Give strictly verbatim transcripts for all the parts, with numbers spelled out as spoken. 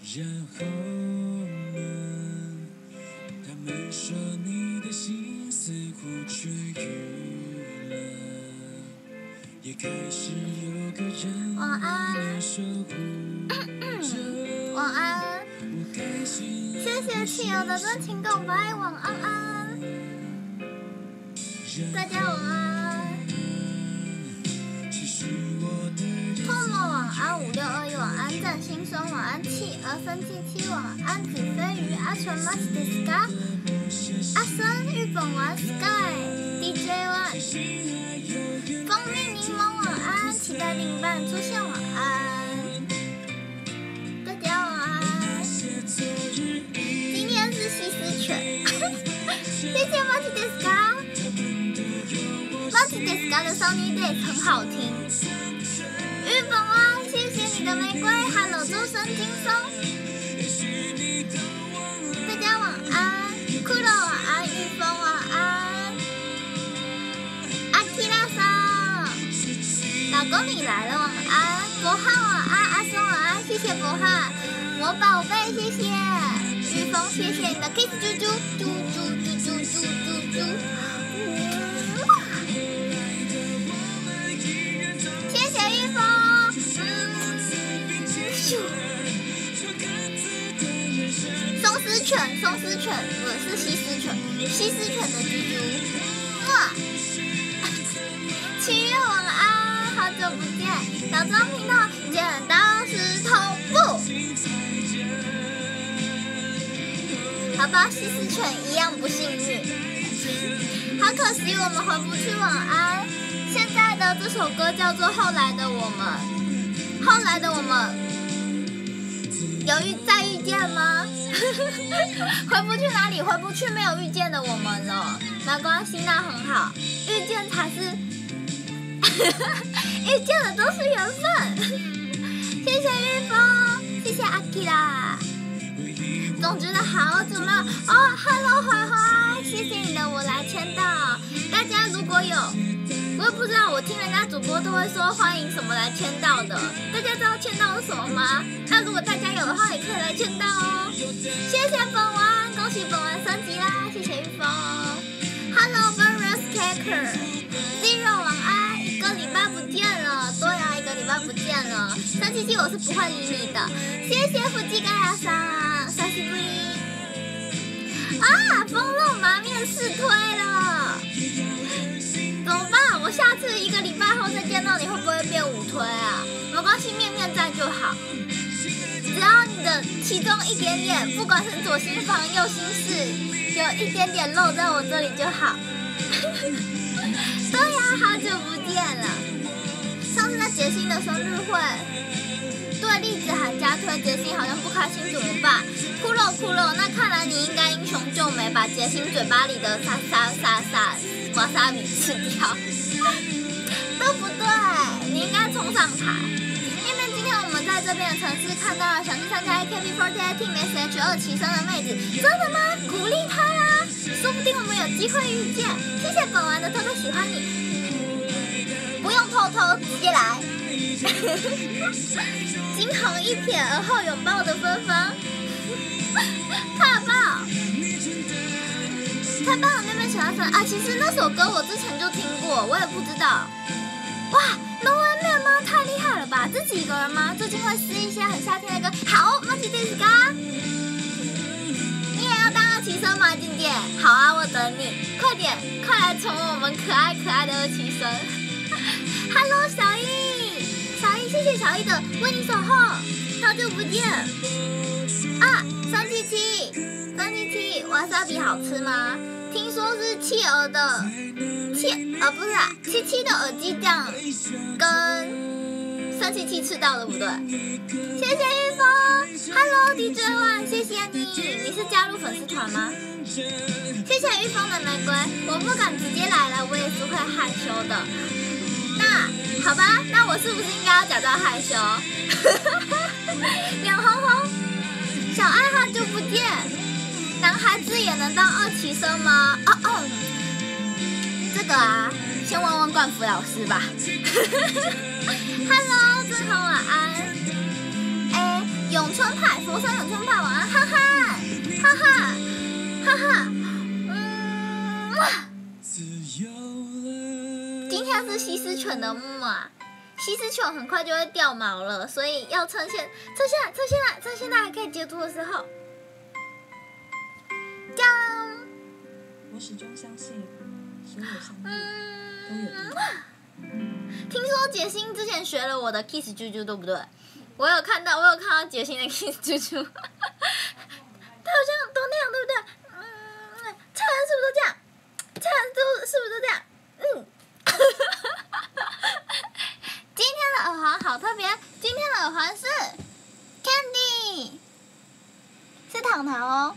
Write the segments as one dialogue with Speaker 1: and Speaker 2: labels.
Speaker 1: 然后呢？他们说你的心似乎痊愈了，也开始有个人
Speaker 2: 晚安。
Speaker 1: 守护
Speaker 2: 晚安。谢谢汽油的真情告白，晚安安。大家晚安。托莫晚安，五六二一晚安，占星双晚安，企鹅三七七晚安，子飞鱼阿纯马斯迪斯卡，阿森日本玩 Sky，D J One， 蜂蜜柠檬晚安，期待另一半出现晚安，大家晚安。今天是西施犬，谢谢马斯迪斯卡，马斯迪斯卡的 Sunny Days 很好听。日本啊，谢谢你的玫瑰 ，Hello 周深轻松，大家晚安，骷髅晚安，玉峰晚安，阿基拉桑，老公你来了晚安，博翰晚安，阿松晚安，谢谢博翰，我宝贝谢谢，玉峰谢谢你的 kiss 猪猪猪猪猪猪猪猪猪。松狮犬，松狮犬，我是西施犬，西施犬的蜘蛛。哇！七月晚安，好久不见，老张频道剪刀石头布。好吧，西施犬一样不幸运。好可惜，我们回不去晚安。现在的这首歌叫做《后来的我们》，后来的我们。有遇再遇见吗？回不去哪里？回不去没有遇见的我们了。没关系，那很好。遇见才是，遇见的都是缘分。谢谢玉峰，谢谢阿基拉。总觉得好久没有哦 ，Hello 怀怀，谢谢你的我来签到。大家如果有。我也不知道，我听人家主播都会说欢迎什么来签到的，大家知道签到是什么吗？那如果大家有的话，也可以来签到哦。谢谢本丸，恭喜本丸升级啦！谢谢玉峰 ，Hello Burris Caker，Zero 晚安，一个礼拜不见了，对啊，一个礼拜不见了。三七七我是不会理你的，谢谢福基盖亚桑，沙西布里。啊，风肉麻面试推了。怎么办？我下次一个礼拜后再见到你，会不会变五推啊？没关系，面面在就好。只要你的其中一点点，不管是左心房、右心室，有一点点漏在我这里就好。对呀、啊，好久不见了。上次在杰星的生日会，对栗子喊加推，杰星好像不开心怎么办？骷髅骷髅，那看来你应该英雄救美，把杰星嘴巴里的沙沙沙沙。瓦萨米吃掉，对不对？你应该冲上台。因为今天我们在这边的城市看到了想去参加 A K B 四十八 Team S H 二期生的妹子，真的吗？鼓励她啦，说不定我们有机会遇见。谢谢本丸的偷偷喜欢你，不用偷偷，直接来。惊鸿一瞥而后拥抱的芬芬，怕爆！太棒了，妹妹喜欢粉啊！其实那首歌我之前就听过，我也不知道。哇 ，No One Man 吗？太厉害了吧！自己一个人吗？最近会试一些很夏天的歌。好，马吉迪斯卡，你也要当二期生吗？静姐，好啊，我等你，快点，快来宠我们可爱可爱的二期生。Hello， 小易，小易，谢谢小易的为你守候，好久不见啊！三七七，三七七，瓦萨比好吃吗？听说是企鹅的企啊不是啊，七七的耳机酱跟三七七吃到的不对。谢谢玉峰 ，Hello D J One， 谢谢你，你是加入粉丝团吗？谢谢玉峰的玫瑰，我不敢直接来了，我也是会害羞的。那好吧，那我是不是应该要假装害羞？脸红红，小爱好久不见。男孩子也能当二期生吗？哦哦，这个啊，先问问冠福老师吧。Hello， 正好晚安。哎，咏春派，佛山咏春派，晚安，哈哈，哈哈，哈哈，嗯，今天是西施犬的木啊，西施犬很快就会掉毛了，所以要趁现，趁现在，趁现在，趁现在还可以截图的时候，这样。
Speaker 3: 我始终相信，所有相遇都
Speaker 2: 嗯。
Speaker 3: 有意义。
Speaker 2: 听说杰星之前学了我的 kiss 啾啾，对不对？我有看到，我有看到杰星的 kiss 啾啾，他好像都那样，对不对？嗯，蔡澜是不是都这样？蔡澜都是不是都这样？嗯。今天的耳环好特别，今天的耳环是 Candy， 是糖糖哦。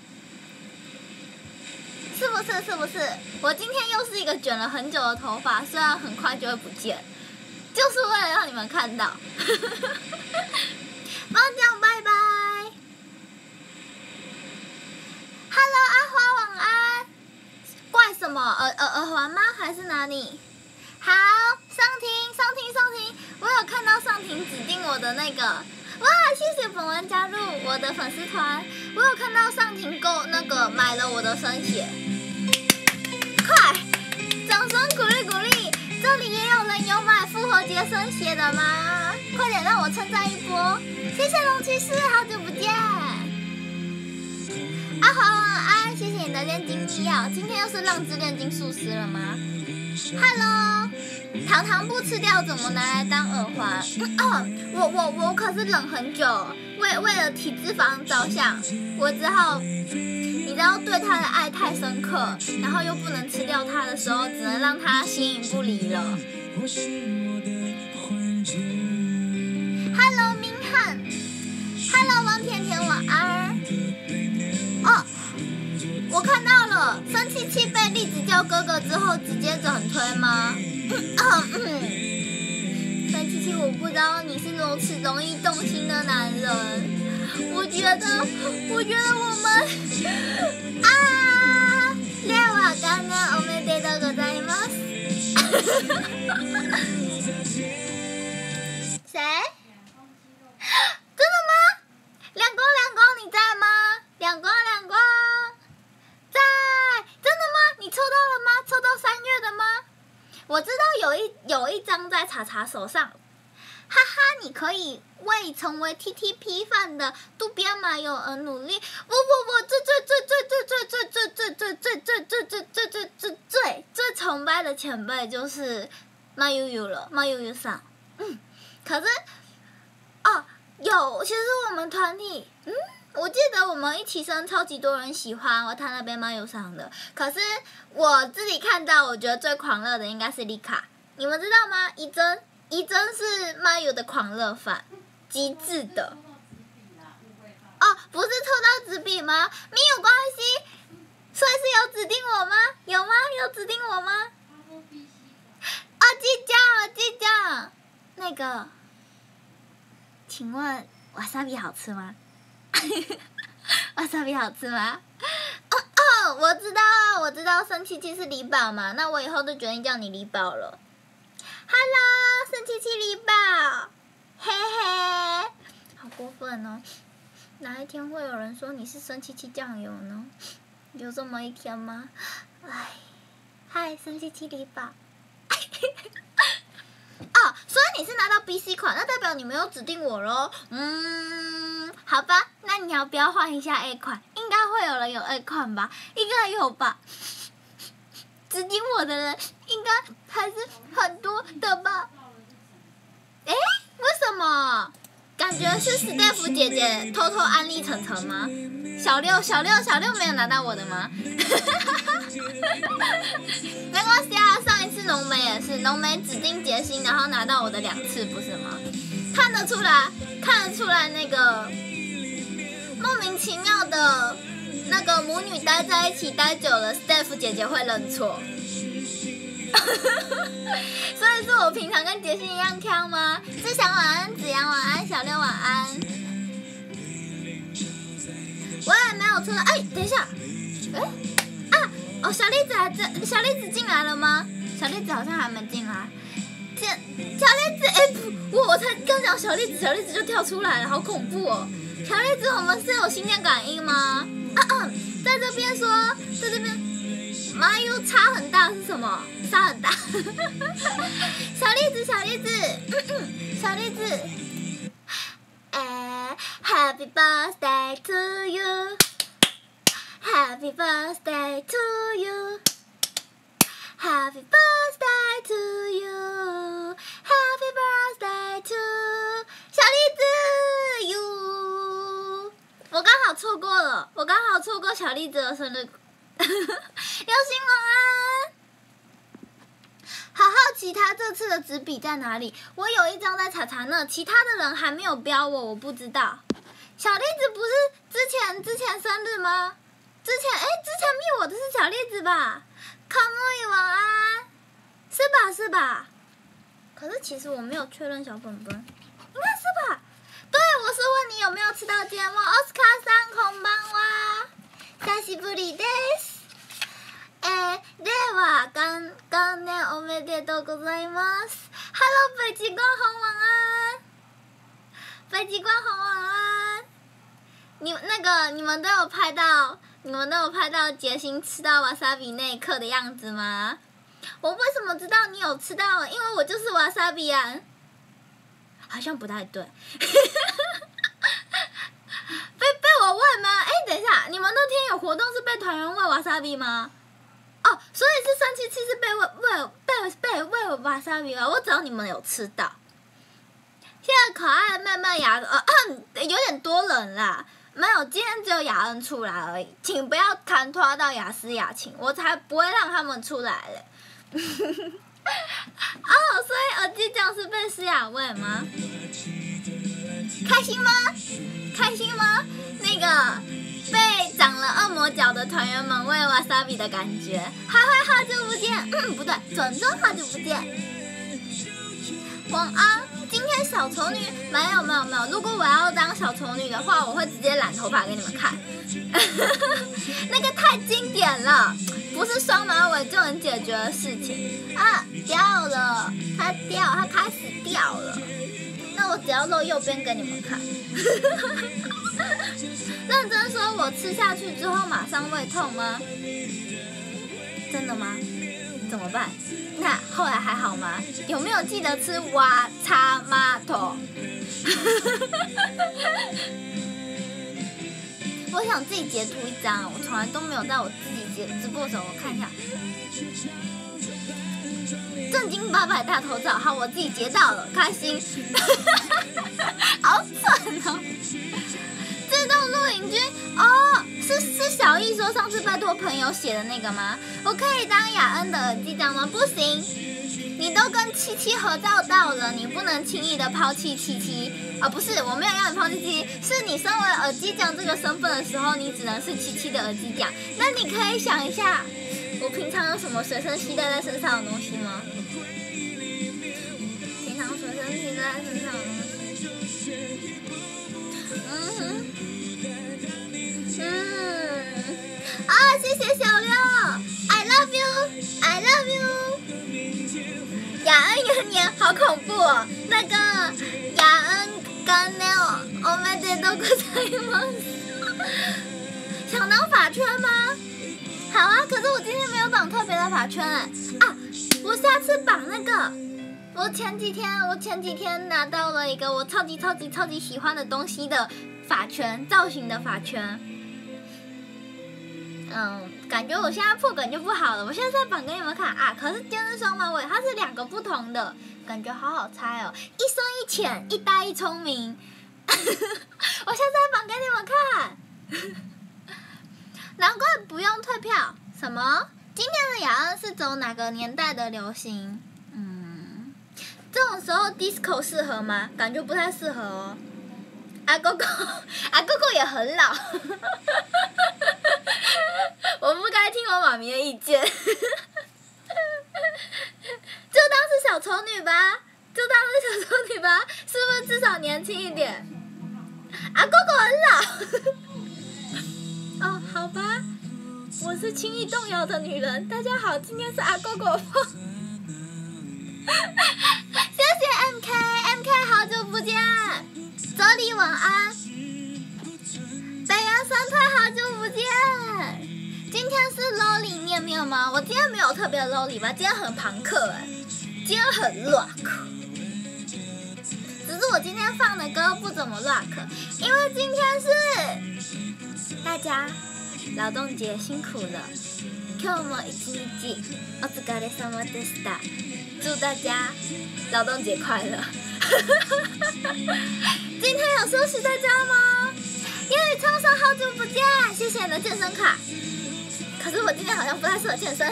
Speaker 2: 是不是？是不是？我今天又是一个卷了很久的头发，虽然很快就会不见，就是为了让你们看到。帮讲拜拜。Hello， 阿花晚安。怪什么？耳耳耳环吗？还是哪里？好，上庭，上庭，上庭。我有看到上庭指定我的那个。哇，谢谢本文加入我的粉丝团。我有看到上庭购那个买了我的生写。快，掌声鼓励鼓励！这里也有人有买复活节生写的吗？快点让我称赞一波！谢谢龙骑士，好久不见！阿华晚安，谢谢你的炼金医药。今天又是浪之炼金术师了吗 ？Hello， 糖糖不吃掉怎么拿来当耳环？嗯、哦，我我我可是忍很久，为为了体脂肪着想，我只好。你知道对他的爱太深刻，然后又不能吃掉他的时候，只能让他形影不离了。Hello， 明翰 ，Hello， 王甜甜，晚安。哦，我看到了，生气气被栗子叫哥哥之后，直接转推吗？嗯嗯、生气气，我不知道你是如此容易动心的男人。我觉得，我觉得我们啊，では刚刚おめでとうございます。谁？真的吗？亮光亮光，你在吗？亮光亮光，在？真的吗？你抽到了吗？抽到三月的吗？我知道有一有一张在茶茶手上。哈哈，你可以为成为 T T P 饭的渡边麻友而努力。不不不，最最最最最最最最最最最最最最最最最最最崇拜的前辈就是麻悠悠了，麻悠悠上。嗯，可是哦，有，其实我们团体，嗯，我记得我们一起生超级多人喜欢我他那边麻悠上的，可是我自己看到，我觉得最狂热的应该是丽卡，你们知道吗？一真。一真是麻友的狂热粉，极致的。哦，不是抽到纸笔吗？没有关系，所以是有指定我吗？有吗？有指定我吗？哦，记账，记账。那个，请问瓦萨比好吃吗？瓦萨比好吃吗？哦哦，我知道，我知道，生气气是李宝嘛，那我以后就决定叫你李宝了。Hello， 生气气李宝，嘿嘿，好过分哦！哪一天会有人说你是生气气酱油呢？有这么一天吗？唉，嗨，生气气李宝。哦，所以你是拿到 B C 款，那代表你没有指定我咯。嗯，好吧，那你要不要换一下 A 款？应该会有人有 A 款吧？应该有吧？指定我的人应该还是很多的吧？诶，为什么？感觉是 Steph 姐姐偷偷安利晨晨吗？小六，小六，小六没有拿到我的吗？没关系啊，上一次浓眉也是，浓眉指定杰星，然后拿到我的两次，不是吗？看得出来，看得出来那个莫名其妙的。那个母女待在一起待久了 ，Steph 姐姐会认错，所以是我平常跟杰星一样强吗？志祥晚安，子阳晚安，小六晚安。我也没有抽到，哎，等一下，哎，啊，哦，小栗子还在，小栗子进来了吗？小栗子好像还没进来。小栗子，哎，我我才刚讲小栗子，小栗子就跳出来了，好恐怖哦！ 小栗子，我们是有心电感应吗？啊啊，在这边说，在这边，麻油差很大是什么？差很大。小栗子，小栗子，小栗子。哎 ，Happy birthday to you. Happy birthday to you. Happy birthday to you. Happy birthday to 小栗子 you。我刚好错过了，我刚好错过小栗子的生日。有心晚安。好好奇他这次的纸笔在哪里？我有一张在查查那，其他的人还没有标我，我不知道。小栗子不是之前之前生日吗？之前哎，之前密我的是小栗子吧？康木伊晚安，是吧是吧？可是其实我没有确认小本本，应该是吧？对，我是问你有没有吃到芥末。奥斯卡さんこんばんは。久しぶりです。えー、では元元年おめでとうございます。Hello， 北极光红晚安，北极光红晚安。你那个你们都有拍到，你们都有拍到杰心吃到瓦萨比那一刻的样子吗？我为什么知道你有吃到？因为我就是瓦萨比啊。好像不太对。被被我喂吗？哎，等一下，你们那天有活动是被团员喂瓦萨比吗？哦，所以是三七七是被喂喂被被喂瓦萨比了，我只要你们有吃到。现在可爱慢慢雅呃有点多人啦，没有，今天只有雅恩出来而已，请不要看拖到雅思雅琴，我才不会让他们出来嘞。哦，所以耳机酱是被诗雅喂吗？开心吗？开心吗？那个被长了恶魔角的团员们喂瓦萨比的感觉，嗨嗨，好久不见，嗯，不对，转转好久不见。晚安，今天小丑女没有没有没有，如果我要当小丑女的话，我会直接染头发给你们看，那个太经典了，不是双马尾就能解决的事情啊！掉了，它掉，它开始掉了。那我只要露右边给你们看。认真说，我吃下去之后马上胃痛吗？真的吗？怎么办？那后来还好吗？有没有记得吃瓦叉马头？我想自己截图一张，我从来都没有在我自己截直播的时候，我看一下。正经八百大头照，好，我自己截到了，开心。好蠢哦！自动录影君哦，是是小易说上次拜托朋友写的那个吗？我可以当雅恩的耳机这样吗？不行，你都跟七七合照到了，你不能轻易的抛弃七七啊！不是，我没有让你抛弃七七，是你身为耳机匠这个身份的时候，你只能是七七的耳机匠。那你可以想一下，我平常有什么随身携带在身上的东西吗？平常随身携带在身上的东西，嗯哼。嗯，啊，谢谢小六 ，I love you，I love you。雅恩元年好恐怖哦，那个雅恩干年哦，我们这都不在吗？想当法圈吗？好啊，可是我今天没有绑特别的法圈哎，啊，我下次绑那个。我前几天，我前几天拿到了一个我超级超级超级喜欢的东西的发圈，造型的发圈。嗯，感觉我现在破梗就不好了。我现在在绑给你们看啊，可是今天是双马尾，它是两个不同的，感觉好好猜哦，一深一浅，一呆一聪明。我现在绑给你们看，难怪不用退票。什么？今天的雅恩是走哪个年代的流行？嗯，这种时候 disco 适合吗？感觉不太适合哦。阿哥哥，阿哥哥也很老。我不该听我妈咪的意见。就当是小丑女吧，就当是小丑女吧，是不是至少年轻一点？阿哥哥很老。哦，好吧，我是轻易动摇的女人。大家好，今天是阿哥哥风。谢谢 M K，M K 好久不见。泽里晚安。 神推，好久不见。今天是 Lowly 面面吗？我今天没有特别 Lowly 吧，今天很朋克哎，今天很 rock。只是我今天放的歌不怎么 rock， 因为今天是大家劳动节辛苦了。今日も一日お疲れ様でした。祝大家劳动节快乐。今天有休息在家吗？耶，苍生好久不见，谢谢你的健身卡。可是我今天好像不太适合健身。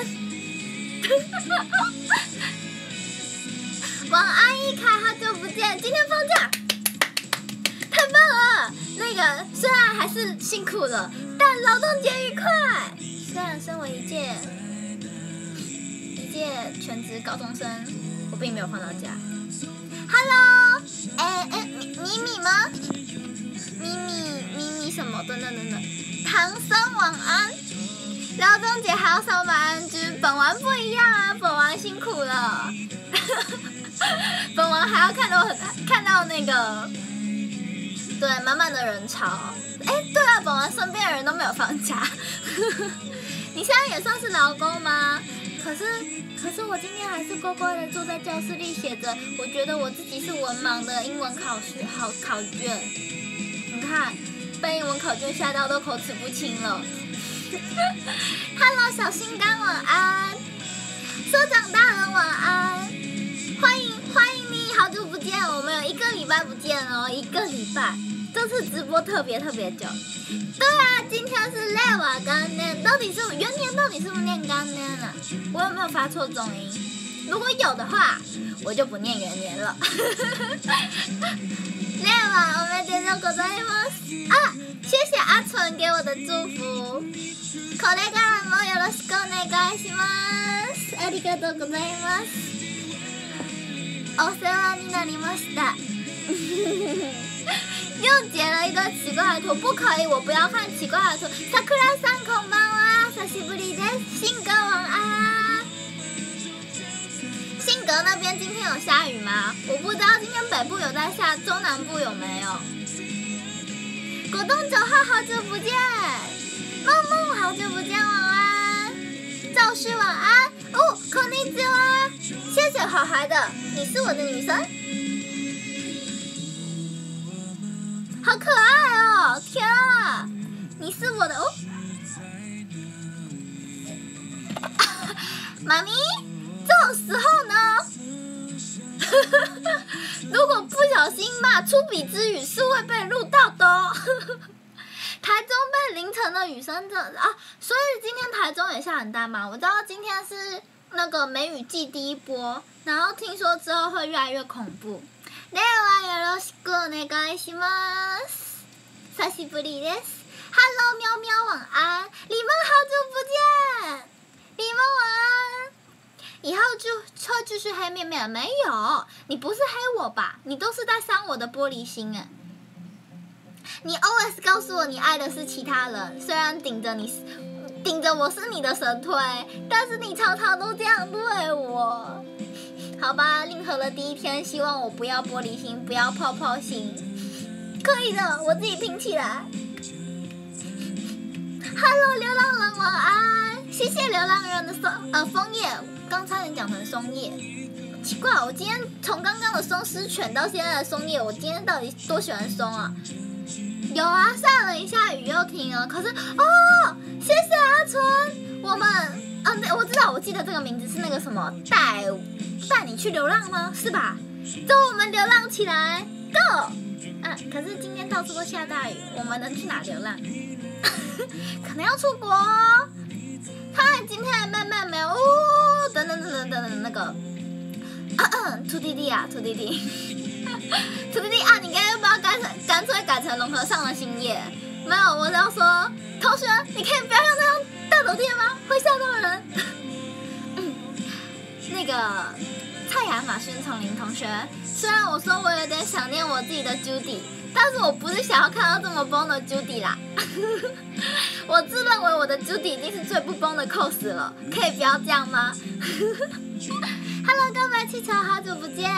Speaker 2: 晚安一凯，好久不见，今天放假，太棒了！那个虽然还是辛苦了，但劳动节愉快。虽然身为一届一届全职高中生，我并没有放到假。Hello， 哎哎，咪咪吗？咪咪咪咪什么？等等等等，唐僧晚安。劳动节还要上班，就是本王不一样啊，本王辛苦了。本王还要看到很看到那个，对，满满的人潮。哎，对啊，本王身边的人都没有放假。你现在也算是劳工吗？可是可是我今天还是乖乖的坐在教室里写着，我觉得我自己是文盲的英文考试好考卷。你看，被英文考卷吓到都口齿不清了。Hello， 小心肝晚安，所长大人晚安，欢迎欢迎你，好久不见，我们有一个礼拜不见了，一个礼拜，这次直播特别特别久。对啊，今天是令和元年，到底是元年到底是不是念元年啊？我有没有发错重音？如果有的话，我就不念元年了。令和おめでとうございます。啊，谢谢阿纯给我的祝福。これからもよろしくお願いします。ありがとうございます。お世話になりました。又截了一个奇怪的图，不可以，我不要看奇怪的图。さくらさんこんばんは，久しぶりです。信哥晚安。信哥那边今天有下雨吗？我不知道今天北部有在下，中南部有没有？果冻九号好久不见，梦梦好久不见，晚安。赵旭晚安。哦，こんにちは。谢谢好孩的，你是我的女神。好可爱哦！天啊，你是我的哦！妈咪，这种时候呢，如果不小心骂出笔之语是会被录到的哦。台中被凌晨的雨声这啊，所以今天台中也下很大嘛。我知道今天是那个梅雨季第一波，然后听说之后会越来越恐怖。ではよろしくお願いします。久しぶりです。Hello， 喵喵晚安，李梦好久不见，李梦晚安。以后就会继续黑面面？没有，你不是黑我吧？你都是在伤我的玻璃心哎。你 always 告诉我你爱的是其他人，虽然顶着你顶着我是你的神推，但是你常常都这样对我。好吧，令和的第一天，希望我不要玻璃心，不要泡泡心，可以的，我自己拼起来。Hello， 流浪人晚安，谢谢流浪人的松呃枫叶，刚差点讲成松叶，奇怪，我今天从刚刚的松狮犬到现在的松叶，我今天到底多喜欢松啊？有啊，下了一下雨又停了，可是哦，谢谢阿春，我们啊，我知道，我记得这个名字是那个什么带。带你去流浪吗？是吧？走，我们流浪起来 ，Go！ 啊，可是今天到处都下大雨，我们能去哪流浪？可能要出国哦。嗨，今天的妹妹没有哦，等等等等等等那个，兔弟弟啊，兔弟弟，兔弟弟啊，你该要不要干脆干脆改成融合上的新叶？没有，我要说，同学，你可以不要用那种大头贴吗？会吓到人。那个蔡雅马逊丛林同学，虽然我说我有点想念我自己的 Judy， 但是我不是想要看到这么崩的 Judy 啦。我自认为我的 Judy 已经是最不崩的 cos 了，可以不要这样吗？Hello， 告白气球，好久不见。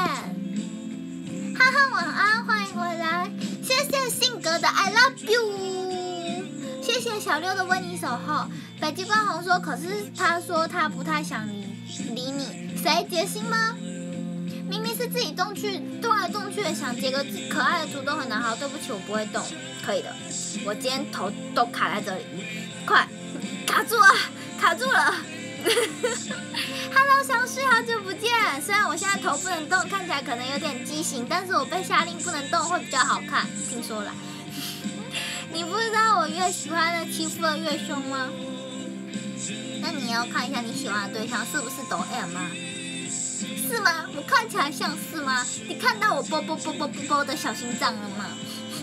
Speaker 2: 哈哈，晚安，欢迎回来，谢谢性格的 I love you。 谢谢小六的为你守候。北极光红说，可是他说他不太想理理你，谁杰心吗？明明是自己动去动来动去的，想截个可爱的图都很难。好，对不起，我不会动，可以的。我今天头都卡在这里，快卡住了，卡住了。Hello， 小旭，好久不见。虽然我现在头不能动，看起来可能有点畸形，但是我被下令不能动会比较好看，听说了。你不知道我越喜欢的欺负的越凶吗？那你要看一下你喜欢的对象是不是抖 M 啊？是吗？我看起来像是吗？你看到我啵啵啵啵啵啵的小心脏了吗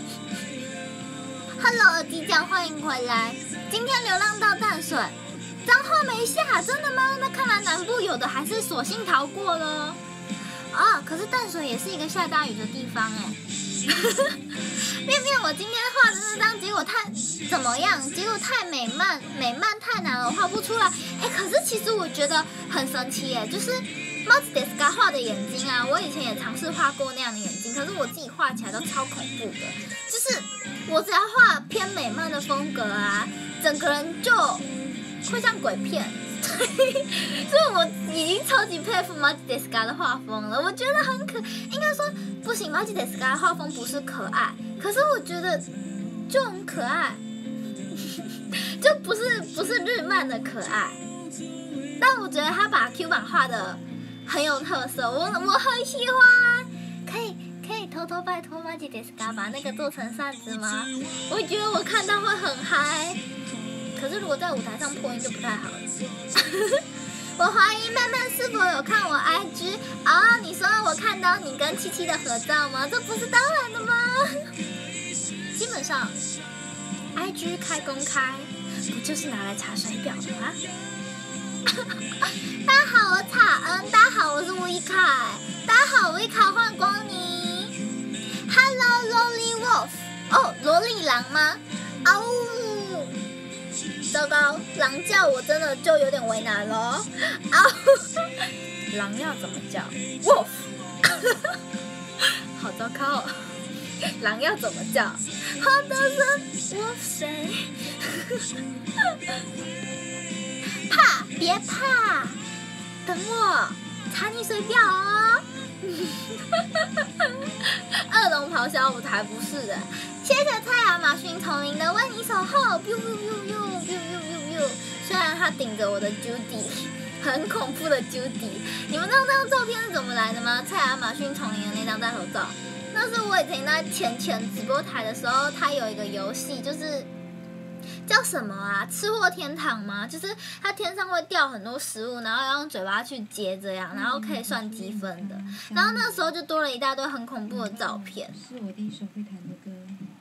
Speaker 2: ？Hello， 耳机酱，欢迎回来。今天流浪到淡水，彰化没下，真的吗？那看来南部有的还是索性逃过了。啊，可是淡水也是一个下大雨的地方哎。面面，我今天画的那张结果太怎么样？结果太美漫，美漫太难了，画不出来。哎，可是其实我觉得很神奇耶，就是猫子迪斯卡画的眼睛啊，我以前也尝试画过那样的眼睛，可是我自己画起来都超恐怖的。就是我只要画偏美漫的风格啊，整个人就会像鬼片。所以我已经超级佩服马吉德斯卡的画风了，我觉得很可，应该说不行，马吉德斯卡的画风不是可爱，可是我觉得就很可爱，就不是不是日漫的可爱，但我觉得他把 Q 版画的很有特色，我我很喜欢，可以可以偷偷拜托马吉德斯卡把那个做成扇子吗？我觉得我看到会很嗨。可是如果在舞台上破音就不太好了。我怀疑妹妹是否有看我 I G 啊、哦？你说我看到你跟七七的合照吗？这不是当然的吗？基本上 I G 开公开不就是拿来查水表的吗？大家好，我彩恩。大家好，我是吴一凯。大家好，吴一凯，欢迎光临。Hello Lolly Wolf。哦，萝莉狼吗？嗷、哦。糟糕，狼叫我真的就有点为难了。啊，狼要怎么叫 ？Wolf， 好糟糕、哦。狼要怎么叫？好大声 ，Wolf say。怕，别怕，等我，查你水表哦。恶龙咆哮舞台不是的，谢谢蔡亚马逊丛林的为你守候。biu biu biu biu biu biu biu。虽然他顶着我的 Judy， 很恐怖的 Judy。你们知道那张照片是怎么来的吗？蔡亚马逊丛林的那张大头照，那是我以前在前前直播台的时候，他有一个游戏，就是叫什么啊？吃货天堂吗？就是它天上会掉很多食物，然后要用嘴巴去接这样，然后可以算积分的。然后那时候就多了一大堆很恐怖的照片。
Speaker 3: 是我第一首会弹的歌。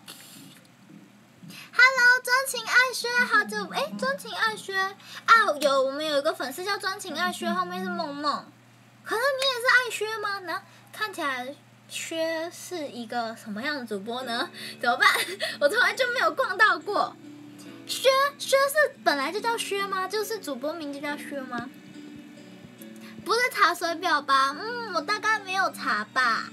Speaker 2: Hello， 专情爱薛，好久哎，专情爱薛啊，有我们有一个粉丝叫专情爱薛，后面是梦梦。可是你也是爱薛吗？那看起来薛是一个什么样的主播呢？怎么办？我从来就没有逛到过。薛薛是本来就叫薛吗？就是主播名就叫薛吗？不是查水表吧？嗯，我大概没有查吧。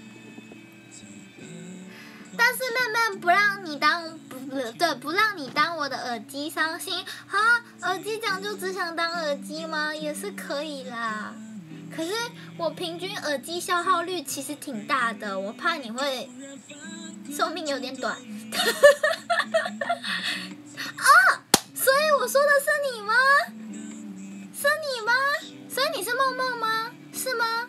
Speaker 2: 但是妹妹不让你当不对，不让你当我的耳机伤心啊！耳机讲就只想当耳机吗？也是可以啦。可是我平均耳机消耗率其实挺大的，我怕你会寿命有点短。啊！所以我说的是你吗？是你吗？所以你是梦梦吗？是吗？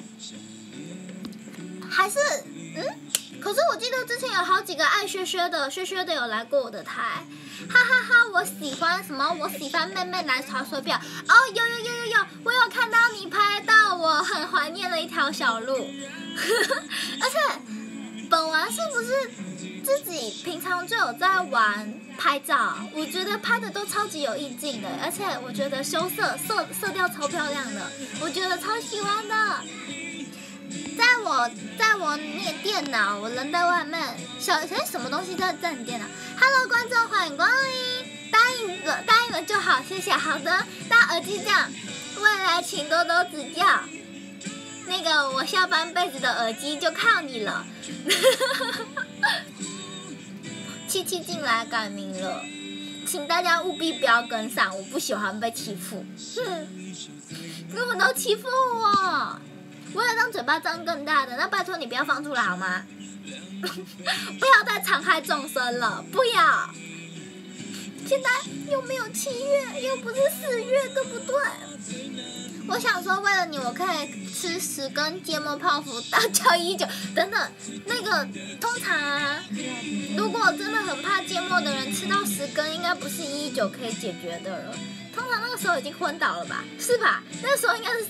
Speaker 2: 还是嗯？可是我记得之前有好几个爱薛薛的，薛薛的有来过我的台，哈哈哈！我喜欢什么？我喜欢妹妹来查水表。哦，有有有有有，我有看到你拍到我很怀念的一条小路。而且本丸是不是自己平常就有在玩拍照？我觉得拍的都超级有意境的，而且我觉得修色色色调超漂亮的，我觉得超喜欢的。在我在我念电脑，我人在外面，小哎什么东西在在你电脑 ？Hello， 观众欢迎光临，答应了答应了就好，谢谢。好的，大耳机酱，未来请多多指教。那个我下半辈子的耳机就靠你了。七七进来改名了，七请大家务必不要跟上，我不喜欢被欺负。哼，你们都欺负我，我有张嘴巴张更大的，那拜托你不要放出来好吗？不要再残害众生了，不要！现在又没有七月，又不是四月，对不对？我想说，为了你，我可以吃十根芥末泡芙、大叫一九等等。那个通常啊，如果真的很怕芥末的人，吃到十根应该不是一一九可以解决的了。通常那个时候已经昏倒了吧？是吧？那个时候应该是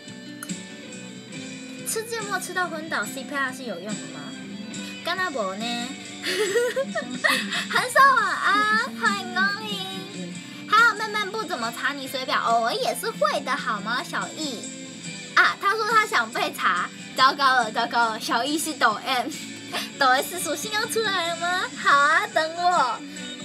Speaker 2: 吃芥末吃到昏倒 ，C P R 是有用的吗？干那不呢？韩少晚安，欢迎光临。还有妹妹不怎么查你水表，偶尔也是会的，好吗？小易啊，他说他想被查，糟糕了，糟糕了，小易是抖 M， 抖 S 属性要出来了吗？好啊，等我，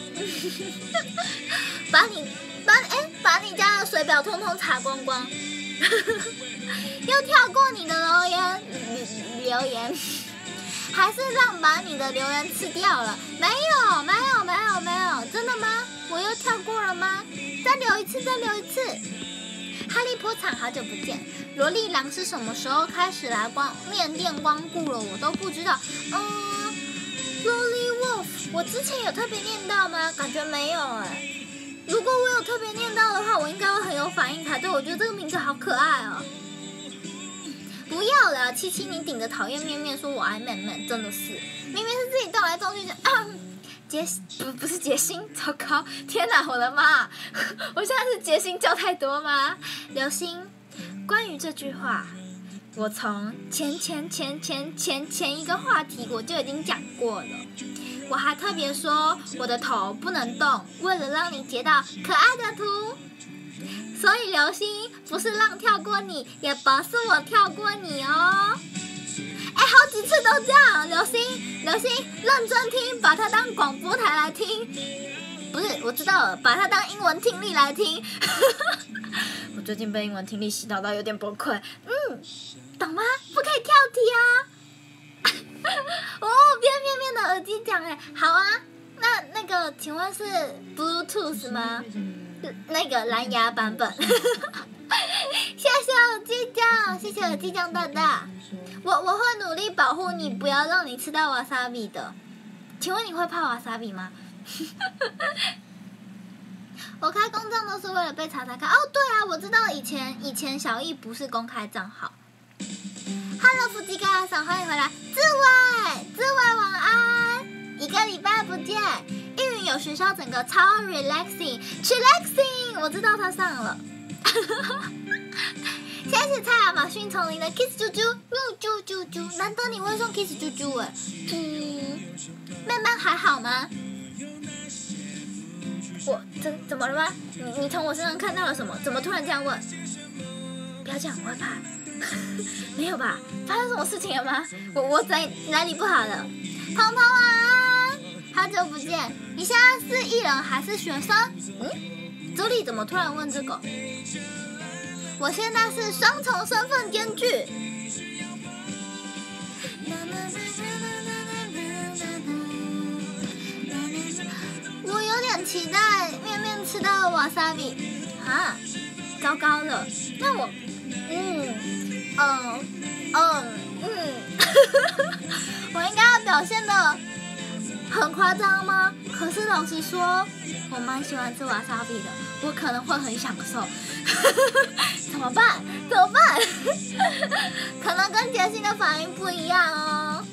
Speaker 2: 把你把哎把你家的水表通通查光光，又跳过你的留言留言。还是让把你的留言吃掉了？没有，没有，没有，没有，真的吗？我又跳过了吗？再留一次，再留一次。哈利波特好久不见，萝莉狼是什么时候开始来光面店光顾了？我都不知道。嗯 ，Lolly Wolf， 我之前有特别念到吗？感觉没有哎。如果我有特别念到的话，我应该会很有反应才对。我觉得这个名字好可爱哦。不要了，七七，你顶着讨厌面面说我爱妹妹，真的是，明明是自己动来动去就，啊、杰不不是杰星，糟糕，天哪，我的妈，我现在是杰星叫太多吗？刘星，关于这句话，我从前前前前前前一个话题我就已经讲过了，我还特别说我的头不能动，为了让你截到可爱的图。所以流星不是浪跳过你，也不是我跳过你哦。哎，好几次都这样，流星，流星，认真听，把它当广播台来听。不是，我知道了，把它当英文听力来听。我最近被英文听力洗脑到有点崩溃。嗯，懂吗？不可以跳题啊。哦，边面面的耳机讲哎，好啊。那那个，请问是 Bluetooth 吗？那个蓝牙版本，谢谢耳机酱，谢谢耳机酱大大，我我会努力保护你，不要让你吃到瓦萨比的。请问你会怕瓦萨比吗？我开公账都是为了被查查看。哦，对啊，我知道以前以前小易不是公开账号。Hello， 福吉嘎桑，欢迎回来，志伟，志伟晚安，一个礼拜不见。英语有学校整个超 relaxing，chillaxing， 我知道他上了。谢谢蔡亚马逊丛林的 kiss 啾啾，啾啾啾啾，难得你会送 kiss 啾啾哎。嗯，妹妹还好吗？我怎怎么了吗？你你从我身上看到了什么？怎么突然这样问？不要这样，我会怕。没有吧？发生什么事情了吗？我我哪哪里不好了？彤彤啊，好久不见！你现在是艺人还是学生？嗯，这里怎么突然问这个？我现在是双重身份兼具。我有点期待面面吃到瓦萨比啊，糟糕了！那我，嗯，嗯，嗯，嗯，我应该要表现的很夸张吗？可是老实说，我蛮喜欢吃瓦萨比的，我可能会很享受。怎么办？怎么办？可能跟杰西的反应不一样哦。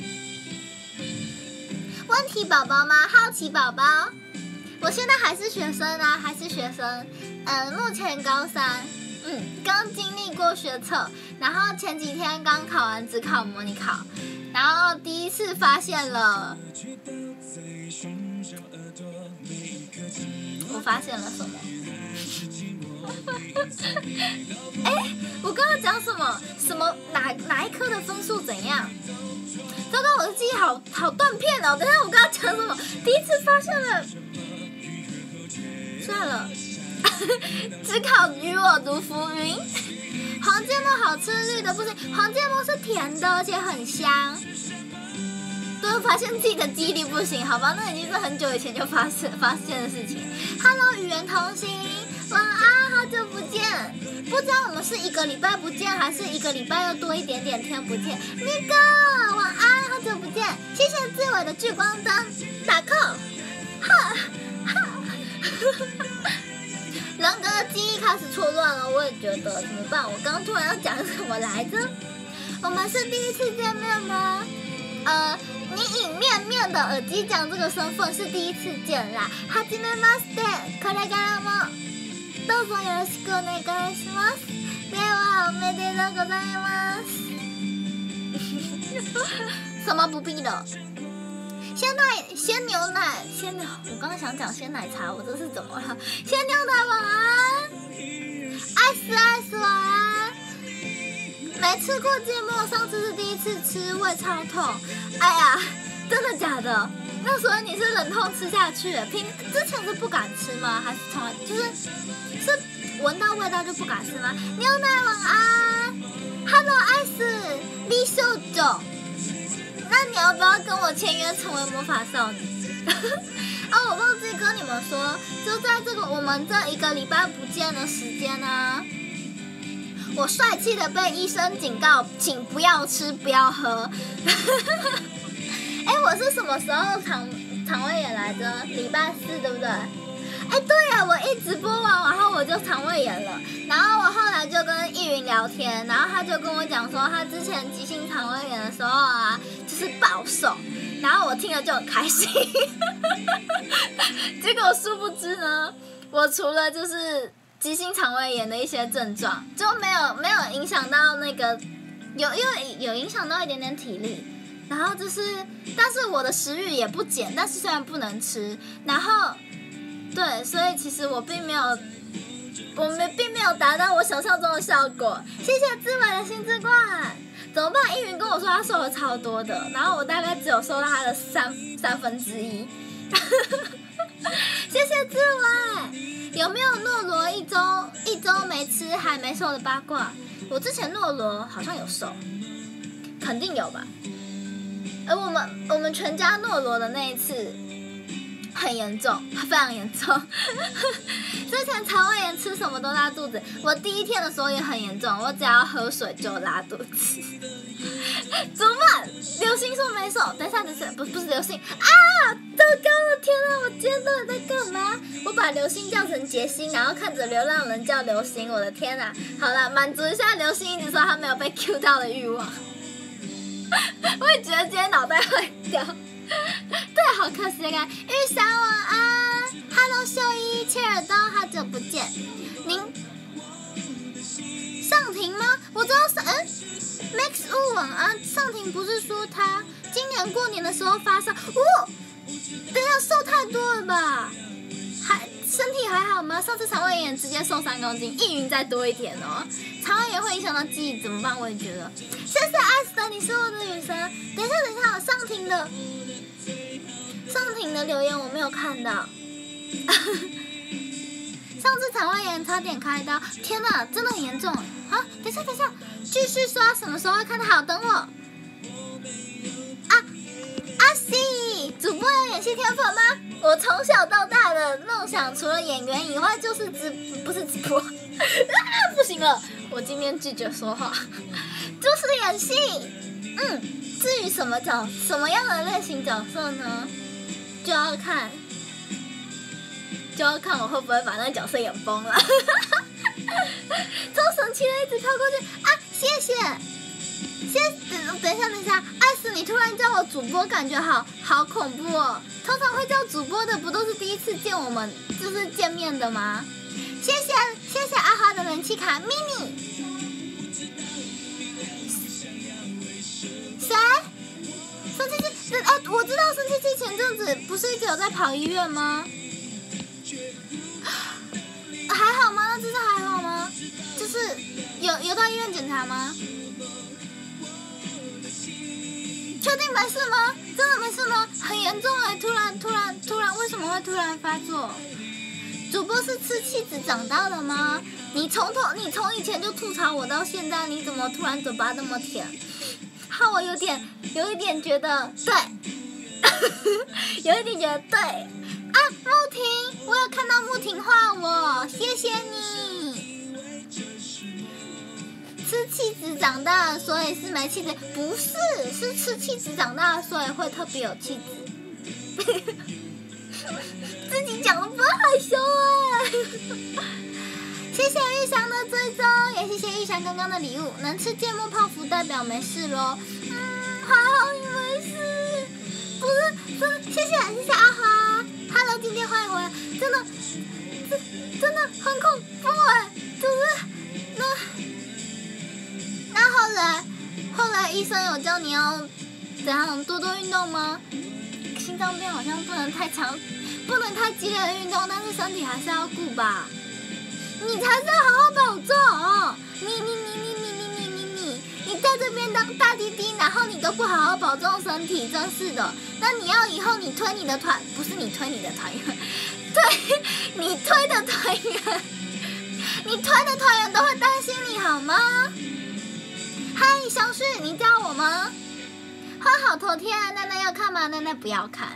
Speaker 2: 问题宝宝吗？好奇宝宝。我现在还是学生啊，还是学生。嗯，目前高三。嗯，刚经历过学测，然后前几天刚考完指考模拟考，然后第一次发现了。我发现了什么？哎，我刚刚讲什么？什么哪哪一科的分数怎样？糟糕，我的记忆好好断片哦！等一下我刚刚讲什么？第一次发现了，算了，只考与我读浮云。黄芥末好吃，绿的不行。黄芥末是甜的，而且很香。 都发现自己的记忆力不行，好吧，那已经是很久以前就发现发现的事情。Hello， 语言同行，晚安，好久不见。不知道我们是一个礼拜不见，还是一个礼拜又多一点点天不见。那个，晚安，好久不见，谢谢志伟的聚光灯，打 call。哈哈，人格的记忆开始错乱了，我也觉得怎么办？我刚刚突然要讲什么来着？我们是第一次见面吗？呃，你以面面的耳机讲这个身份是第一次见啦。はじめまして、これからもどうぞよろしくお願いします。ではおめでとうございます。什么不必的？鲜奶、鲜牛奶、鲜牛，我刚刚想讲鲜奶茶，我这是怎么了？鲜牛奶晚安，爱死爱死晚安。没吃过芥末，上次是第一次吃，胃超痛。哎呀，真的假的？那所以你是忍痛吃下去的？平之前是不敢吃吗？还是从来就是是闻到味道就不敢吃吗？牛奶晚安 ，Hello 爱死李秀九。那你要不要跟我签约成为魔法少女？哦，我忘记跟你们说，就在这个我们这一个礼拜不见的时间呢、啊，我帅气的被医生警告，请不要吃，不要喝。哎，我是什么时候肠肠胃炎来着？礼拜四对不对？哎，对呀，我一直播完，然后我就肠胃炎了。然后我后来就跟易云聊天，然后他就跟我讲说，他之前急性肠胃炎的时候啊，就是暴瘦。然后我听了就很开心。结果殊不知呢，我除了就是急性肠胃炎的一些症状，就没有没有影响到那个有因为有影响到一点点体力。然后就是，但是我的食欲也不减，但是虽然不能吃，然后。对，所以其实我并没有，我们并没有达到我想象中的效果。谢谢志伟的心之冠，怎么办？依云跟我说他瘦了超多的，然后我大概只有瘦到他的三三分之一。谢谢志伟，有没有诺罗一周一周没吃还没瘦的八卦？我之前诺罗好像有瘦，肯定有吧。而我们我们全家诺罗的那一次。很严重，非常严重。之前肠胃炎吃什么都拉肚子，我第一天的时候也很严重，我只要喝水就拉肚子。怎么办？流星说没瘦，等一下，等一下，不不是流星啊！糟糕了，天啊！我今天到底在干嘛？我把流星叫成杰星，然后看着流浪人叫流星，我的天啊！好了，满足一下流星一直说他没有被 Q 到的欲望。我也觉得今天脑袋坏掉。对，好可惜的。玉山晚安 ，Hello 秀一，切尔登，好久不见。您上庭吗？我知道上，嗯 ，Max Wu 晚安。上庭不是说他今年过年的时候发烧？哦，等一下瘦太多了吧？还身体还好吗？上次肠胃炎直接瘦三公斤，易云再多一点哦。肠胃炎会影响到记忆，怎么办？我也觉得。谢谢艾斯的，你是我的女神。等一下，等一下，上庭的。上庭的留言我没有看到。上次肠胃炎差点开刀，天哪，真的很严重啊！等一下，等一下，继续刷，什么时候会看到？好，等我。啊，阿西，主播有演戏天分吗？我从小到大的梦想，除了演员以外，就是直不是直播。啊，不行了，我今天拒绝说话，就是演戏。嗯，至于什么角什么样的类型角色呢？就要看，就要看我会不会把那个角色演疯了。超神奇的，一直飘过去啊！谢谢，先等等一下，等一下，艾斯，你突然叫我主播，感觉好好恐怖哦。通常会叫主播的，不都是第一次见我们就是见面的吗？谢谢谢谢阿华的人气卡 mini。谁？生气气，哎，我知道生气气前阵子不是一直有在跑医院吗？还好吗？那这是还好吗？就是有有到医院检查吗？确定没事吗？真的没事吗？很严重哎！突然突然突然，为什么会突然发作？主播是吃气质长大的吗？你从头你从以前就吐槽我到现在，你怎么突然嘴巴那么甜？害我有点有一点觉得，对有一点觉得对啊。穆婷，我有看到穆婷画我，谢谢你。吃气质长大，所以是没气质？不是，是吃气质长大，所以会特别有气质。自己讲的不害羞哎。谢谢玉祥的追踪，也谢谢玉祥刚刚的礼物。能吃芥末泡芙代表没事咯。嗯，还好你没事。不是，不是，谢谢谢谢阿华 ，Hello， 今天欢迎回来，真的，真真的很恐怖哎，就是那那后来后来医生有叫你要怎样多多运动吗？心脏病好像不能太长，不能太激烈的运动，但是身体还是要顾吧。你才是好好保重哦！你你你你你你你你你你在这边当大弟弟，然后你都不好好保重身体，真是的。那你要以后你推你的团，不是你推你的团员，对，你推的团员，你推的团员都会担心你好吗？嗨，小旭，你叫我吗？花好头贴啊！奈奈要看吗？奈奈不要看。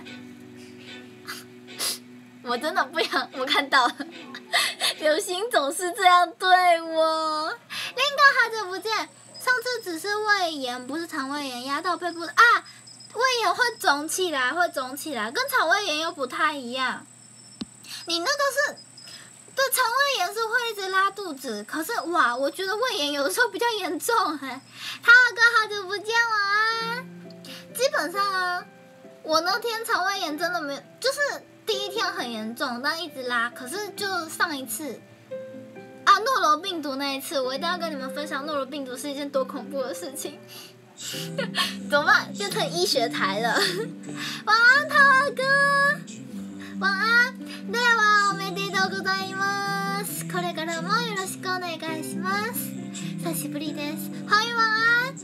Speaker 2: 我真的不想，我看到了。流星总是这样对我。另一个好久不见，上次只是胃炎，不是肠胃炎，压到背部啊，胃炎会肿起来，会肿起来，跟肠胃炎又不太一样。你那个是，对，肠胃炎是会一直拉肚子，可是哇，我觉得胃炎有的时候比较严重哎。涛哥好久不见了啊！基本上啊，我那天肠胃炎真的没有，就是。第一天很严重，但一直拉。可是就上一次啊，诺罗病毒那一次，我一定要跟你们分享诺罗病毒是一件多恐怖的事情。怎么办？变成医学台了。晚安，涛哥。晚安。ではおめでとうございます。これからもよろしくお願いします。久しぶりです。好运晚安。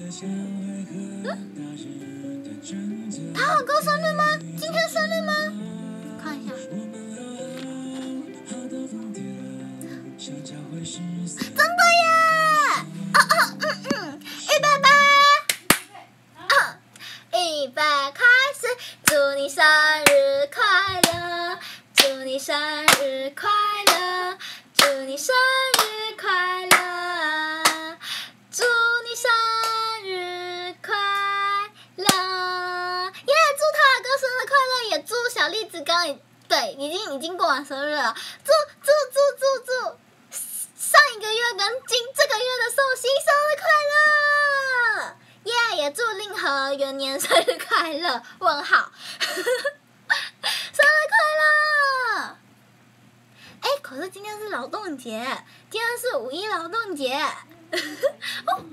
Speaker 2: 嗯？涛哥生日吗？今天生日吗？看一下，真的耶！啊啊嗯嗯，预备吧！啊，预备开始，祝你生日快乐，祝你生日快乐，祝你生日快乐，祝你生日快乐！耶！祝他哥生日快乐，也祝小栗子刚对已经已经过完生日了，祝祝祝祝祝上一个月跟今这个月的寿星生日快乐！耶！ Yeah, 也祝令和元年生日快乐！问号，生日快乐！哎，可是今天是劳动节，今天是五一劳动节。哦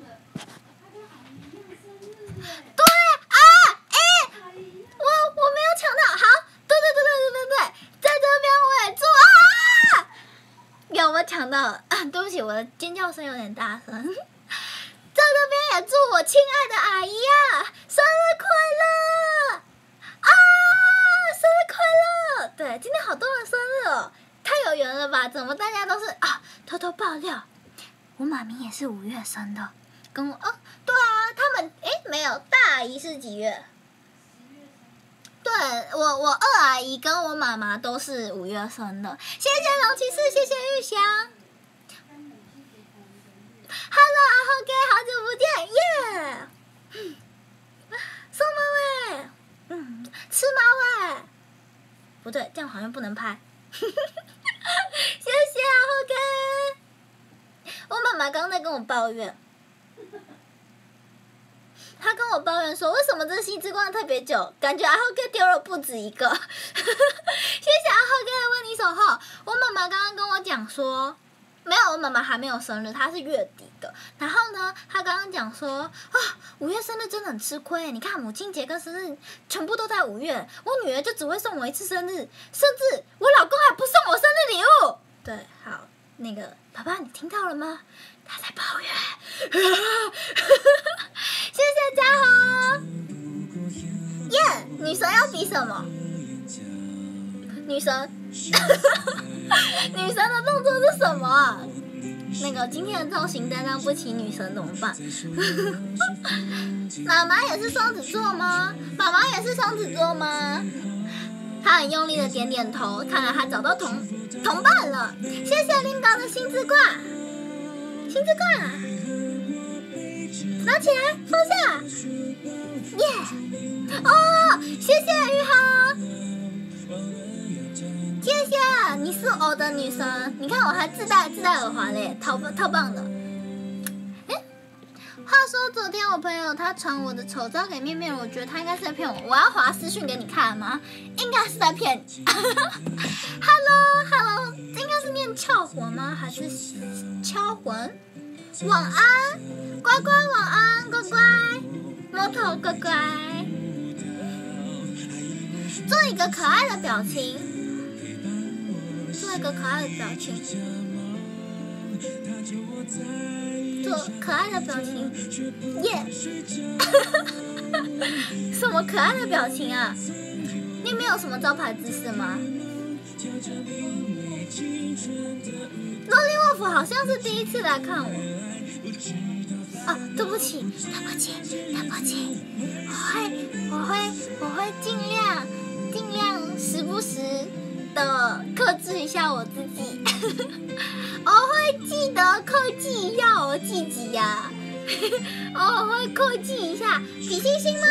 Speaker 2: 对啊，哎，我我没有抢到，好，对对对对对对对，在这边我也祝啊，有我抢到了，啊，对不起，我的尖叫声有点大声，在这边也祝我亲爱的阿姨啊，生日快乐，啊，生日快乐，对，今天好多人生日哦，太有缘了吧？怎么大家都是啊？偷偷爆料，我妈咪也是五月生的。跟我哦，对啊，他们诶没有，大阿姨是几月？对我我二阿姨跟我妈妈都是五月生的。谢谢龙骑士，谢谢玉祥。Hello 阿后哥，好久不见，耶、yeah! 送猫喂，嗯，吃猫喂，不对，这样好像不能拍。谢谢阿后哥。我妈妈刚刚在跟我抱怨。他跟我抱怨说，为什么这西之光特别久？感觉阿浩哥丢了不止一个。谢谢阿浩哥的为你守候。我妈妈刚刚跟我讲说，没有，我妈妈还没有生日，她是月底的。然后呢，她刚刚讲说，啊，五月生日真的很吃亏。你看母亲节跟生日全部都在五月，我女儿就只会送我一次生日，甚至我老公还不送我生日礼物。对，好，那个爸爸，你听到了吗？他在抱怨。谢谢嘉豪。耶、yeah, 女神要比什么？女神。女神的动作是什么啊？ 那个今天的造型担当不起女神怎么办？妈妈也是双子座吗？妈妈也是双子座吗？他很用力的点点头，看来他找到同同伴了。谢谢领导的心之挂，心之挂，拿起来，放下，耶、yeah ！哦，谢谢宇豪，谢谢，你是我的女神。你看我还自带自带耳环嘞，超超棒的。话说昨天我朋友他传我的丑照给面面，我觉得他应该是在骗我。我要滑私讯给你看吗？应该是在骗你。Hello Hello， 应该是念俏魂吗？还是敲魂？晚安，乖乖晚安，乖乖，摸头乖乖。做一个可爱的表情，做一个可爱的表情。做可爱的表情，耶、yeah ！什么可爱的表情啊？你没有什么招牌姿势吗？洛丽沃夫好像是第一次来看我。啊，对不起，对不起，对不起，我会，我会，我会尽量，尽量时不时的克制一下我自己。我会记得克制一下我自己呀、啊，我会克制一下，比星星吗？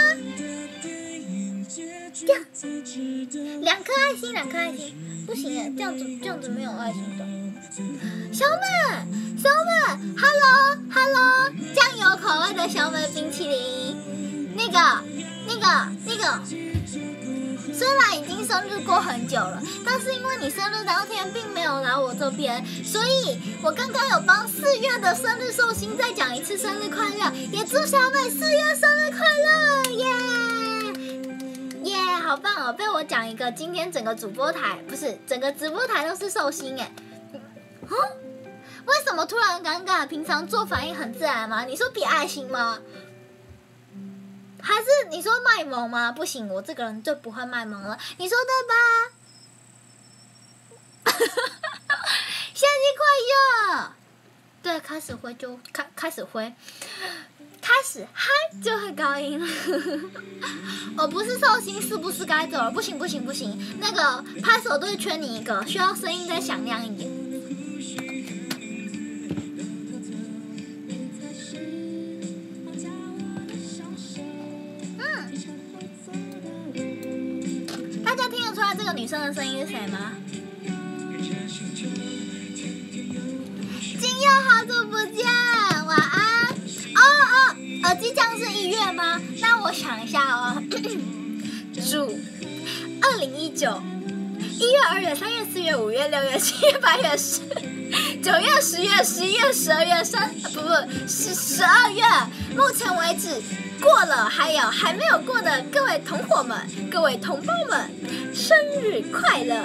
Speaker 2: 这样，两颗爱心，两颗爱心，不行耶，这样子这样子没有爱心的。小美，小美 ，Hello Hello， 酱油口味的小美冰淇淋，那个那个那个。虽然已经生日过很久了，但是因为你生日当天并没有来我这边，所以我刚刚有帮四月的生日寿星再讲一次生日快乐，也祝小美四月生日快乐，耶耶，好棒哦！被我讲一个，今天整个主播台不是整个直播台都是寿星哎，啊？为什么突然尴尬？平常做反应很自然吗？你说比爱心吗？还是你说卖萌吗？不行，我这个人最不会卖萌了。你说对吧？夏季快乐，对，开始挥就开开始挥，开始嗨就会高音了。我不是寿星，是不是该走了？不行不行不行，那个拍手队缺你一个，需要声音再响亮一点。这个女生的声音是谁吗？金佑，好久不见，晚安。哦哦，耳机酱是一月吗？那我想一下哦。祝二零一九一月、二月、三月、四月、五月、六月、七月、八月、十九月、十月、十一月、十二月、三不不是十二月，目前为止。过了，还有还没有过的各位同伙们、各位同胞们，生日快乐！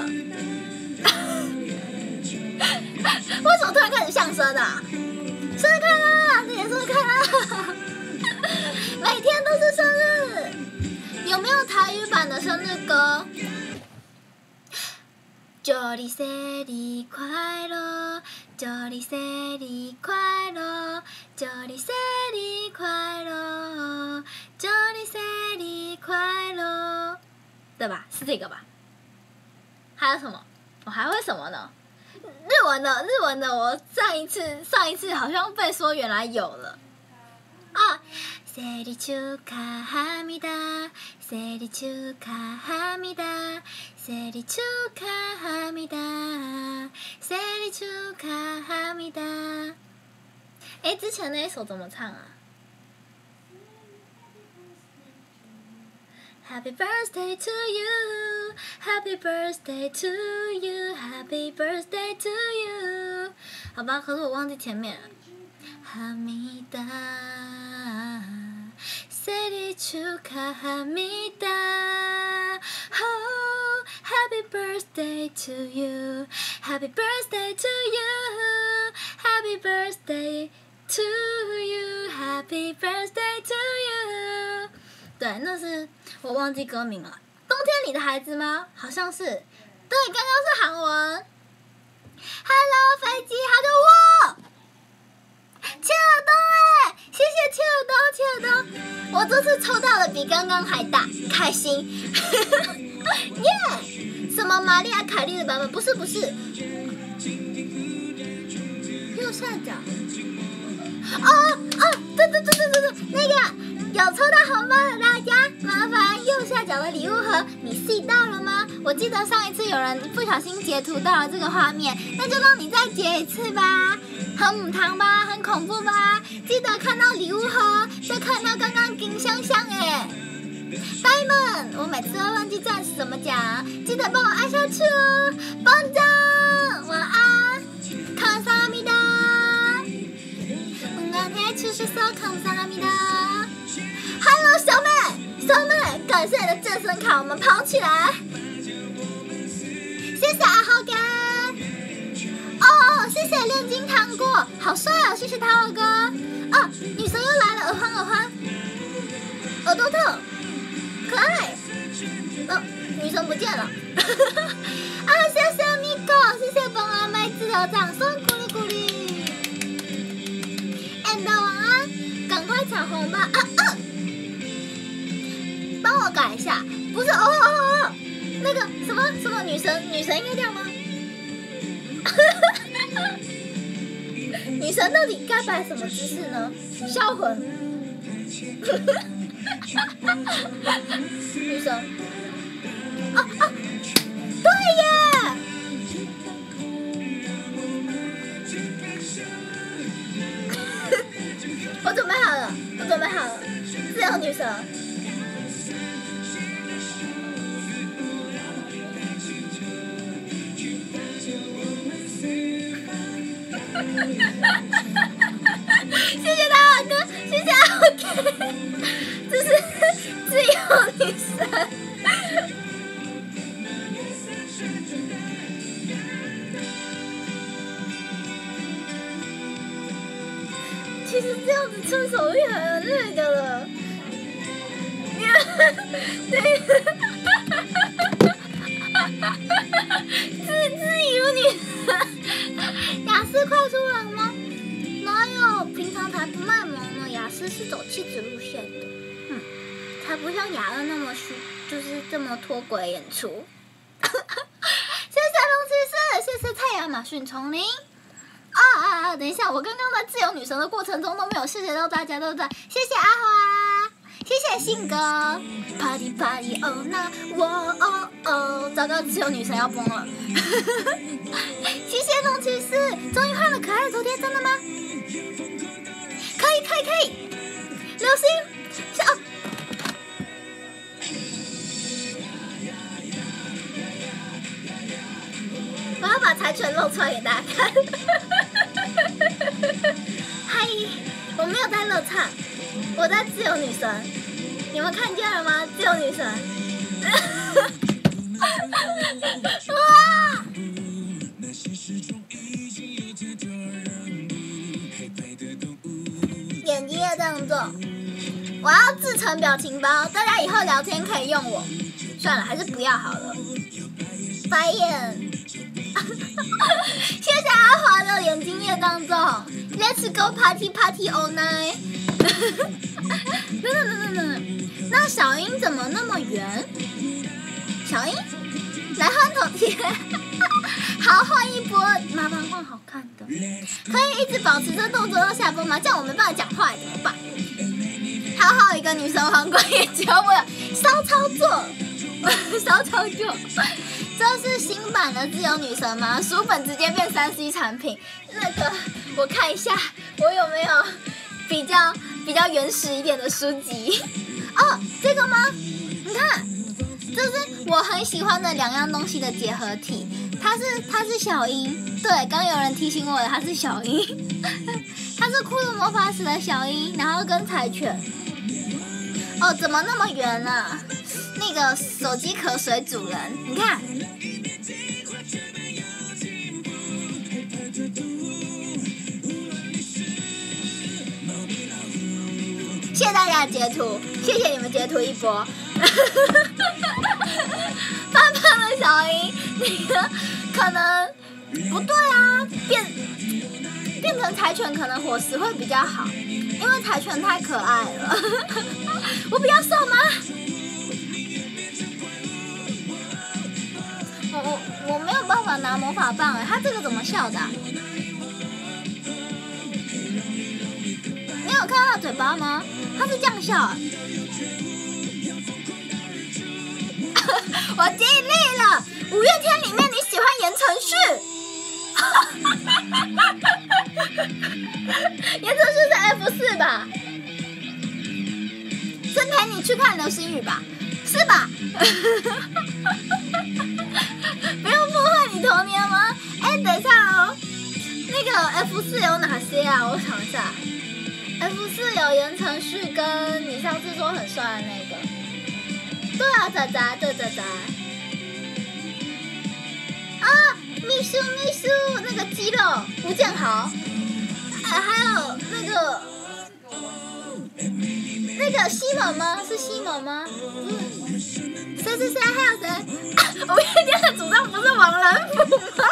Speaker 2: 为什么突然开始相声啊？生日快乐，今天生日快乐！每天都是生日，有没有台语版的生日歌？祝你生日快乐，祝你生日快乐，祝你生日快乐，祝你生日快乐，对吧？是这个吧？还有什么？我还会什么呢？日文的，日文的，我上一次上一次好像被说原来有了啊。生日축하합니다生日축하합니다生日축하합니다生日축하합니다哎，之前那一首怎么唱啊 ？Happy birthday to you, Happy birthday to you, Happy birthday to you。好吧，可是我忘记前面了。합니다生日축하합니다 Oh, Happy birthday to you, Happy birthday to you, Happy birthday to you, Happy birthday to you。对，那是我忘记歌名了。冬天里的孩子吗？好像是。对，刚刚是韩文。Hello， 飞机，好久我。 我这次抽到的比刚刚还大，开心！耶！ yeah! 什么玛丽亚凯莉的版本？不是不是，右下角。哦哦，对对对对对对，那个有抽到红包的大家，麻烦右下角的礼物盒，你 see 到了吗？我记得上一次有人不小心截图到了这个画面，那就让你再截一次吧。很母汤吧，很恐怖吧？记得看到礼物盒，再看到刚刚金香香哎。Diamond， 我每次都忘记暂时怎么讲，记得帮我按下去哦。班长，晚安。康萨米达，晚安，出是说康萨米达。Hello， 小妹，小妹，感谢你的健身卡，我们跑起来。谢谢阿豪哥。哦，谢谢炼金糖果，好帅哦！谢谢塔尔哥。哦，女神又来了，耳环耳环，耳朵痛。可爱，哦，女神不见了。啊，谢谢 Miko， 谢谢本阿妹子的掌声，鼓励鼓励。And 晚安，赶快抢红包！啊啊、帮我改一下，不是哦哦哦，那个什么什么女神，女神应该这样吗？女神到底该摆什么姿势呢？销魂。女神，啊啊，对耶！我准备好了，我准备好了，自由女神。谢谢大哥，谢谢阿 OK， 这是自由女神。其实这样子撑手力很累的了。对，自自由女神，雅思快出来吗？哪有，平常才不卖萌呢。雅思是走气质路线的，嗯，才不像雅恩那么虚，就是这么脱轨演出。谢谢龙骑士，谢谢太阳马逊丛林。啊啊啊！等一下，我刚刚在自由女神的过程中都没有谢谢到大家，对不对？谢谢阿华，谢谢信哥 ，Party Party 哦那我哦哦，糟糕，自由女神要崩了。谢谢龙骑士，终于换了可爱的头贴，真的吗？可以可以可以，流星，是哦。我要把柴犬露出来给大家看。嗨，我没有在乐唱，我在自由女神，你们看见了吗？自由女神。哇！眼睛要这样做，我要制成表情包，大家以后聊天可以用我。算了，还是不要好了。白眼。谢谢阿华的眼睛液当中 ，Let's go party party all night 等等等等等，那小樱怎么那么圆？小樱来换头贴，好换一波，麻烦换好看的，可以一直保持这动作到下播吗？这样我没办法讲话怎么办？好好一个女神皇冠也只有我骚操作，骚操作。这是新版的自由女神吗？书本直接变三 C 产品。那个，我看一下，我有没有比较比较原始一点的书籍？哦，这个吗？你看，这是我很喜欢的两样东西的结合体。它是它是小樱，对，刚有人提醒我的，它是小樱，它是骷髅魔法使的小樱，然后跟柴犬。哦，怎么那么圆啊？那个手机壳水主人，你看。谢谢大家的截图，谢谢你们截图一波。胖胖的小樱，那个可能不对啊，变变成柴犬可能伙食会比较好，因为柴犬太可爱了。我比较瘦吗？我我我没有办法拿魔法棒哎，它这个怎么笑的、啊？你有看到它嘴巴吗？它是这样笑、啊。我尽力了。五月天里面你喜欢言承旭？言承旭是 F 四 吧？是陪你去看流星雨吧？是吧？不用破坏你童年吗？哎，等一下哦，那个 F 四 有哪些啊？我想一下 ，F 四 有言承旭跟你上次说很帅的那个。对啊，仔仔，对仔仔。啊，秘书秘书，那个肌肉吴建豪，还还有那个那个西蒙吗？是西蒙吗？嗯，谁谁谁？还有谁？五月天的主唱不是王仁甫吗？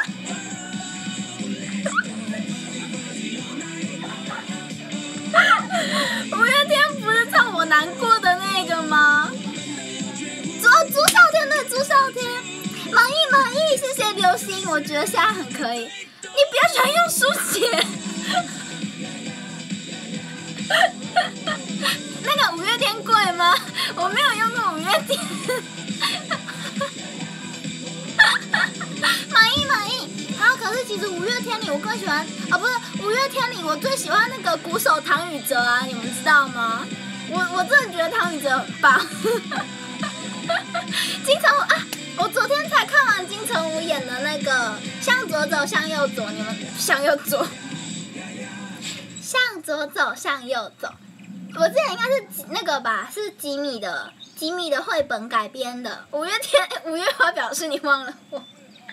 Speaker 2: 五月天不是唱我难过的那个吗？朱朱孝天对朱孝天，满意满意，谢谢流星，我觉得现在很可以。你不要喜欢用书写。那个五月天贵吗？我没有用过五月天。满意满意。然后可是其实五月天里我更喜欢，哦不是五月天里我最喜欢那个鼓手唐禹哲啊，你们知道吗？我我真的觉得唐禹哲很棒。金城武啊，我昨天才看完金城武演的那个向左走向右走，你们向右走，向左走向右走。我之前应该是那个吧，是吉米的吉米的绘本改编的。五月天五月花表示你忘了我。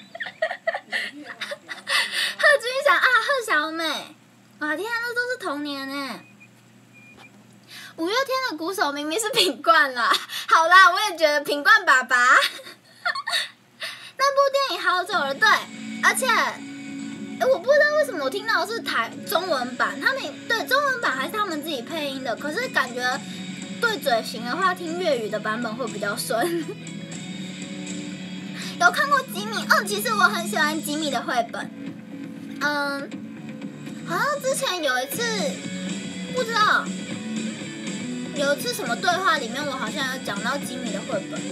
Speaker 2: 贺军翔啊，贺小美，哇天啊，那都是童年哎。五月天的鼓手明明是品冠啦，好啦，我也觉得品冠爸爸。那部电影好久了，对，而且，哎，我不知道为什么我听到的是台中文版，他们对中文版还是他们自己配音的，可是感觉对嘴型的话，听粤语的版本会比较顺。有看过吉米？嗯，其实我很喜欢吉米的绘本。嗯，好像之前有一次，不知道。有一次什么对话里面，我好像有讲到吉米的绘本。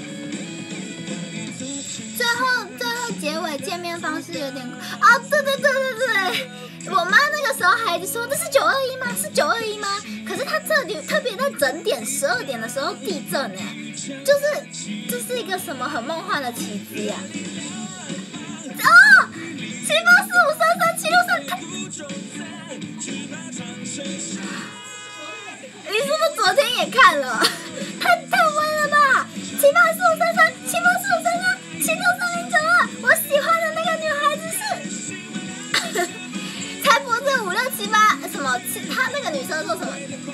Speaker 2: 最后，最后结尾见面方式有点啊，对对对对对，我妈那个时候还一直说这是九二一吗？是九二一吗？可是她这里特别在整点十二点的时候地震哎，就是这是一个什么很梦幻的奇迹啊！哦，七八四五三三七六三。你是不是昨天也看了？太太温了吧！七八四五三三，七八四五三三，七六三零九二。我喜欢的那个女孩子是，才不是五六七八什么七，她那个女生说什么？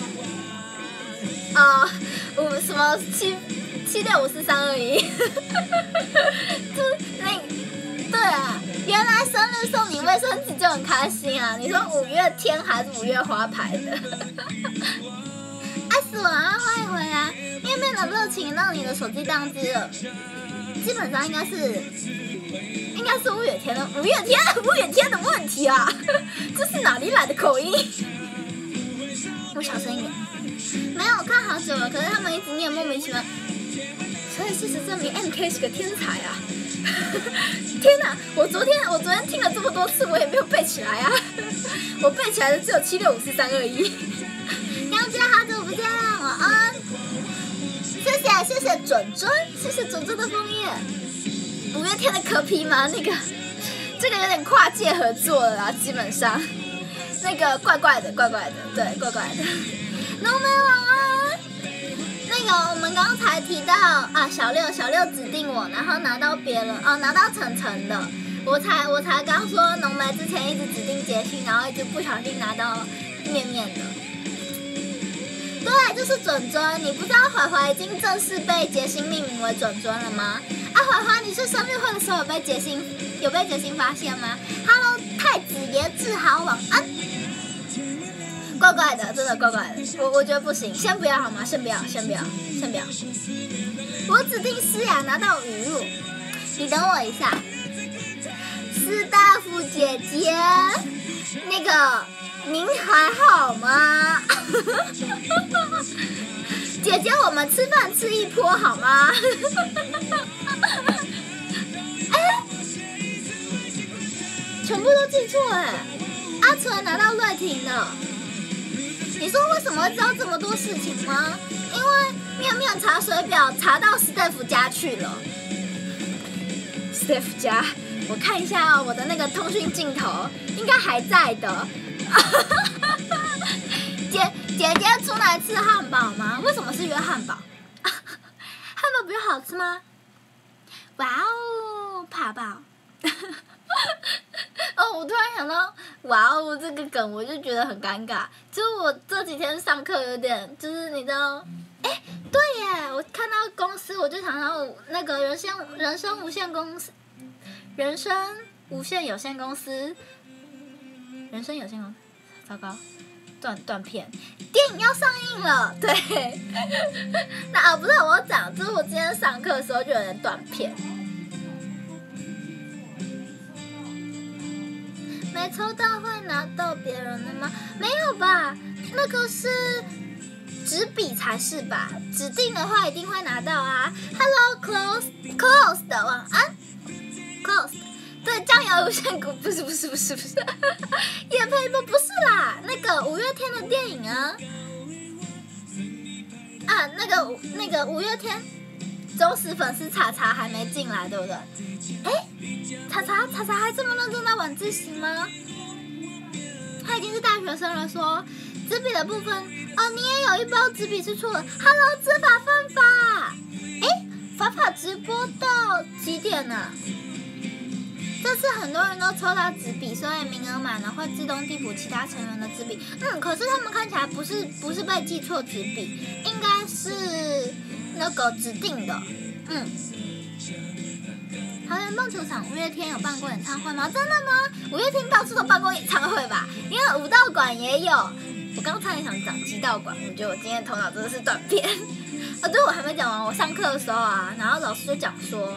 Speaker 2: 啊、呃，五什么七七六五四三二一？就那对啊，原来生日送你卫生纸就很开心啊！你说五月天还是五月花牌的？爱死我了，欢迎回来！面面的热情让你的手机宕机了，基本上应该是，应该是五月天的五月天五月天的问题啊！这是哪里来的口音？我小声一点。没有，我看好久了，可是他们一直念莫名其妙，所以事实证明 M K 是个天才啊！天哪，我昨天我昨天听了这么多次，我也没有背起来啊！我背起来的只有七六五四三二一。杨姐好久不见，晚安。谢谢谢谢准准，谢谢准准的枫叶。五月天的柯 P 吗？那个这个有点跨界合作了啦，基本上那个怪怪的怪怪的，对，怪怪的。浓眉晚安。那个我们刚才提到啊，小六小六指定我，然后拿到别人哦，拿到晨晨的，我才我才刚说浓眉之前一直指定杰心，然后一直不小心拿到面面的。对，就是准准。你不知道怀怀已经正式被杰心命名为准准了吗？啊，怀怀，你是生日会的时候有被杰心有被杰心发现吗 ？Hello， 太子爷志豪晚安。 怪怪的，真的怪怪的。我我觉得不行，先不要好吗？先不要，先不要，先不要。我指定诗雅拿到语录，你等我一下。斯大夫姐姐，那个您还好吗？姐姐，我们吃饭吃一波好吗？哎，全部都记错哎！阿纯拿到瑞婷的，你说为什么会知道这么多事情吗？因为面面查水表查到 Steph 家去了。Steph 家，我看一下哦，我的那个通讯镜头应该还在的。姐姐姐出来吃汉堡吗？为什么是约汉堡？汉堡比较好吃吗？哇哦，怕爆！哦，我突然想到，哇哦，这个梗我就觉得很尴尬。就是我这几天上课有点，就是你知道，哎，对耶，我看到公司我就想到那个人生人生无限公司，人生无限有限公司，人生有限公司，糟糕。断断片，电影要上映了，对。那啊，不是我讲，就是我今天上课的时候就有点断片。没抽到会拿到别人的吗？没有吧，那个是纸笔才是吧？指定的话一定会拿到啊。Hello close close 的晚安 close。对，酱油无限股不是不是不是不是，也配不不是啦，那个五月天的电影啊，啊那个那个五月天忠实粉丝查查还没进来，对不对？哎，查查查查还这么认真在晚自习吗？他已经是大学生了说，纸笔的部分哦，你也有一包纸笔是错的。Hello， 知法犯法，哎，法法直播到几点呢、啊？这次很多人都抽到纸笔，所以名额满了会自动递补其他成员的纸笔。嗯，可是他们看起来不是不是被记错纸笔，应该是那个指定的。嗯。桃园棒球场五月天有办过演唱会吗？真的吗？五月天到处都办过演唱会吧？因为武道馆也有。我刚差点想讲极道馆，我觉得我今天头脑真的是断片。哦，对，我还没讲完。我上课的时候啊，然后老师就讲说。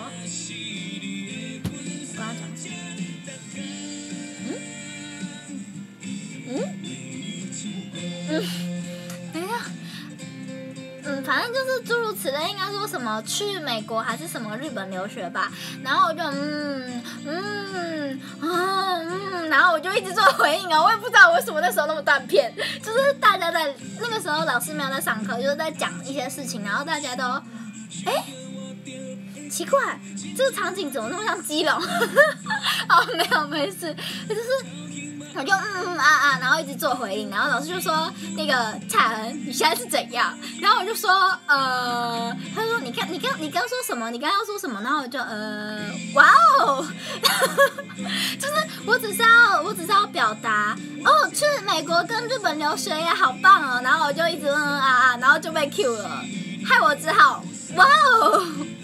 Speaker 2: 嗯，等一下，嗯，反正就是诸如此类，应该说什么去美国还是什么日本留学吧。然后我就嗯嗯啊嗯，然后我就一直做回应啊，我也不知道为什么那时候那么断片，就是大家在那个时候老师没有在上课，就是在讲一些事情，然后大家都哎奇怪，这个场景怎么那么像基隆？哦，没有没事，就是。我就嗯啊啊，然后一直做回应，然后老师就说那个蔡恩你现在是怎样？然后我就说呃，他说你看你刚你刚说什么？你刚要说什么？然后我就呃，哇哦，就是我只是要我只是要表达哦，去美国跟日本留学也好棒哦，然后我就一直嗯啊啊，然后就被 Q 了，害我只好哇哦。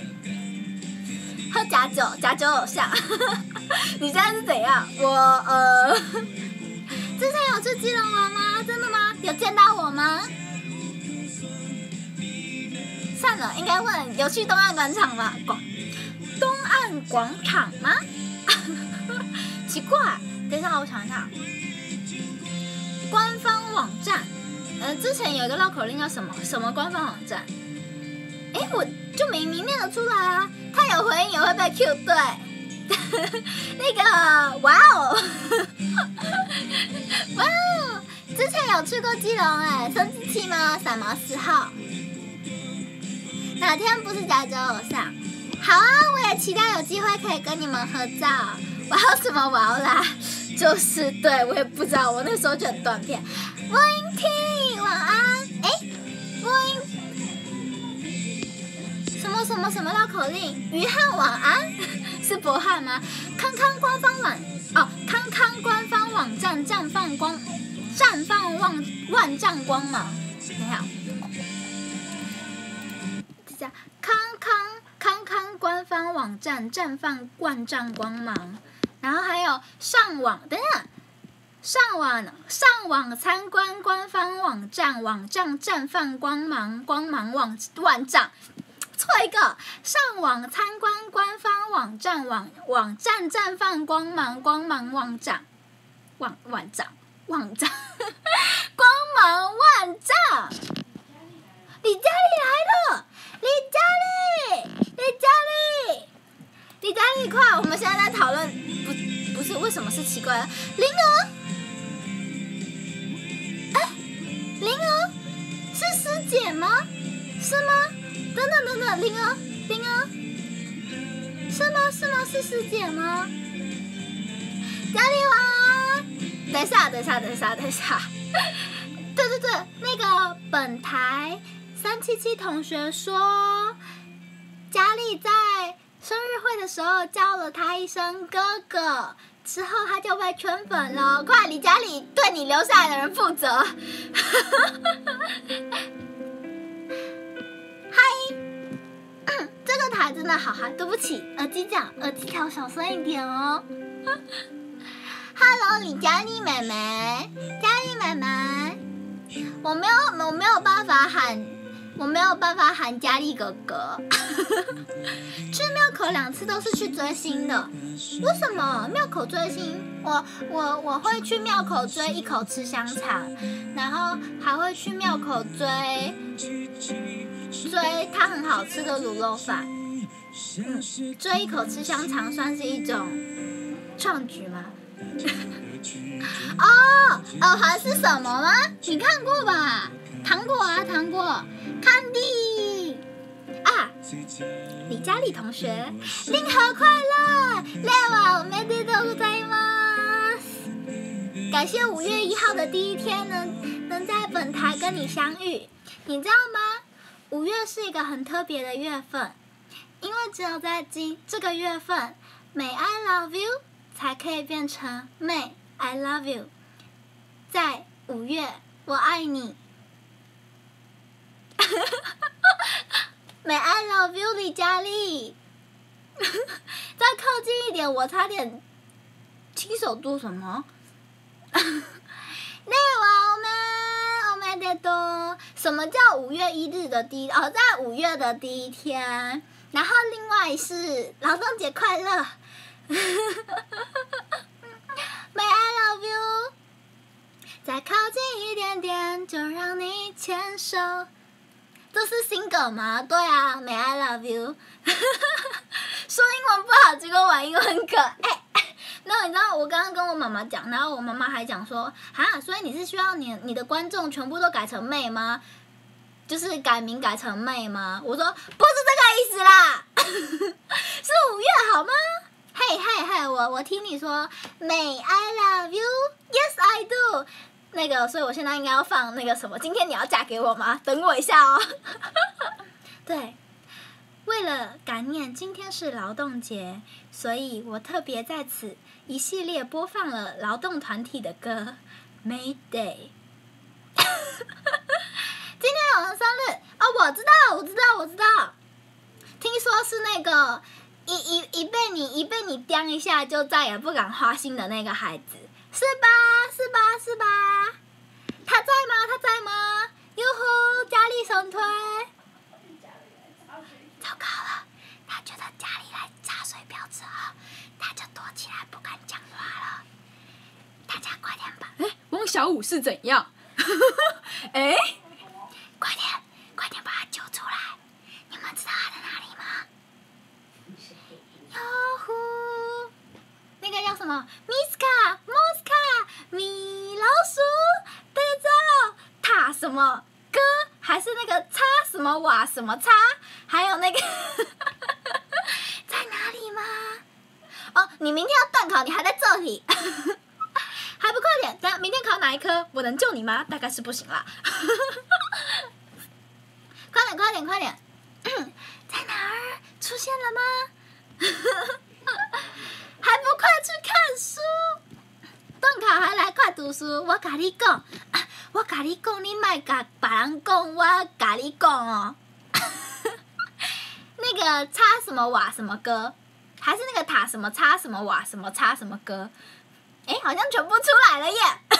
Speaker 2: 喝假酒，假酒偶像。你现在是怎样？我呃，之前有去基隆玩吗？真的吗？有见到我吗？算了，应该问有去东岸广场吗？广东岸广场吗？奇怪，等一下，我想一下。官方网站，呃，之前有一个绕口令叫什么？什么官方网站？哎，我就明明念得出来啊。他有回应也会被 Q 对，那个哇哦，哇哦，之前有去过基隆哎，生殖器吗？三毛四号，哪天不是加州偶像？好啊，我也期待有机会可以跟你们合照。哇哦什么哇哦啦？就是对我也不知道，我那时候就很断片。Win T 晚安，哎 ，Win。什么什么什么绕口令？于汉晚安，是博汉吗？康康官方网哦，康康官方网站绽放光，绽放万万丈光芒。等一下，这叫康康康康官方网站绽放万丈光芒。然后还有上网，等一下， 上网上网参观官方网站，网站绽放光芒，光芒万万丈。错一个，上网参观官方网站，网网站绽放光芒，光芒万丈，万万丈，万丈，光芒万丈。李佳丽来了，李佳丽，李佳丽，李佳丽，快！我们现在在讨论，不不是为什么是奇怪的灵儿。灵儿是师姐吗？是吗？等等等等，灵儿，灵儿，是吗？是吗？是师姐吗？佳丽娃，等一下，等一下，等一下，等一下。对对对，那个本台三七七同学说，佳丽在生日会的时候叫了他一声哥哥。之后他就被圈粉了，快，李佳丽对你留下来的人负责。嗨、嗯，这个台真的好嗨，对不起，耳机讲，耳机调小声一点哦。Hello， 李佳丽妹妹，佳丽妹妹，我没有，我没有办法喊，我没有办法喊佳丽哥哥。去庙口两次都是去追星的，为什么？庙口追星，我我我会去庙口追一口吃香肠，然后还会去庙口追追它很好吃的卤肉饭。嗯，追一口吃香肠算是一种创举吗？哦，耳环是什么吗？你看过吧？糖果啊，糖果 ，Candy 啊，李佳丽同学，令和快乐，令和おめでとうございます。感谢五月一号的第一天能能在本台跟你相遇，你知道吗？五月是一个很特别的月份，因为只有在今这个月份 ，May I love you 才可以变成 May I love you。在五月，我爱你。May I love you， 李佳丽。再靠近一点，我差点亲手做什么？那我们我们得多，什么叫五月一日的第一？哦，在五月的第一天。然后另外是劳动节快乐。May I love you。再靠近一点点，就让你牵手。这是新梗吗？对啊 ，May I love you。说英文不好，结果玩英文梗。哎、欸，那你知道我刚刚跟我妈妈讲，然后我妈妈还讲说，哈，所以你是需要你你的观众全部都改成妹吗？就是改名改成妹吗？我说不是这个意思啦，是五月好吗？嘿嘿嘿，我我听你说 ，May I love you？Yes I do。那个，所以我现在应该要放那个什么？今天你要嫁给我吗？等我一下哦。对，为了感念今天是劳动节，所以我特别在此一系列播放了劳动团体的歌 ，May Day。今天有人生日哦，我知道，我知道，我知道。听说是那个一一一被你一被你叼一下就再也不敢花心的那个孩子。是吧？是吧？是吧？他在吗？他在吗？哟吼！佳丽神推。糟糕了，他觉得佳丽来茶水婊之后，他就躲起来不敢讲话了。大家快点吧！
Speaker 4: 哎，汪小五是怎样？哎，
Speaker 2: 快点，快点把他揪出来！你们知道他在哪里吗？哟呼！那个叫什么？米斯卡、莫斯卡、米老鼠、对照、塔什么哥，还是那个叉什么瓦什么叉，还有那个在哪里吗？哦，你明天要段考，你还在这里，还不快点？等下明天考哪一科？我能救你吗？大概是不行啦。快点，快点，快点！在哪儿？出现了吗？还不快去看书？段考还来快读书！我甲你讲，我甲你讲，你莫甲别人讲，我甲你讲哦。那个叉什么瓦什么歌，还是那个塔什么叉什么瓦什么叉什么歌？哎、 哎，好像全部出来了耶！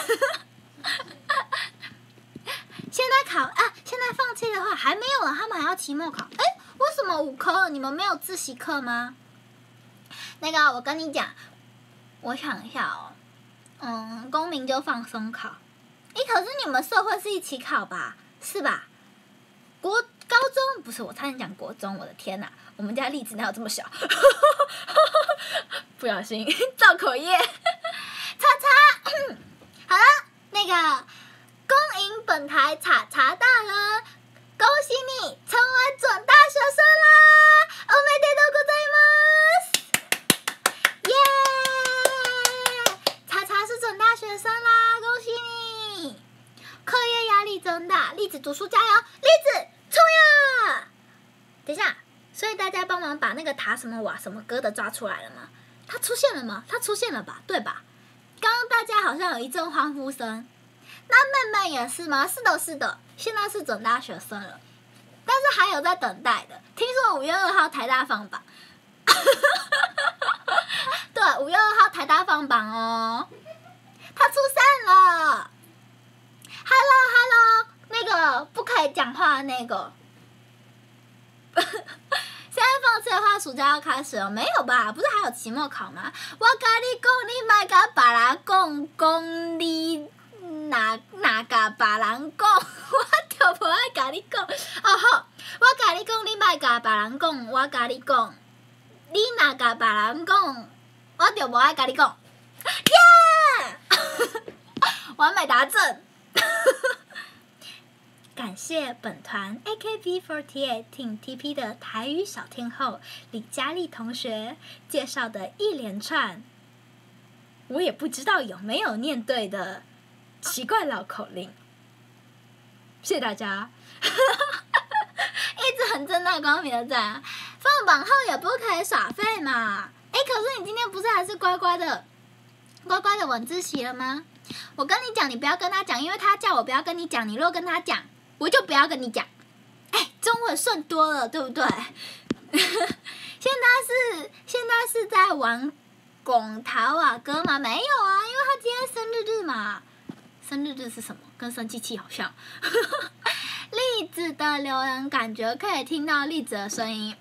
Speaker 2: 现在考啊，现在放弃的话还没有了，他们还要期末考。哎，为什么五科？你们没有自习课吗？那个，我跟你讲，我想一下哦，嗯，公民就放松考。哎，可是你们社会是一起考吧？是吧？国高中不是，我差点讲国中，我的天哪！我们家栗子哪有这么小？不小心造口业。叉叉，好了，那个恭迎本台叉叉大人，恭喜你成为准大学生啦！おめでとうございます！耶！叉叉是准大学生啦，恭喜你！课业压力真大，栗子读书加油，栗子冲呀！等一下，所以大家帮忙把那个塔什么瓦什么哥的抓出来了吗？他出现了吗？他出现了吧？对吧？刚刚大家好像有一阵欢呼声。那妹妹也是吗？是的，是的，现在是准大学生了，但是还有在等待的。听说五月二号台大放榜，对，五月二号台大放榜哦。他出现了 ，Hello Hello， 那个不可以讲话的那个。现在放弃的话，暑假要开始了，没有吧？不是还有期末考吗？我跟你讲，你莫甲别人讲讲你哪哪甲别人讲，我就无爱甲你讲。哦好，我甲你讲，你莫甲别人讲，我甲你讲，你哪甲别人讲，我就无爱甲你讲。耶！完美答正。感谢本团 A K B 四十八 Team T P 的台语小天后李佳丽同学介绍的一连串，我也不知道有没有念对的奇怪老口令，谢谢大家。一直很正大光明的赞，放榜后也不可以耍废嘛。哎，可是你今天不是还是乖乖的乖乖的晚自习了吗？我跟你讲，你不要跟他讲，因为他叫我不要跟你讲，你若跟他讲，我就不要跟你讲。哎，中文顺多了，对不对？现在是现在是在玩拱桃啊歌吗？没有啊，因为他今天生日日嘛。生日日是什么？跟生气气好像。栗子的留言感觉可以听到栗子的声音。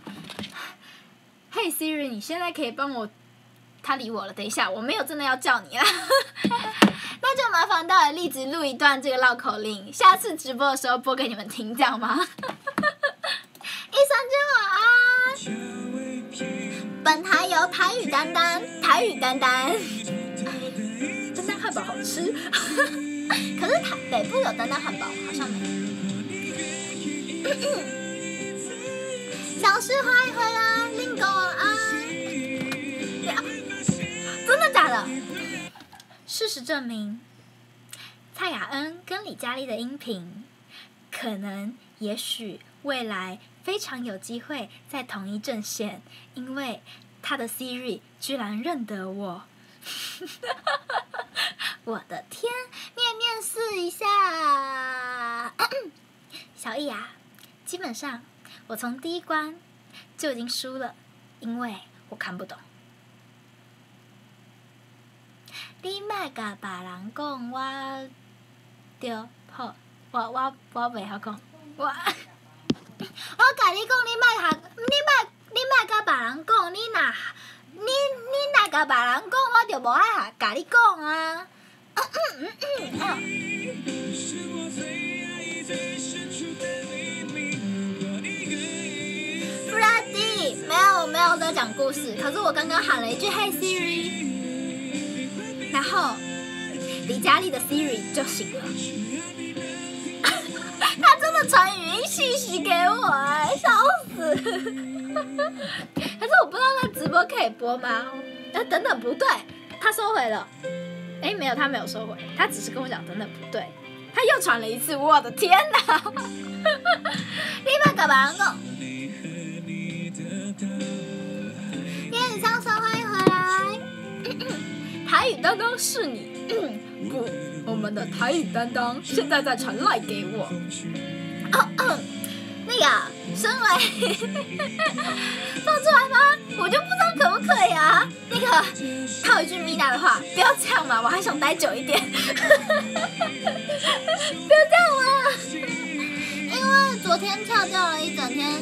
Speaker 2: 嘿 Siri， 你现在可以帮我？他理我了，等一下，我没有真的要叫你啦。那就麻烦到了栗子录一段这个绕口令，下次直播的时候播给你们听，这样吗？一生君晚安。本台由台语担当，台语担当。担当汉堡好吃，可是台北部有担当汉堡，好像没有。小诗欢迎回来，令狗晚安。真的假的？事实证明，蔡雅恩跟李佳丽的音频，可能、也许、未来非常有机会在同一阵线，因为他的 Siri 居然认得我。我的天，面面试一下。小易啊，基本上我从第一关就已经输了，因为我看不懂。你莫甲别人讲，我着好，我我我袂晓讲，我我甲你讲，你莫学，你莫你莫甲别人讲，你若你你若甲别人讲，我着无爱学甲你讲啊。嗯嗯嗯嗯。Freddy， 没有我没有在讲故事，可是我刚刚喊了一句 Hey Siri。然后，李佳丽的 Siri 就醒了，他真的传语音信息给我，哎，笑死！可是我不知道他直播可以播吗？哎，等等，不对，他收回了。哎，没有，他没有收回，他只是跟我讲等等不对，他又传了一次，我的天哪！你莫甲别人讲。叶雨上升，欢迎回来。台语担当是你，嗯、不，我们的台语担当现在在传赖给我。哦哦，那个身为放出来吗？ 我就不知道可不可以啊。那个套一句米娜的话，不要这样嘛，我还想待久一点。不要这样嘛，因为昨天跳掉了一整天，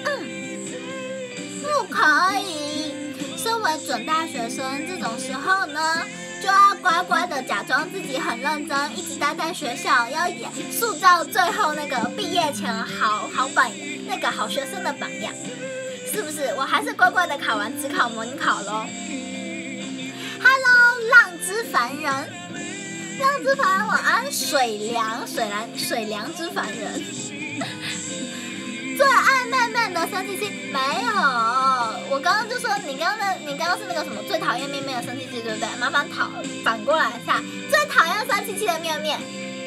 Speaker 2: 不可以。身为准大学生，这种时候呢，就要乖乖的假装自己很认真，一直待在学校，要塑造最后那个毕业前好好榜那个好学生的榜样，是不是？我还是乖乖的考完只考模拟考咯。Hello， 浪之凡人，浪之凡人晚安，水凉水凉水凉之凡人。最爱妹妹的生气气没有，我刚刚就说你刚刚你刚刚是那个什么最讨厌妹妹的生气气，对不对？麻烦讨反过来一下，最讨厌生气气的面面。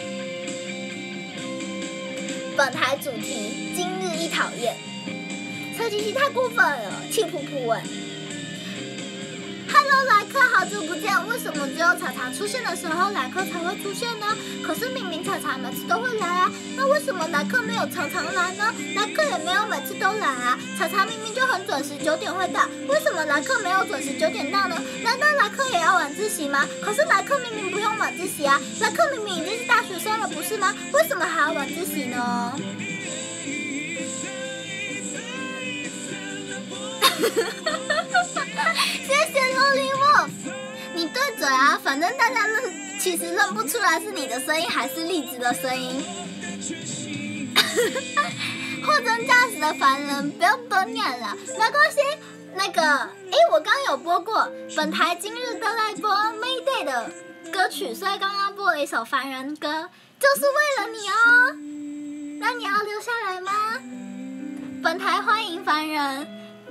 Speaker 2: 本台主题今日一讨厌，生气气太过分了，气噗噗哎。Hello， 莱克，好久不见。为什么只有茶茶出现的时候莱克才会出现呢？可是明明茶茶每次都会来啊，那为什么莱克没有常常来呢？莱克也没有每次都来啊。茶茶明明就很准时，九点会到，为什么莱克没有准时九点到呢？难道莱克也要晚自习吗？可是莱克明明不用晚自习啊，莱克明明已经是大学生了，不是吗？为什么还要晚自习呢？谢谢洛丽沃，你对嘴啊，反正大家认其实认不出来是你的声音还是栗子的声音。货真价实的凡人，不用多念了，没关系。那个，诶，我刚有播过，本台今日都在播 Mayday 的歌曲，所以刚刚播了一首凡人歌，就是为了你哦。那你要留下来吗？本台欢迎凡人。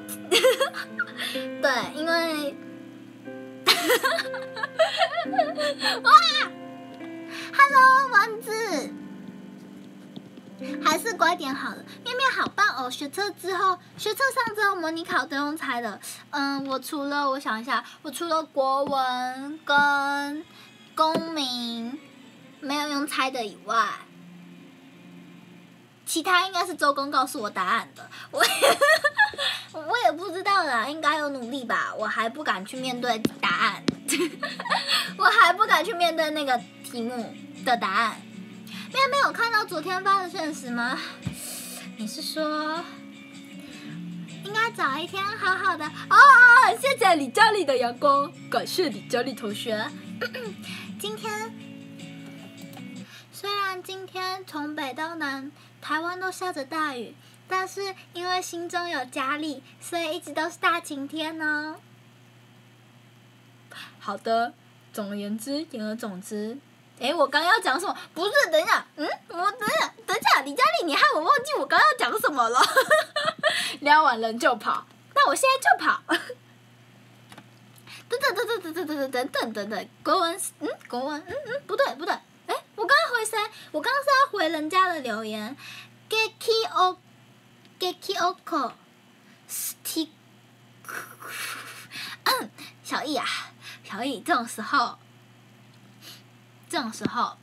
Speaker 2: 对，因为哇 ，Hello， 丸子，还是乖点好了。面面好棒哦！学测之后，学测上之后模拟考都用猜的。嗯，我除了我想一下，我除了国文跟公民没有用猜的以外，其他应该是周公告诉我答案的。我也我也不知道啦，应该有努力吧。我还不敢去面对答案，我还不敢去面对那个题目的答案。妹妹有看到昨天发的现实吗？你是说应该找一天好好的哦？谢谢你家里的阳光，感谢你家里同学。今天虽然今天从北到南台湾都下着大雨，但是因为心中有佳丽，所以一直都是大晴天哦。好的，总而言之，言而总之，诶，我刚要讲什么？不是，等一下，嗯，我等一下，等一下，李佳丽，你害我忘记我刚要讲什么了。撩完人就跑，那我现在就跑。等等等等等等等等等等等，国文，嗯，国文，嗯嗯，不对不对，诶，我刚刚回谁？我刚刚是要回人家的留言。Geki o Geki oko stick， 小易啊，小易，这种时候，这种时候，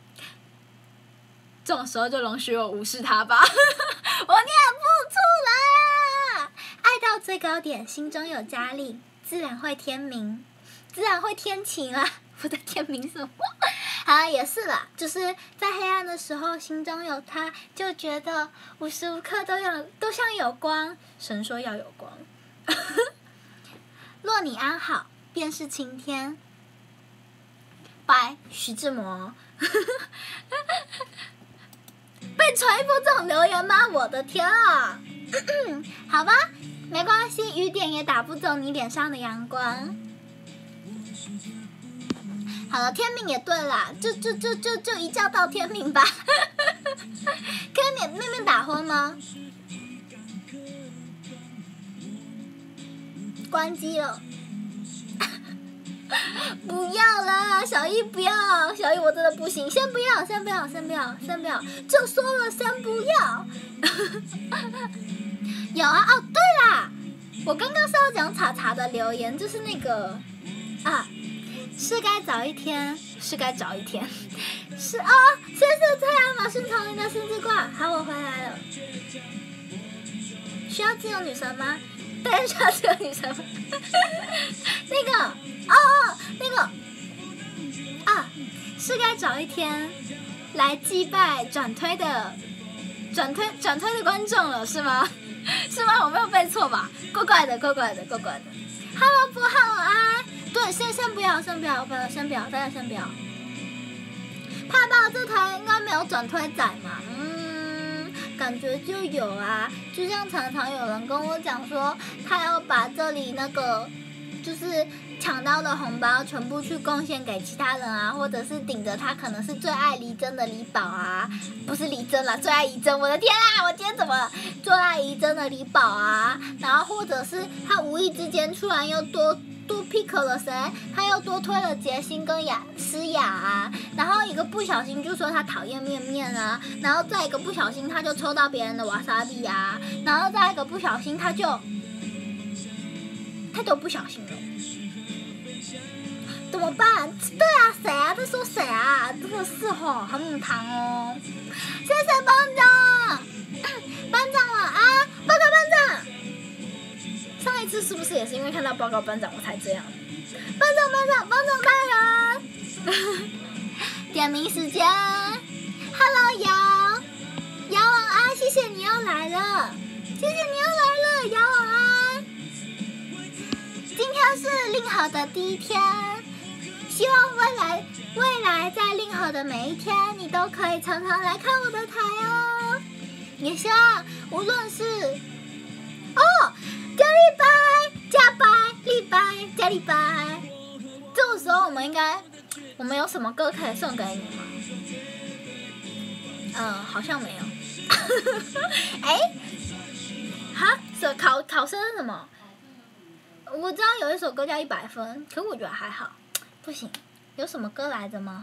Speaker 2: 这种时候就容许我无视他吧。我念不出来啊！爱到最高点，心中有佳丽，自然会天明，自然会天晴啊！我的天明什么？啊，也是啦，就是在黑暗的时候，心中有他，就觉得无时无刻都有都像有光。神说要有光。若你安好，便是晴天。拜，徐志摩。被传播这种留言吗？我的天啊！好吧，没关系，雨点也打不走你脸上的阳光。好了，天明也对啦，就就就就就一觉到天明吧。可以免妹妹打昏吗？关机了。不要啦，小易不要，小易我真的不行，先不要，先不要，先不要，先不要，就说了先不要。有啊，哦对啦，我刚刚是要讲茶茶的留言，就是那个啊。是该早一天，是该早一天，是哦，谢谢太阳马逊丛林的星之挂，好，我回来了。需要自由女神吗？ 但是这个女生，那个哦哦那个啊，是该找一天来祭拜转推的转推转推的观众了，是吗？是吗？我没有背错吧？怪怪的，怪怪的，怪怪的。Hello 不好啊，对，先先不要，先不要，不要，先不要，大家先不要。怕到这台应该没有转推仔嘛？嗯，感觉就有啊。就像常常有人跟我讲说，他要把这里那个就是抢到的红包全部去贡献给其他人啊，或者是顶着他可能是最爱黎真的李宝啊，不是黎真啦，最爱怡真，我的天啊，我今天怎么了？最爱怡真的李宝啊，然后或者是他无意之间突然又多多 pick 了谁，他又多推了杰心跟雅诗雅啊，然后一个不小心就说他讨厌面面啊，然后再一个不小心他就抽到别人的瓦萨比啊，然后再一个不小心他就他就不小心了。怎么办？对啊，谁啊？在说谁啊？真的是吼，很母汤哦。谢谢班长，班长晚安，报告班长。上一次是不是也是因为看到报告班长我才这样？班长班长班长大人，点名时间。Hello 瑶，瑶晚安，谢谢你又来了，谢谢你又来了，瑶晚安。今天是令和的第一天。希望未来未来在令和的每一天，你都可以常常来看我的台哦。也希望无论是哦，加力拜、加拜、力拜、加力拜，这个时候我们应该，我们有什么歌可以送给你吗？嗯，好像没有。哎，哈，是考考生什么？我知道有一首歌叫一百分，可我觉得还好。不行，有什么歌来着吗？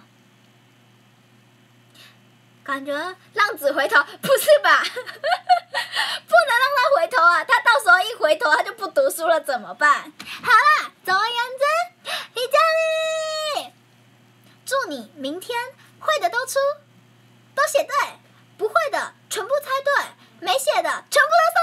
Speaker 2: 感觉浪子回头，不是吧？不能让他回头啊！他到时候一回头，他就不读书了，怎么办？好啦，总而言之，李佳丽，祝你明天会的都出，都写对，不会的全部猜对，没写的全部都送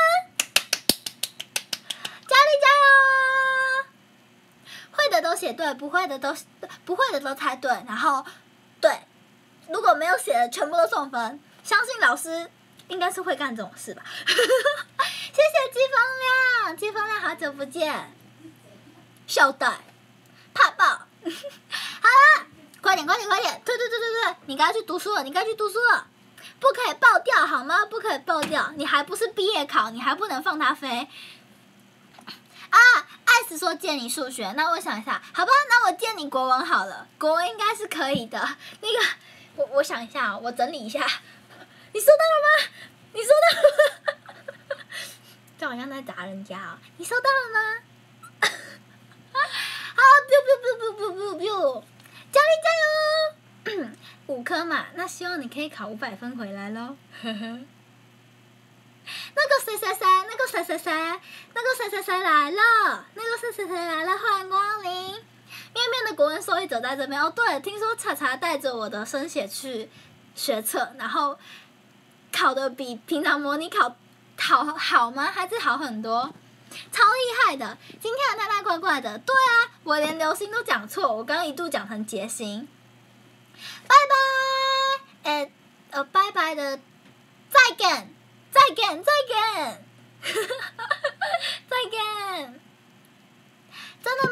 Speaker 2: 分。佳丽加油！会的都写对，不会的都不会的都猜对，然后对，如果没有写的全部都送分，相信老师应该是会干这种事吧。谢谢季风亮，季风亮好久不见，笑带，怕爆，好了，快点快点快点，对对对对对，你该去读书了，你该去读书了，不可以爆掉好吗？不可以爆掉，你还不是毕业考，你还不能放它飞。啊，艾斯说借你数学，那我想一下，好吧，那我借你国文好了，国文应该是可以的。那个，我我想一下，我整理一下，你收到了吗？你收到了吗？这好像在砸人家啊、哦！你收到了吗？好 ，biu biu biu biu biu biu biu， 加油加油！五科嘛，那希望你可以考五百分回来咯。呵呵。那个谁谁谁，那个谁谁谁，那个谁谁谁来了，那个谁谁谁来了，欢迎光临。面面的国文受益者在这边哦。对，听说茶茶带着我的生写去学测，然后考的比平常模拟考好好吗？还是好很多？超厉害的！今天的太太怪怪的。对啊，我连流星都讲错，我刚刚一度讲成杰星。拜拜，呃呃，拜拜的，再见。再见，再见，再见，真的吗？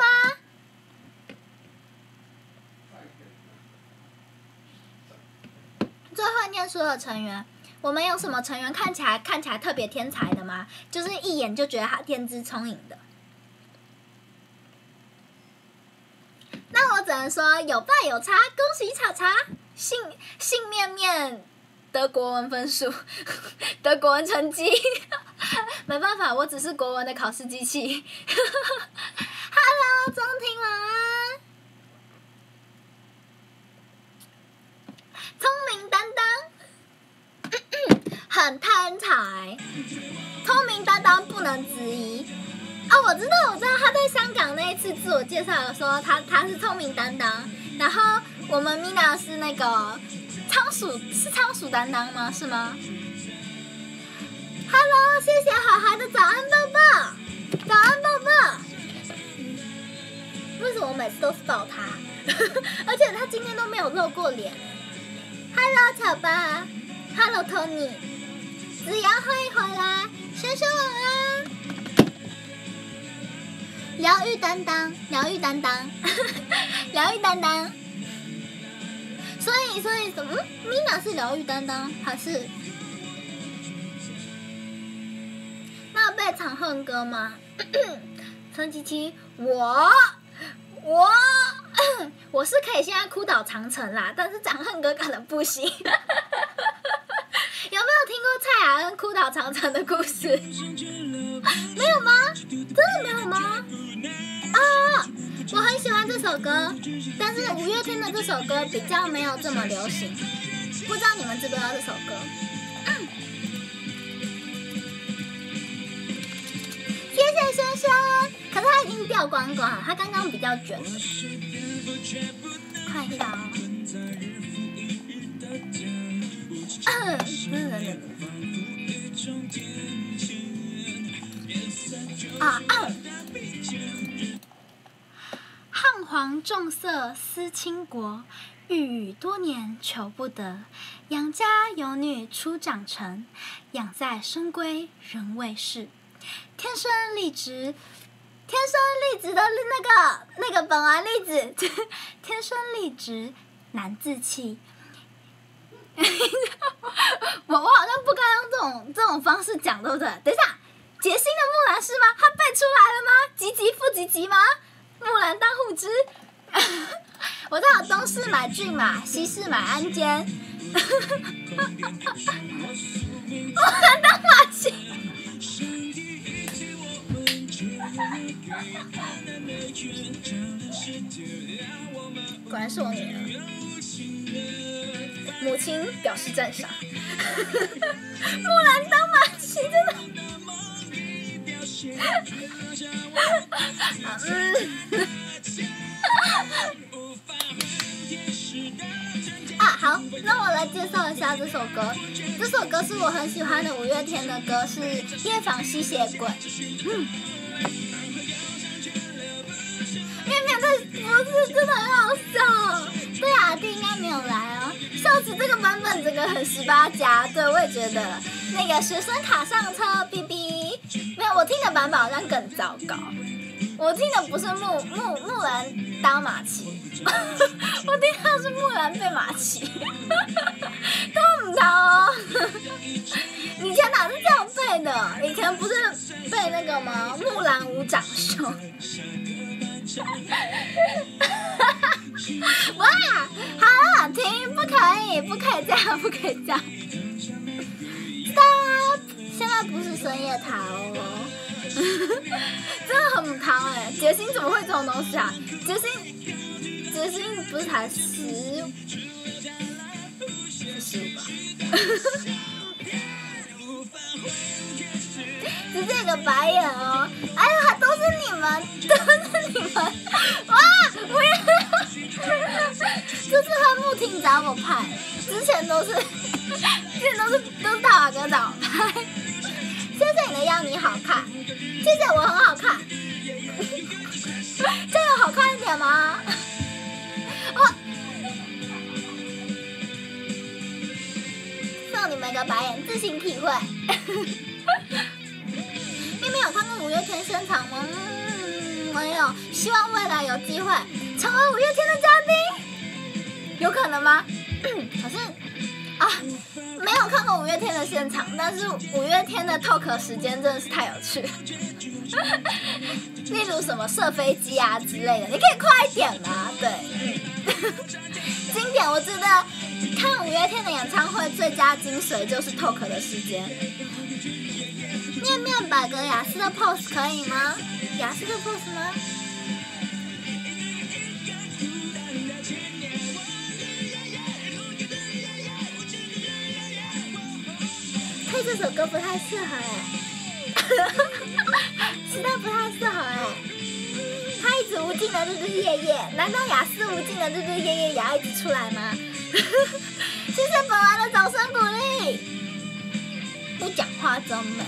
Speaker 2: 最会念书的成员，我们有什么成员看起来看起来特别天才的吗？就是一眼就觉得他天资聪颖的。那我只能说有败有差，恭喜茶茶，信信面面。得国文分数，得国文成绩，没办法，我只是国文的考试机器。Hello， 中庭晚安。聪明担当，很天才，聪明担当不能质疑。哦，我知道，我知道，他在香港那一次自我介绍的时候，他他是聪明担当，然后我们 Mina 是那个。仓鼠是仓鼠担当吗？是吗？ Hello， 谢谢好孩的早安抱抱，早安抱抱。为什么我每次都是抱他？而且他今天都没有露过脸。Hello， 巧爸 ，Hello Tony， 子阳欢迎回来，轩轩晚安。疗愈担当，疗愈担当，疗愈担当。所以，所以什么？嗯 Mina 是疗愈担当还是？那被常恨歌吗？陈琪琪，我我我是可以现在哭倒长城啦，但是常恨歌可能不行。有没有听过蔡雅恩哭倒长城的故事？没有吗？真的没有吗？啊，我很喜欢这首歌，但是五月天的这首歌比较没有这么流行，不知道你们知不知道这首歌？嗯，谢谢轩轩，可是他已经掉光光了，他刚刚比较卷了，快一点哦。啊啊！汉皇重色思倾国，御宇多年求不得。养家有女初长成，养在深闺人未识。天生丽质，天生丽质的那个那个本丸丽子，天生丽质难自弃。我我好像不该用这种这种方式讲，对不对？等一下，杰星的木兰诗吗？他背出来了吗？吉吉复吉吉吗？木兰当户织。我知道东市买骏马，西市买鞍鞯。木兰当马骑。果然是我女儿。母亲表示赞赏。木兰当马骑真的。啊，好，那我来介绍一下这首歌。这首歌是我很喜欢的五月天的歌，是《夜访吸血鬼》。嗯，面面的不是真的很好笑。对啊，弟应该没有来哦。笑死，这个版本整个很十八加。对，我也觉得那个学生卡上车 ，B B。没有，我听的版本好像更糟糕。我听的不是木木木兰当马骑，我听到是木兰被马骑，都唔同哦。以前哪是这样背的？以前不是背那个吗？木兰无长袖。哇，好了，停，不可以，不可以这样，不可以这样。Stop！ 现在不是深夜塔哦。真的很母汤哎！杰星怎么会这种东西啊？杰星，杰星不是才十，是十五吧？直接一个白眼哦！哎呀，都是你们，都是你们！哇，我也，这次和木婷找我拍，之前都是，之前都是都是大瓦哥找我拍。谢谢你的邀，你好看。谢谢，我很好看。这有好看一点吗？哦，送你们个白眼，自行体会。你们有看过五月天现场吗？嗯，没有。希望未来有机会成为五月天的嘉宾，有可能吗？可是啊，没有看过五月天的现场，但是五月天的 talk 时间真的是太有趣了。例如什么射飞机啊之类的，你可以快一点嘛，对，嗯，经典，我觉得看五月天的演唱会最佳精髓就是 talk 的时间。面面摆个雅思的 pose 可以吗？雅思的 pose 吗？配这首歌不太适合哎。实在不太适合哎，他一直无尽的日日夜夜，难道雅思无尽的日日夜夜也要一直出来吗？谢谢本丸的掌声鼓励。不讲话真美。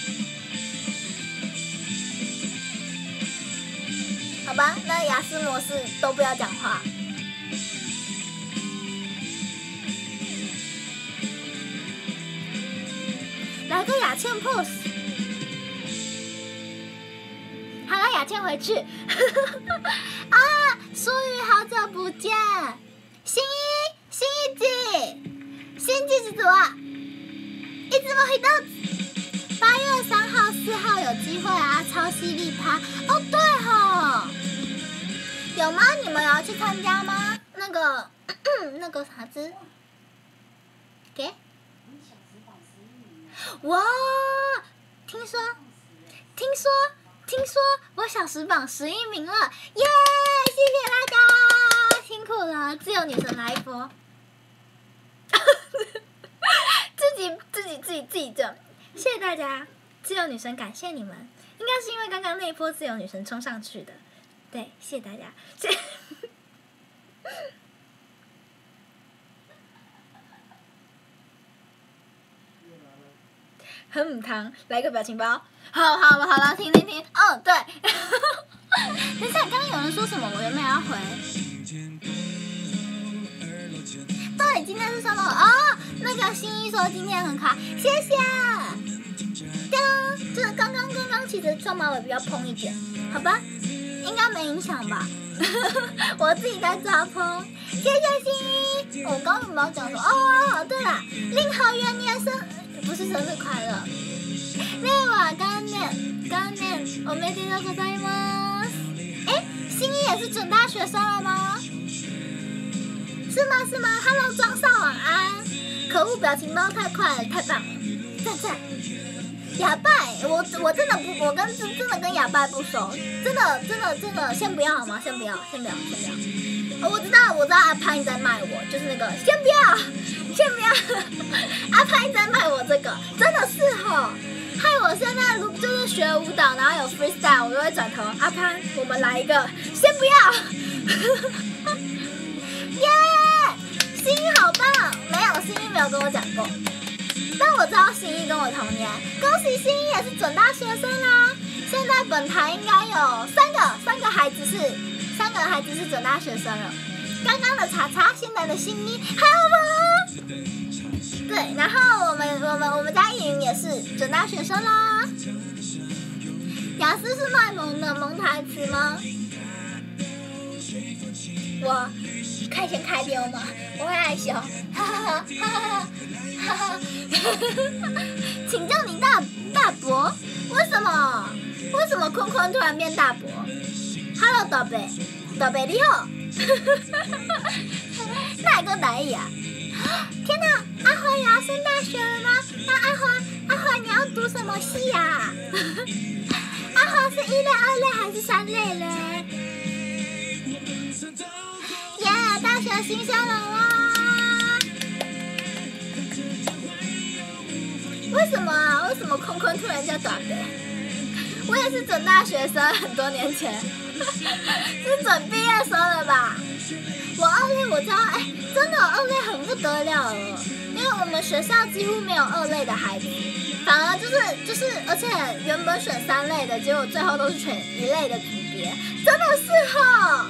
Speaker 2: 好吧，那雅思模式都不要讲话。来个雅倩 pose。好了，雅倩回去。啊，淑宇好久不见，新一，新一季，新季是怎么？一直摸黑豆子。八月三号、四号有机会啊，超犀利趴。哦，对吼，有吗？你们有要去参加吗？那个，那个啥子？给？哇，听说，听说，听说我小时榜十一名了，耶！谢谢大家，辛苦了，自由女神来一波。自己自己自己自己这，谢谢大家，自由女神感谢你们，应该是因为刚刚那一波自由女神冲上去的，对，谢谢大家，谢谢。很母汤，来个表情包。好好好了，听听听。哦，对。等一下，刚刚有人说什么？我原本要回。对，今天是什么？哦，那个新一说今天很可爱，谢谢。当，就是刚刚刚刚其实双马尾比较蓬一点，好吧？应该没影响吧？我自己在抓蓬。谢谢新一。我刚刚有没有讲说？哦，对了，令和元年生。不是生日快乐。令和元年，元年おめでとうございます。哎，新一也是准大学生了吗？是吗？是吗 ？Hello， 庄少晚安。可恶，表情包太快了，太棒了，赞赞。哑巴，我我真的不，我跟真真的跟哑巴不熟，真的真的真的，先不要好吗？先不要，先不要，先不要。哦、我知道，我知道阿潘在卖我，就是那个，先不要，先不要，阿潘在卖我这个，真的是吼，害我现在就是学舞蹈，然后有 freestyle， 我就会转头，阿潘，我们来一个，先不要，耶， yeah, 新一好棒，没有，新一没有跟我讲过，但我知道新一跟我同年，恭喜新一也是准大学生啦，现在本台应该有三个三个孩子是。三个孩子是准大学生了，刚刚的查查，现在的新一，还有吗？对，然后我们我们我们家艺云也是准大学生啦。雅思是卖萌的蒙台词吗？我可以先开丢吗？我会害羞，哈哈哈哈哈哈！请叫你大大伯，为什么？为什么坤坤突然变大伯 ？Hello， 大伯。宝贝你好，那还够台语啊！天哪，阿华也要升大学了吗？那阿华，阿华你要读什么系啊？阿华是一类、二类还是三类嘞？耶、yeah, 大学新生了啦！为什么啊？为什么坤坤突然叫大伯？我也是准大学生，很多年前。是准毕业生了吧？我二类我知道，哎，真的二类很不得了了，因为我们学校几乎没有二类的孩子，反而就是就是，而且原本选三类的，结果最后都是选一类的组别，真的是哈，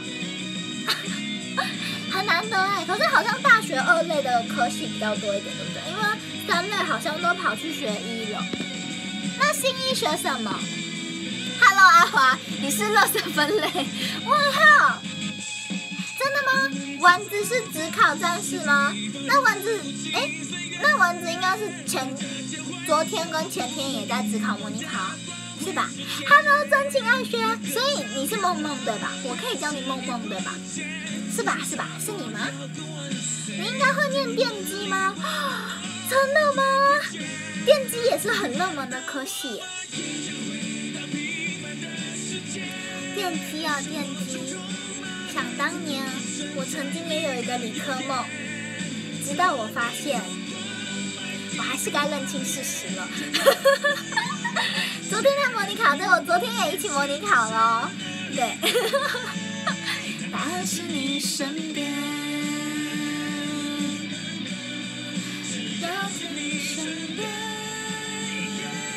Speaker 2: 很难得哎。可是好像大学二类的科系比较多一点，对不对？因为三类好像都跑去学医了。那新一学什么？Hello， 阿华，你是垃圾分类？问号，真的吗？丸子是指考战士吗？那丸子，哎，那丸子应该是前、昨天跟前天也在指考模拟考，是吧 ？Hello， 真情爱学，所以你是梦梦对吧？我可以叫你梦梦对吧？是吧？是吧？是你吗？你应该会念电机吗？真的吗？电机也是很热门的科系耶。电机啊，电机！想当年，我曾经也有一个理科梦，直到我发现，我还是该认清事实了。昨天在模拟考，对，我昨天也一起模拟考咯。对，答案是你身边，要在你身边。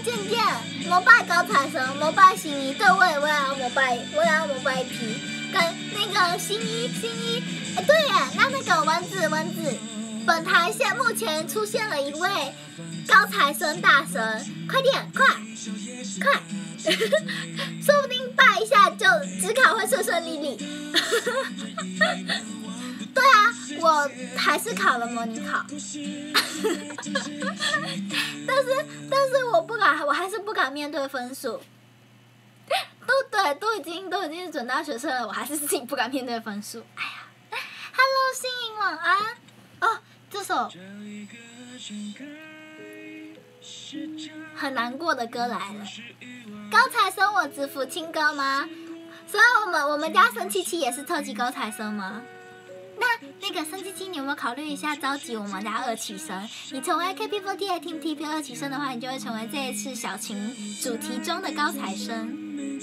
Speaker 2: 健健，膜拜高材生，膜拜新一，对我也我也要膜拜，我也要膜拜一批。跟那个新一新一，哎对耶，那那个丸子丸子，本台现目前出现了一位高材生大神，快点快快，说不定拜一下就只考会顺顺利利。对啊，我还是考了模拟考，但是但是我不敢，我还是不敢面对分数。都对，都已经都已经是准大学生了，我还是自己不敢面对分数。哎呀 ，Hello， 新颖晚安。哦，这首很难过的歌来了。高材生，我只服亲歌吗？所以我们我们家生七七也是特级高材生吗？那那个生七七，你有没有考虑一下召集我们家二期生？你成为 K P 四十八 Team T P 二期生的话，你就会成为这一次小琴主题中的高材生。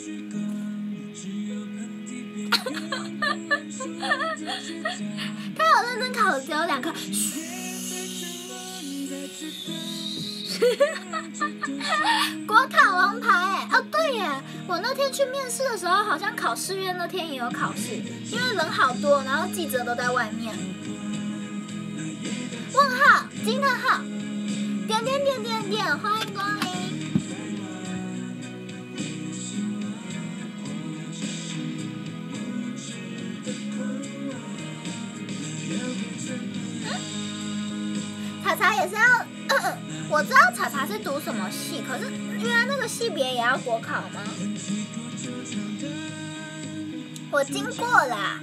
Speaker 2: 他有认真考的只有两科。国考王牌哎、欸，哦对耶，我那天去面试的时候，好像考试院那天也有考试，因为人好多，然后记者都在外面。问号，惊叹号，点点点点点，欢迎光临。查查也是要。咳咳我知道查查是读什么系，可是原来那个系别也要国考吗？我经过啦。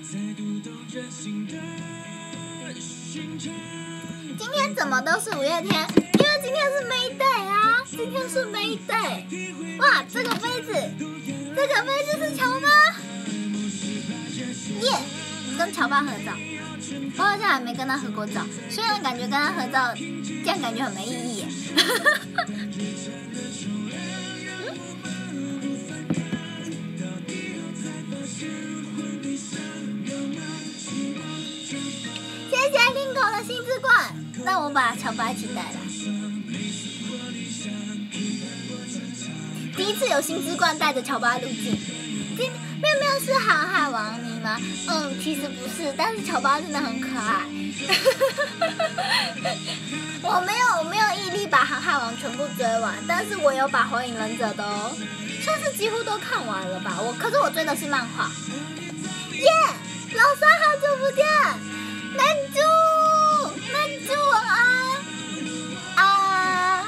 Speaker 2: 今天怎么都是五月天？因为今天是 May Day 啊，今天是 May Day。哇，这个杯子，这个杯子是乔巴，耶、yeah ，跟乔巴合照。我好像还没跟他合过照，虽然感觉跟他合照，这样感觉很没意义耶。谢谢 Lingo 的星之冠，那我把乔巴一起带来。第一次有星之冠带着乔巴入境。今妙妙是航海王迷吗？嗯，其实不是，但是乔巴真的很可爱。我没有，我没有毅力把航海王全部追完，但是我有把火影忍者都算是几乎都看完了吧。我可是我追的是漫画。耶、yeah! 老三好久不见，南珠，南珠晚安。啊，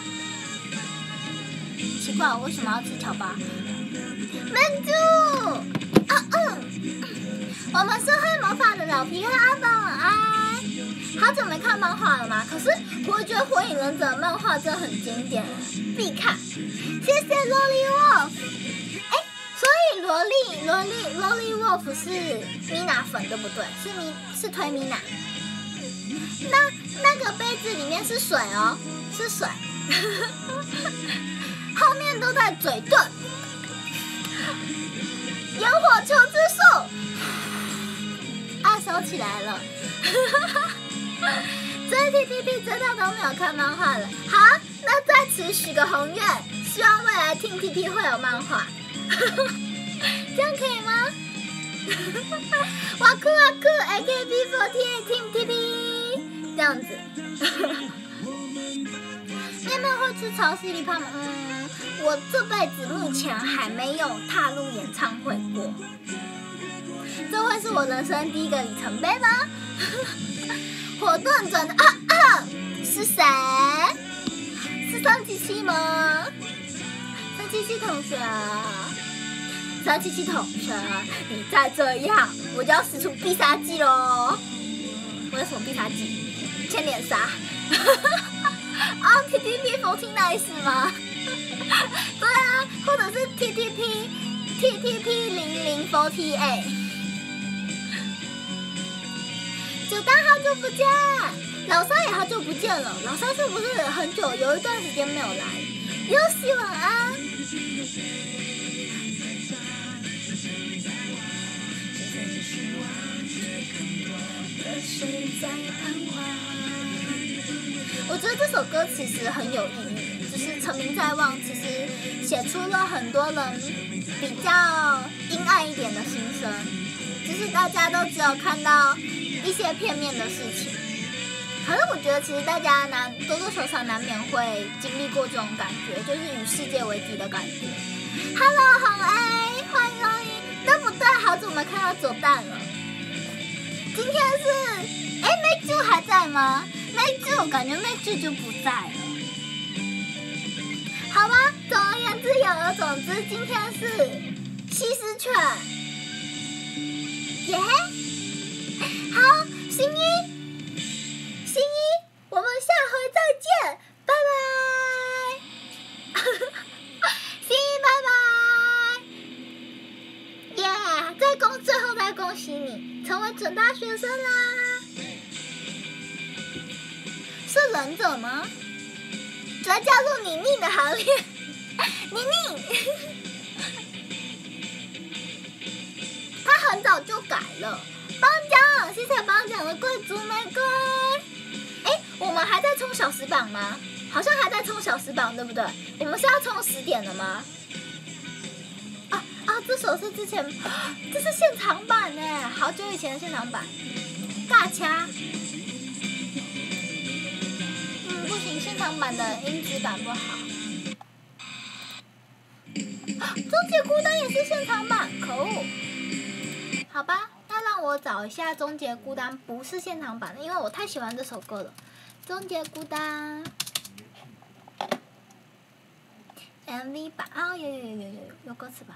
Speaker 2: 奇怪，我为什么要吃乔巴？门主，啊嗯，我们是会魔法的老皮和阿宝晚安。好久没看漫画了吗？可是我觉得《火影忍者》漫画真的很经典，必看。谢谢萝莉 wolf。哎，所以萝莉萝莉萝莉 wolf 是米娜粉对不对？是米是推米娜。那那个杯子里面是水哦，是水。后面都在嘴遁。萤火求之术，啊，收起来了。追 T T P 追到都没有看漫画了。好，那在此许个宏愿，希望未来听 T T 会有漫画。这样可以吗？哇酷哇酷 A K B 四十八 Team T P 这样子。妹妹会去超市里跑吗？嗯，我这辈子目前还没有踏入演唱会过，这会是我人生第一个里程碑吗？火遁转的啊啊，是谁？是张七七吗？张七七同学，张七七同学，你再这样，我就要使出必杀技喽！我有什么必杀技？千年杀。啊 ，T T P 佛听 nice 吗？对啊，或者是 T T P T T P 零零 forty eight。九丹好久不见，老三也好久不见了。老三是不是很久有一段时间没有来？游戏晚安。我觉得这首歌其实很有意义， 就是成名在望，其实写出了很多人比较阴暗一点的心声，只是大家都只有看到一些片面的事情。可是我觉得其实大家难多多少少难免会经历过这种感觉，就是与世界为敌的感觉。Hello， 红 A， 欢迎欢迎，对不对？好久没看到左蛋了。今天是，哎 ，Make 柱还在吗 ？Make 柱，我感觉 Make 柱就不在了。好吧，总而言之，有而总之，今天是西施犬，耶、yeah ！好，新一，新一，我们下回再见，拜拜。新一，拜拜。耶、yeah ！再恭，最后再恭喜你成为准大学生啦！是忍者吗？来加入妮妮的行列，妮妮，他很早就改了。颁奖，谢谢颁奖的贵族玫瑰。哎，我们还在冲小时榜吗？好像还在冲小时榜，对不对？我们是要冲十点了吗？啊啊！这首是之前，这是现场版呢，好久以前的现场版，大掐。不行，现场版的音质版不好。终结孤单也是现场版，可恶！好吧，那让我找一下终结孤单不是现场版的，因为我太喜欢这首歌了。终结孤单 M V 版啊，有有有有有有歌词版。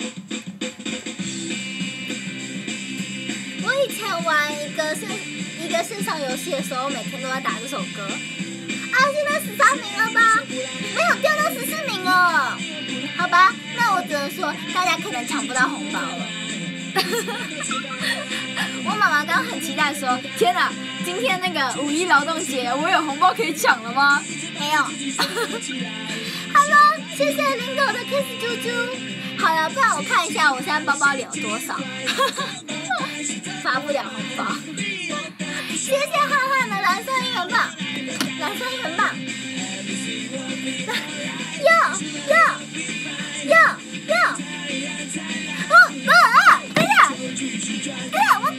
Speaker 2: 我以前玩一个线一个线上游戏的时候，每天都在打这首歌。啊，现在十三名了吧？没有掉到十四名哦。好吧，那我只能说大家可能抢不到红包了。我妈妈刚刚很期待说：“天哪，今天那个五一劳动节，我有红包可以抢了吗？”没有。Hello， 谢谢林狗的 kiss 猪猪。好了，不然我看一下我现在包包里有多少。发不了红包。谢谢汉汉的蓝色应援棒。蓝色应援棒，要要要要，哦哦啊！等一下，等一下我。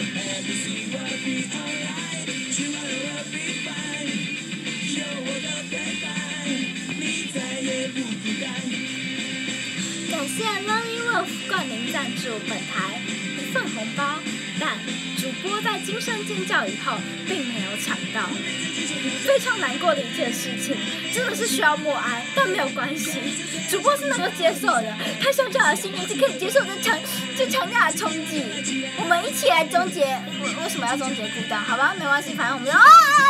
Speaker 2: 感谢 Lonely Wolf 冠名赞助本台一份红包，但主播在惊声尖叫以后并没有抢到。非常难过的一件事情，真的是需要默哀，但没有关系，主播是能够接受的。他相较的心灵是可以接受这强这强大的冲击。我们一起来终结，为什么要终结孤单？好吧，没关系，反正我们就啊！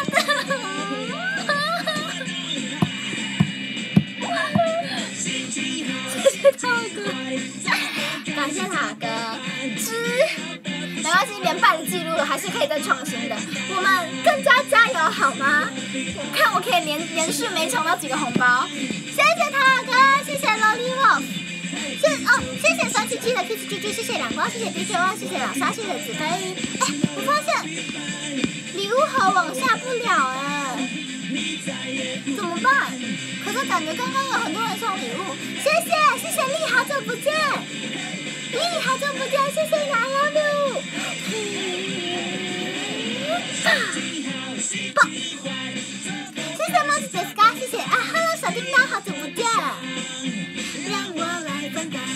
Speaker 2: 谢谢涛哥，感谢塔哥，之。没关系，连败的记录还是可以再创新的。我们更加加油好吗？我看我可以连连续没抢到几个红包。谢谢塔哥，谢谢 Lolly Wolf， 谢哦，谢谢三七七的 Kiss 啾啾，谢谢两光，谢谢 D J Y， 谢谢老沙，谢谢子飞。哎，我发现礼物盒往下不了哎，怎么办？可是感觉刚刚有很多人送礼物，谢谢谢谢丽，好久不见。丽，好久不见，谢谢你 ，I love you。棒，谢谢 Monkey Deska， 谢谢啊 ，Hello 小叮当，好久不见。让我来分担。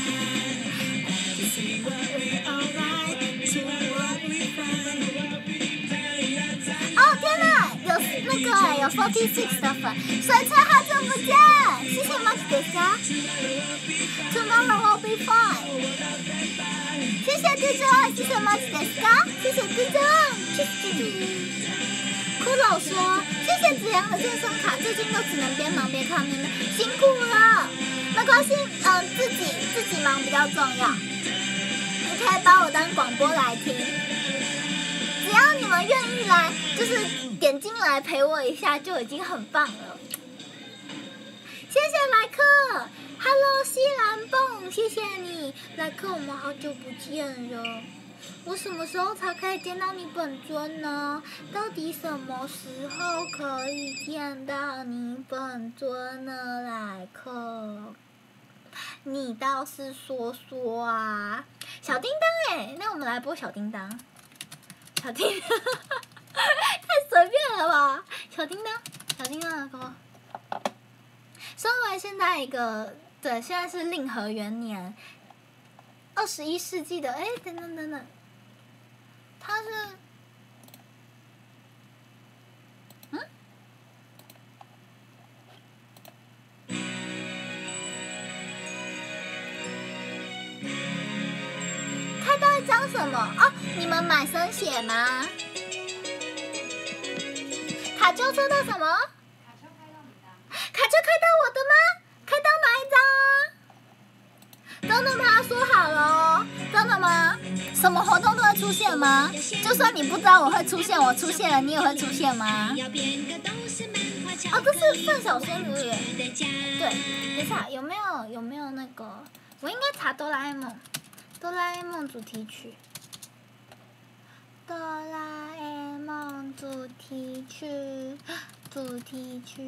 Speaker 2: 哦天哪，有那个哎，有 forty six 的粉，水车好久不见，谢谢 Monkey Deska。Tomorrow will be fine。谢谢 D J Y， 谢谢 Monkey Deska， 谢谢 D J Y。骷髅说：“谢谢子阳的健身卡，最近都只能边忙边看你们，辛苦了。没关系，嗯、呃，自己自己忙比较重要。你可以把我当广播来听，只要你们愿意来，就是点进来陪我一下，就已经很棒了。谢谢莱克 ，Hello 西兰蹦，谢谢你，莱克，我们好久不见了。 我什么时候才可以见到你本尊呢？到底什么时候可以见到你本尊呢？来客，你倒是说说啊！小叮当哎，那我们来播小叮当。小叮当，太随便了吧？小叮当，小叮当的歌。身为现在一个，对，现在是令和元年，二十一世纪的，哎，等等等等，他是，嗯？开到一张什么？哦，你们买生血吗？卡就抽到什么？卡就开到我的吗？开到哪一张？真的吗？说好了哦，真的吗？什么活动都会出现吗？就算你不知道我会出现，我出现了，你也会出现吗？哦，这是范晓萱，对不对？对，等一下，有没有有没有那个？我应该查哆啦 A 梦，哆啦 A 梦主题曲。哆啦 A 梦主题曲，主题曲。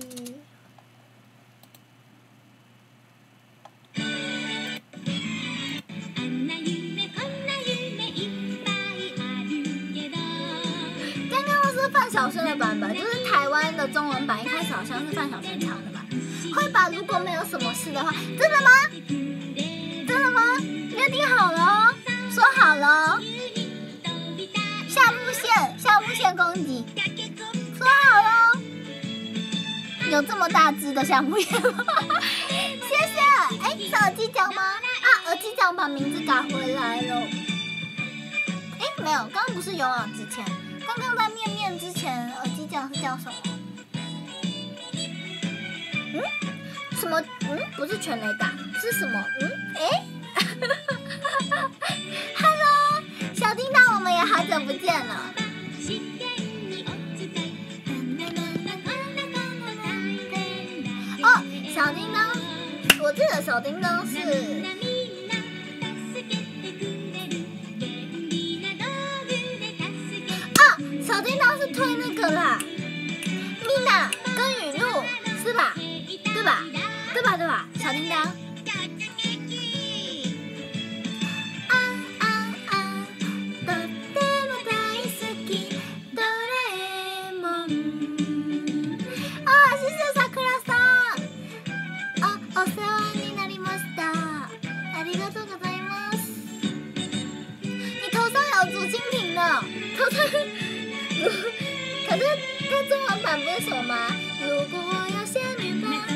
Speaker 2: 刚刚是范晓萱的版本，就是台湾的中文版，一开始好像是范晓萱唱的吧？会吧？如果没有什么事的话，真的吗？真的吗？约定好了哦，说好了哦。下木线，下木线攻击，说好了。有这么大只的下木线吗？谢谢。哎，是耳机奖吗？啊，耳机奖把名字改回来了。哎，没有，刚刚不是勇往直前，刚刚在面面之前，耳机奖是叫什么？嗯？什么？嗯？不是全雷打，是什么？嗯？哎？Hello， 小叮当，我们也好久不见了。哦，小叮当，我记得小叮当是，啊，小叮当是推那个啦，米娜跟雨露是吧？对吧？对吧？对吧？小叮当。可是它中文版不是什么吗？如果我有仙女棒，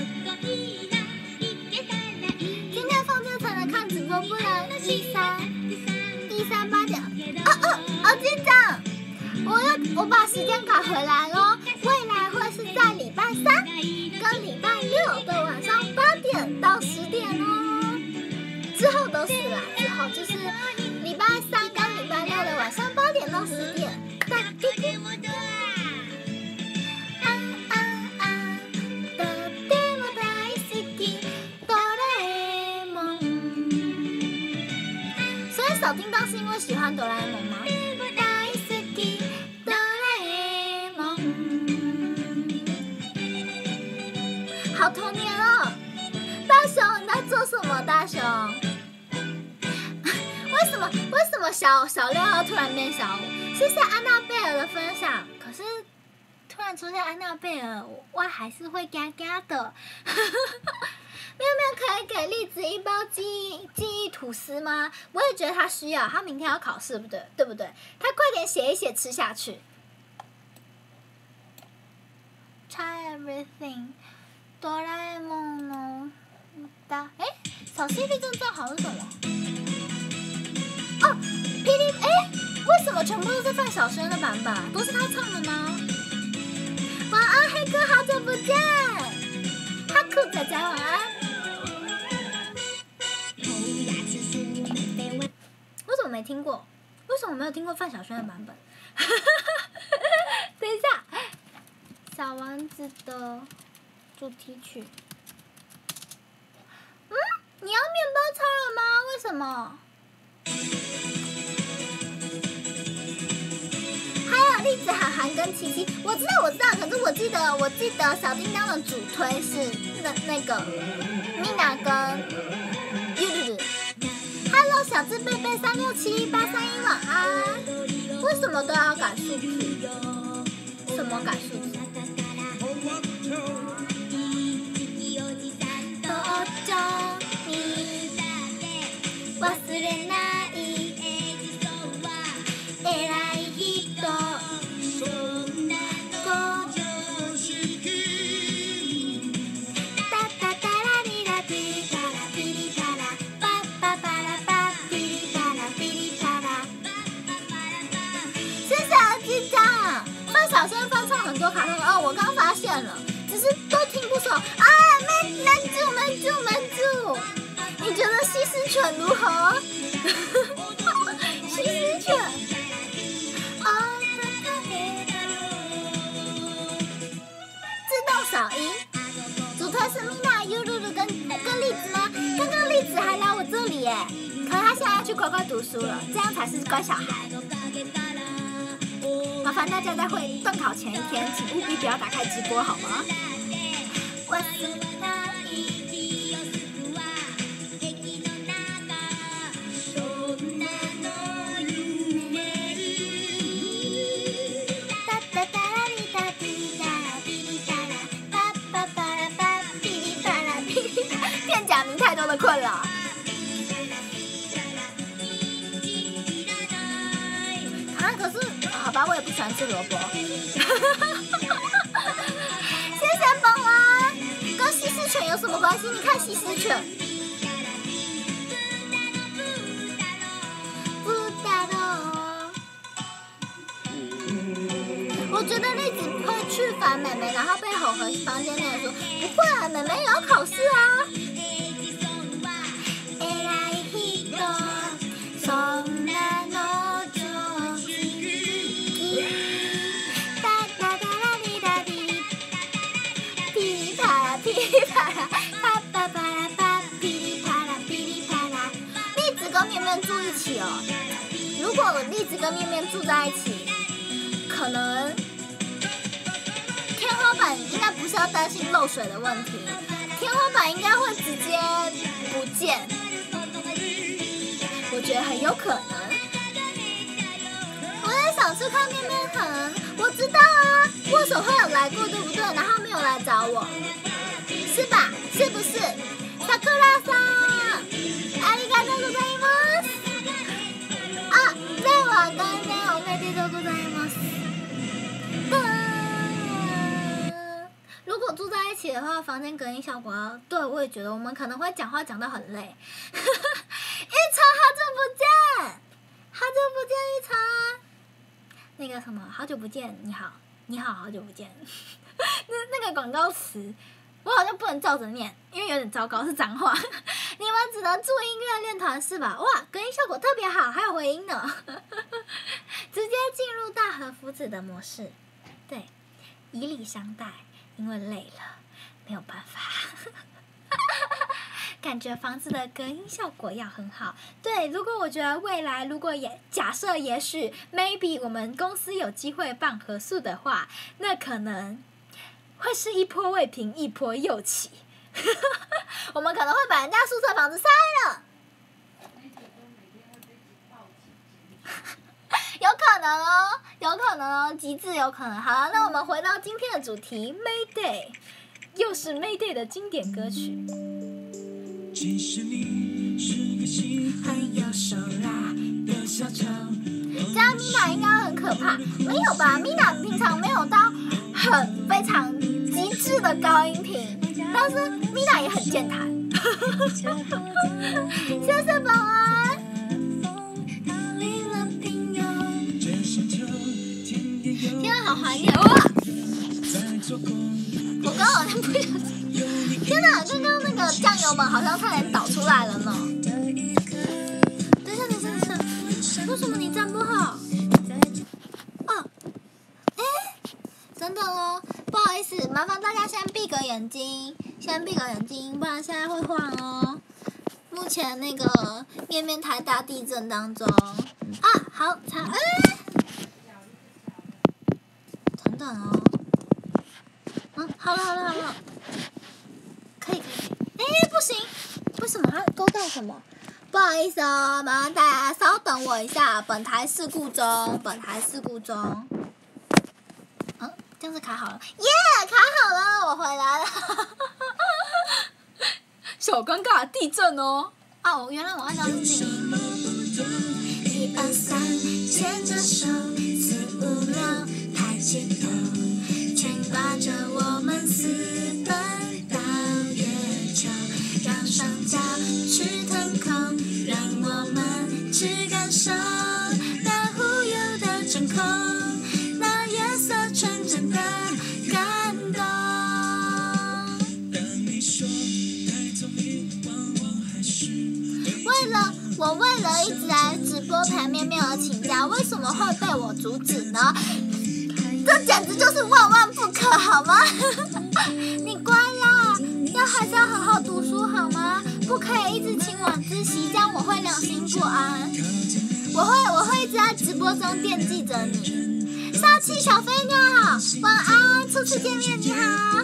Speaker 2: 今天放假才能看直播，不然一三一三八点。哦哦哦，机长，我要我把时间改回来咯，未来会是在礼拜三跟礼拜六的晚上八点到十点哦。之后都是啦，之后就是礼拜三跟礼拜六的晚上八点到十点。小叮当是因为喜欢哆啦 A 梦吗？哆啦 A 梦，好童年哦！大雄，你在做什么？大雄，为什么为什么小小六要突然变小五？谢谢安娜贝尔的分享。可是突然出现安娜贝尔，我还是会嘎嘎的。妙妙可以给栗子一包记忆记忆吐司吗？我也觉得他需要，他明天要考试，不对，对不对？他快点写一写，吃下去。Try everything， 哆啦 A 梦呢？哒，哎，小 C P 正正好是什么？哦，霹雳，哎，为什么全部都是范晓萱的版本？都是他唱的吗？晚安，黑哥，好久不见。哈酷仔仔晚安。为什么没听过？为什么没有听过范晓萱的版本？等一下，小丸子的主题曲。嗯，你要面包超了吗？为什么？ 栗子、涵涵跟七七，我知道我知道，可是我记得我记得小叮当的主推是那那个 Mina 跟 Yulu。Hello， 小智贝贝三六七八三一晚安。为什么都要改数字？什么改数字？忘れない偉い人タタタラリラピリタラピリタラパッパパラパッピリタラピリタラ。谢谢阿鸡酱，范晓萱翻唱很多卡通哦，我刚发现了，只是都听不熟啊，没没住没住没住。你觉得西施犬如何？西施犬，自动扫音。主推是 Mina、优露露跟跟栗子吗？刚刚栗子还来我这里耶，可是他现在要去乖乖读书了，这样才是乖小孩。麻烦大家在会段考前一天，请务必不要打开直播好吗？我是太多的困扰。啊，可是好吧，我也不喜欢吃萝卜。谢谢宝啊，跟西施犬有什么关系？你看西施犬。我觉得栗子会去烦妹妹，然后被吼回房间内说：“不会啊，妹妹也要考试啊。”栗子跟面面住一起哦。如果栗子跟面面住在一起，可能天花板应该不是要担心漏水的问题，天花板应该会直接不见。我觉得很有可能。我也想去看面面很，我知道啊，握手会有来过，对不对？然后没有来找我，是吧？是不是？萨克拉桑，ありがとうございます。啊，では概念おめでとうございます。如果住在一起的话，房间隔音效果要……对，我也觉得我们可能会讲话讲到很累。玉成，好久不见，好久不见，玉成。那个什么，好久不见，你好，你好，好久不见。那那个广告词，我好像不能照着念，因为有点糟糕，是脏话。你们只能住音乐练团是吧？哇，隔音效果特别好，还有回音呢。直接进入大和夫子的模式，对，以礼相待，因为累了，没有办法。感觉房子的隔音效果要很好。对，如果我觉得未来，如果也假设也许 maybe 我们公司有机会办合宿的话，那可能会是一波未平一波又起。我们可能会把人家宿舍房子塞了。有可能哦，有可能哦，极致有可能。好了，那我们回到今天的主题 Mayday， 又是 Mayday 的经典歌曲。
Speaker 1: 其实你是个心很有手啦的小丑。
Speaker 2: 这样 Mina 应该很可怕，没有吧 ？Mina 平常没有到很非常极致的高音频，但是 Mina 也很健谈。谢谢保安。天啊，好怀念哇！我刚好像不小心。天哪，刚刚那个酱油们好像差点倒出来了呢。等一下，等一下，等一下，为什么你站不好？哦，哎，等等哦，不好意思，麻烦大家先闭个眼睛，先闭个眼睛，不然现在会晃哦。目前那个面面台大地震当中啊，好惨，哎。 好了好了好了，可以可以可以。哎，不行，为什么它勾到什么？不好意思哦，麻烦大家稍等我一下，本台事故中，本台事故中。嗯，这样子卡好了，耶、yeah, 卡好了，我回来了。
Speaker 4: 小尴尬，地震哦！
Speaker 2: 哦，原来我按照是静音。一二三，牵着手，四五六，抬起头，牵挂着我们私奔到月球，让双脚去腾空，让我们去感受那忽悠的真空，那夜色纯真的感动。为了我为了一直来直播陪面面而请假，为什么会被我阻止呢？这简直就是万万不可，好吗？你乖啦，要还是要好好读书好吗？不可以一直请晚自习，这样我会良心不安。我会我会一直在直播中惦记着你。杀气小飞鸟，晚安，初次见面你好。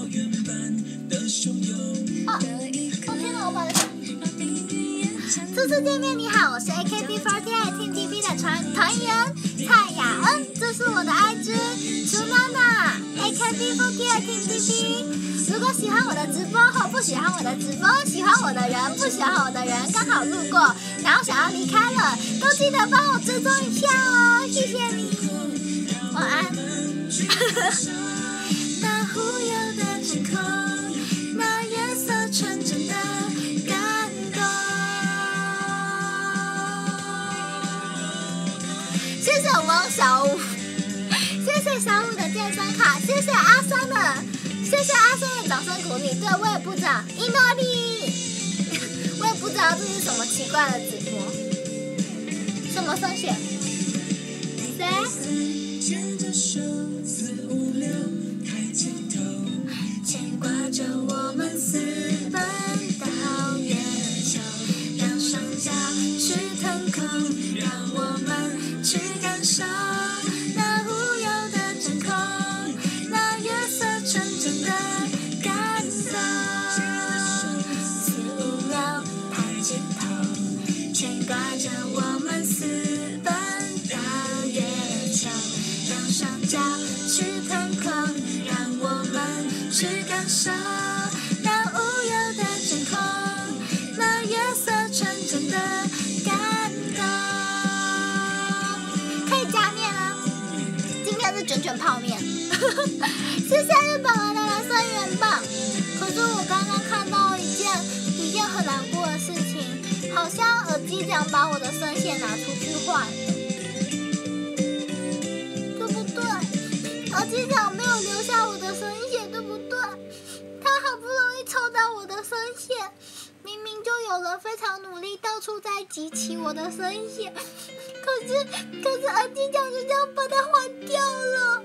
Speaker 2: 哦，哦天哪，我把它。初次见面你好，我是 A K B 四十八 Team T V 的团团员蔡雅恩，这是我的 I G 楚娜娜 A K B 四十八 Team T V。如果喜欢我的直播或不喜欢我的直播，喜欢我的人不喜欢我的人刚好路过，然后想要离开了，都记得帮我追踪一下哦，谢谢你，晚安。那忽悠的真空，那夜色纯真的感动。谢谢汪小五，谢谢小五的健身卡，谢谢阿三的，谢谢阿三的掌声鼓励。对，我也不知道，伊诺利，我也不知道这是什么奇怪的直播，什么声线？谁？牵挂着我们私奔到月球，让双脚去腾空，让我们去感受那忽悠的真空，那夜色纯真的感动。四五六，抬起头，牵挂着我们私奔到月球，让双脚去腾空，让我们去感受那无忧的真空，那夜色纯真的感动。可以加面啊，今天是卷卷泡面。谢谢日本人的蓝色元棒。可是我刚刚看到一件一件很难过的事情，好像耳机匠把我的声线拿出去换了，对不对？耳机匠没有留下我的声线，对不对？他好不容易抽到我的声线，明明就有人非常努力到处在集齐我的声线，可是可是耳机匠就这样把它换掉了。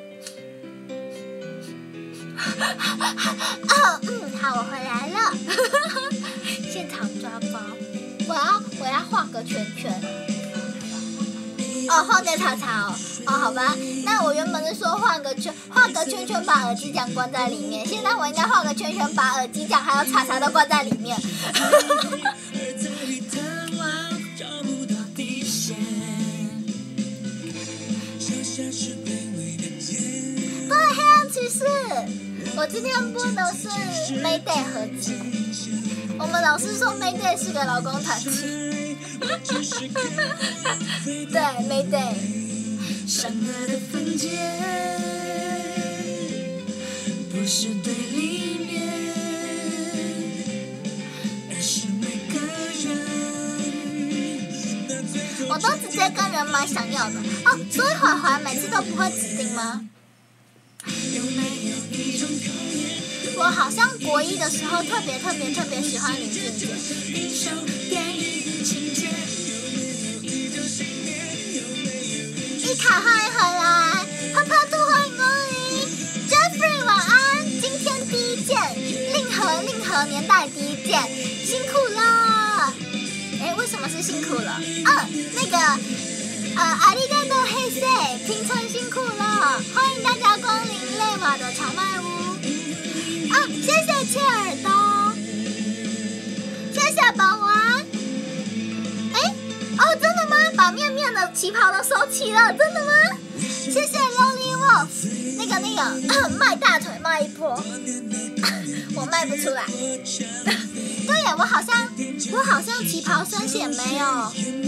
Speaker 2: 哦，嗯，好，我回来了。现场抓包，我要我要画个圈圈。哦，换个草草哦，哦，好吧，那我原本是说换个圈，画个圈圈把耳机匠关在里面，现在我应该画个圈圈把耳机匠还有叉叉都关在里面。对，黑暗骑士，我今天播的是 Mayday 合集，我们老师说 Mayday 是个劳工团体。对 Mayday 善恶的分界不是对立面，而是每个人。我都直接跟人买想要的哦，所以怀怀每次都不会指定吗？我好像国一的时候特别特别特别喜欢林俊杰。伊卡欢迎回来，泡泡兔欢迎光临 ，Jeffrey 晚安，今天第一件，令和令和年代第一件，辛苦了。哎，为什么是辛苦了？嗯，那个呃，阿里嘎多黑色，平成辛苦了，欢迎大家光临内瓦的荞麦屋。 旗袍都收齐了，真的吗？谢谢琉璃我，那个那个卖大腿卖一波，我卖不出来。对呀，我好像我好像旗袍深显没有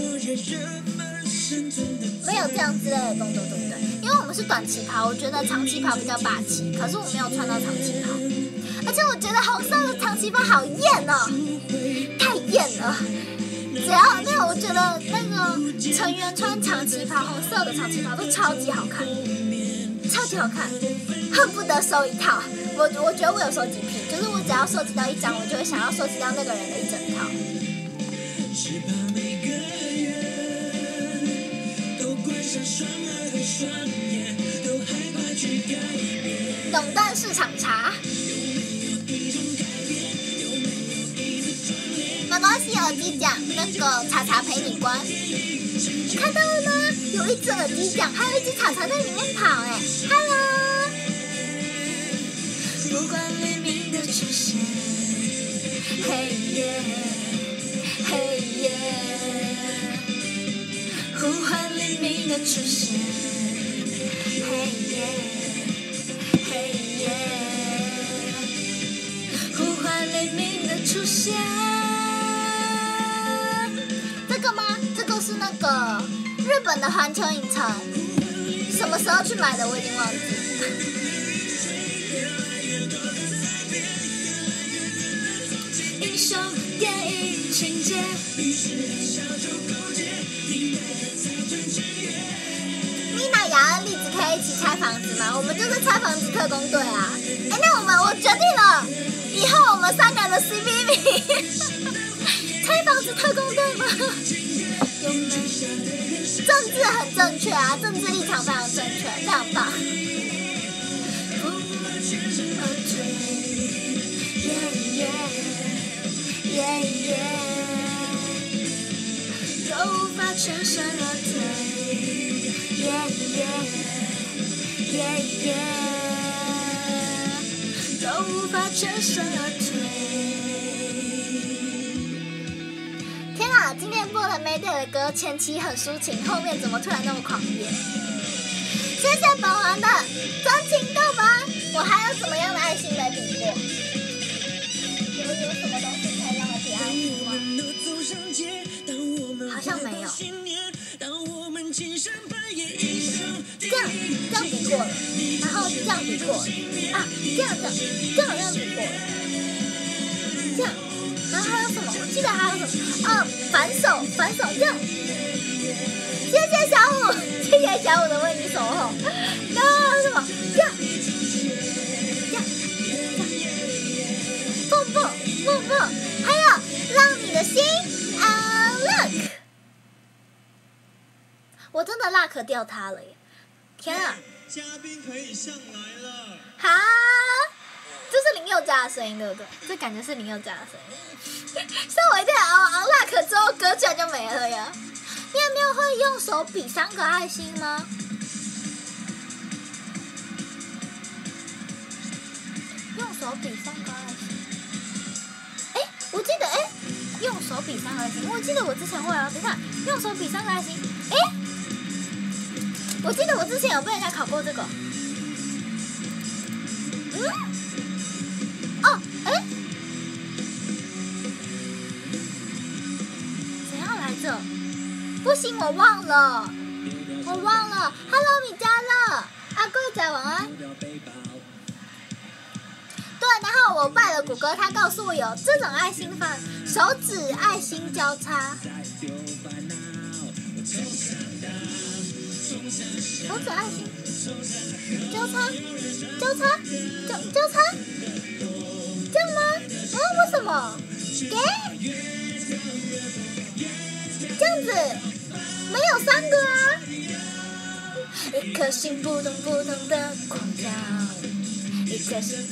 Speaker 2: 没有这样之类的动作，对不对？因为我们是短旗袍，我觉得长旗袍比较霸气，可是我没有穿到长旗袍，而且我觉得红色的长旗袍好艳哦，太艳了。只要那个，我觉得那个成员穿长旗袍，红色的长旗袍都超级好看，超级好看，恨不得收一套。我我觉得我有收集癖，就是我只要收集到一张，我就会想要收集到那个人的一整套。垄断市场茶。没关系，耳机奖那个茶茶陪你关，你看到了吗？有一只耳机奖，还有一只茶茶在里面跑哎 ，Hello。不管黎明的出现，黑夜，黑夜，呼唤黎明的出现，黑夜，黑夜，呼唤黎明的出现。这个吗？这个是那个日本的环球影城，什么时候去买的我已经忘记了。英雄电影情节。妮娜、雅恩、栗子可以一起拆房子吗？我们就是拆房子特工队啊！哎，那我们我决定了，以后我们三个人的 C P 名。拆房子特工队吗？政治很正确啊，政治立场非常正确，非常棒。都无法全身而退，都无法全身而退。天啊，今天播的 Mayday 的歌前期很抒情，后面怎么突然那么狂野？谢谢本王的真情告白，我还有什么样的爱心没比过？有有什么东西可以让我比爱心吗？好像没有。这样这样比过了，然后这样比过了啊，这样这样这样这样比过了，这样。然后还有什么？我记得还有什么？哦，反手，反手这样。谢谢小五，谢谢小五的为你守候。然后还有什么？这样，这样，这样。蹦蹦蹦蹦，还有让你的心 unlock。我真的 lock 掉它了耶！天啊！
Speaker 1: 嘉宾可以上来了。
Speaker 2: 好。这是林宥嘉的声音，对不对？这感觉是林宥嘉的声音。吓我一跳！昂 lock 之后歌居然就没了呀！你有没有会用手比三个爱心吗？用手比三个爱心。哎，我记得哎，用手比三个爱心，我记得我之前会啊。等一下，用手比三个爱心。哎，我记得我之前有被人家考过这个。嗯。哦，哎，怎样来着？不行，我忘了，我忘了。Hello， 米嘉乐，阿贵仔晚安。对，然后我拜了谷歌，他告诉我有这种爱心法，手指爱心交叉，手指爱心交叉，交叉，交交叉。这样吗？啊，为什么？给？这样子没有三个啊！一颗心扑通扑通的狂跳，一颗心。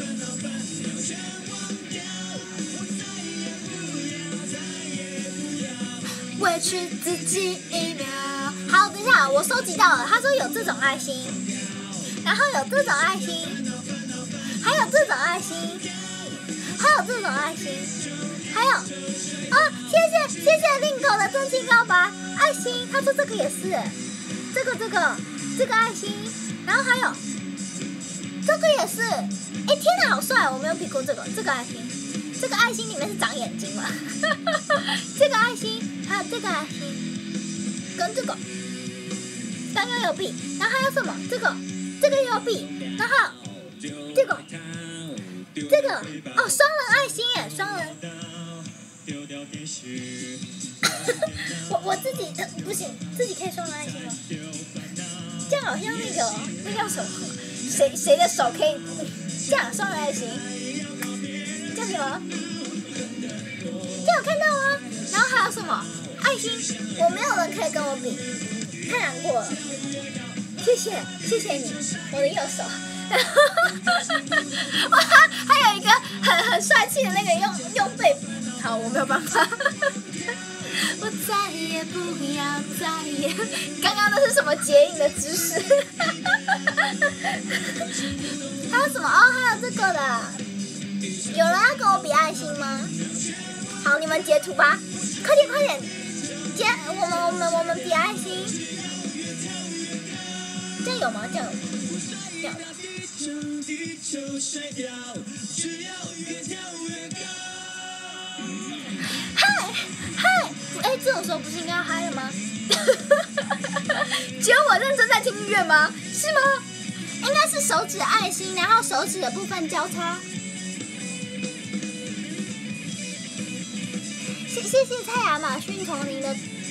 Speaker 2: 委屈自己一秒。好，等一下，我收集到了。他说有这种爱心，然后有这种爱心，还有这种爱心。还有这种爱心， 还有，哦，谢谢谢谢令狗的真情告白，爱心，他说这个也是，这个这个这个爱心，然后还有这个也是，哎天哪，好帅！我没有比过这个这个爱心，这个爱心里面是长眼睛嘛？这个爱心，还有这个爱心，跟这个，刚刚有币，然后还有什么？这个这个也有币，然后这个这个哦，双人爱心耶，双人。我我自己、呃、不行，自己可以双人爱心吗？这样好像那个那叫什么？谁谁的手可以这样双人爱心？这样行吗？这样有看到吗？然后还有什么爱心？我没有人可以跟我比，太难过了。谢谢谢谢你，我的右手。哇，还有一个很很帅气的那个用用背，好，我没有办法。我再也不要再也，刚刚那是什么结印的姿势？还有什么？哦，还有这个的。有人要跟我比爱心吗？好，你们截图吧，快点快点，截我们我们我们比爱心。这样有吗？这样有吗？这样。嗨嗨，哎，这种时候不是应该要嗨了吗？只有我认真在听音乐吗？是吗？应该是手指爱心，然后手指的部分交叉。谢谢谢蔡亚马逊丛林的。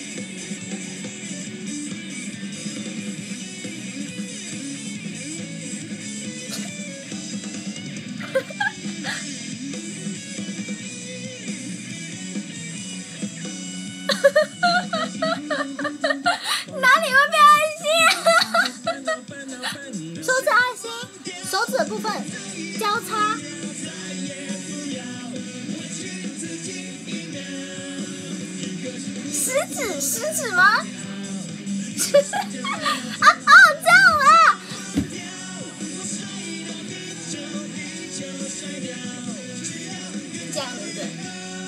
Speaker 2: 哪里会变爱心啊？手指爱心，手指的部分交叉。食指，食指吗？啊哦，这样啦。这样对不对？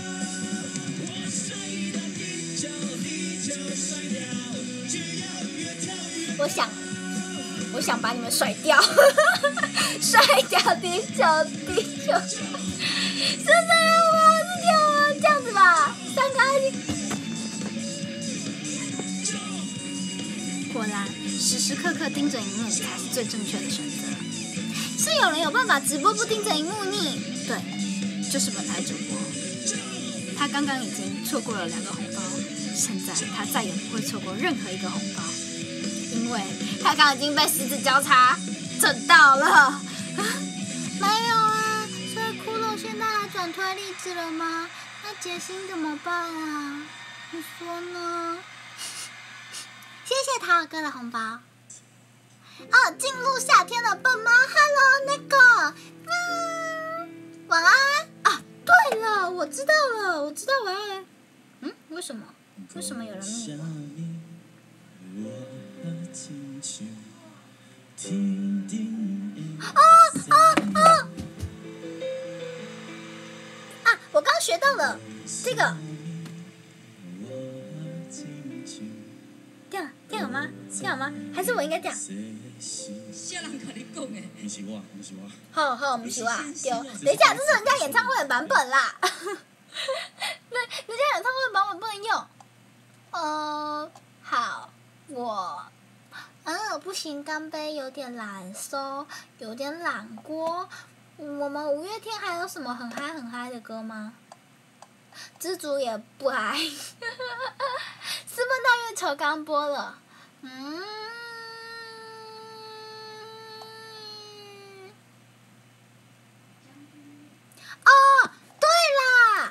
Speaker 2: 我想，我想把你们甩掉，甩掉地球，地球，是这样吗？是这样吗？这样子吧，三个爱心。果然，时时刻刻盯着荧幕才是最正确的选择。是有人有办法直播不盯着荧幕呢？对，就是本台主播。他刚刚已经错过了两个红包，现在他再也不会错过任何一个红包。因为他刚已经被十指交叉整到了，啊，没有啊，所以骷髅现在还转推励志了吗？那杰心怎么办啊？你说呢？谢谢塔尔哥的红包。哦，进入夏天的笨猫 ，Hello 那个，嗯，晚安啊！对了，我知道了，我知道晚安。嗯，为什么？为什么有人密我？哦哦哦！啊，我刚学到了这个。这样这样有吗？这样有吗？还是我应该这样？
Speaker 3: 啥人跟你讲的？不是我，不是我。
Speaker 2: 好好，不是我，对。等一下，这是人家演唱会的版本啦。那人家演唱会的版本不能用。呃，好，我。嗯，不行，干杯，有点懒收，有点懒锅。我们五月天还有什么很嗨很嗨的歌吗？知足也不嗨。私奔大月球刚播了，嗯。哦，对啦。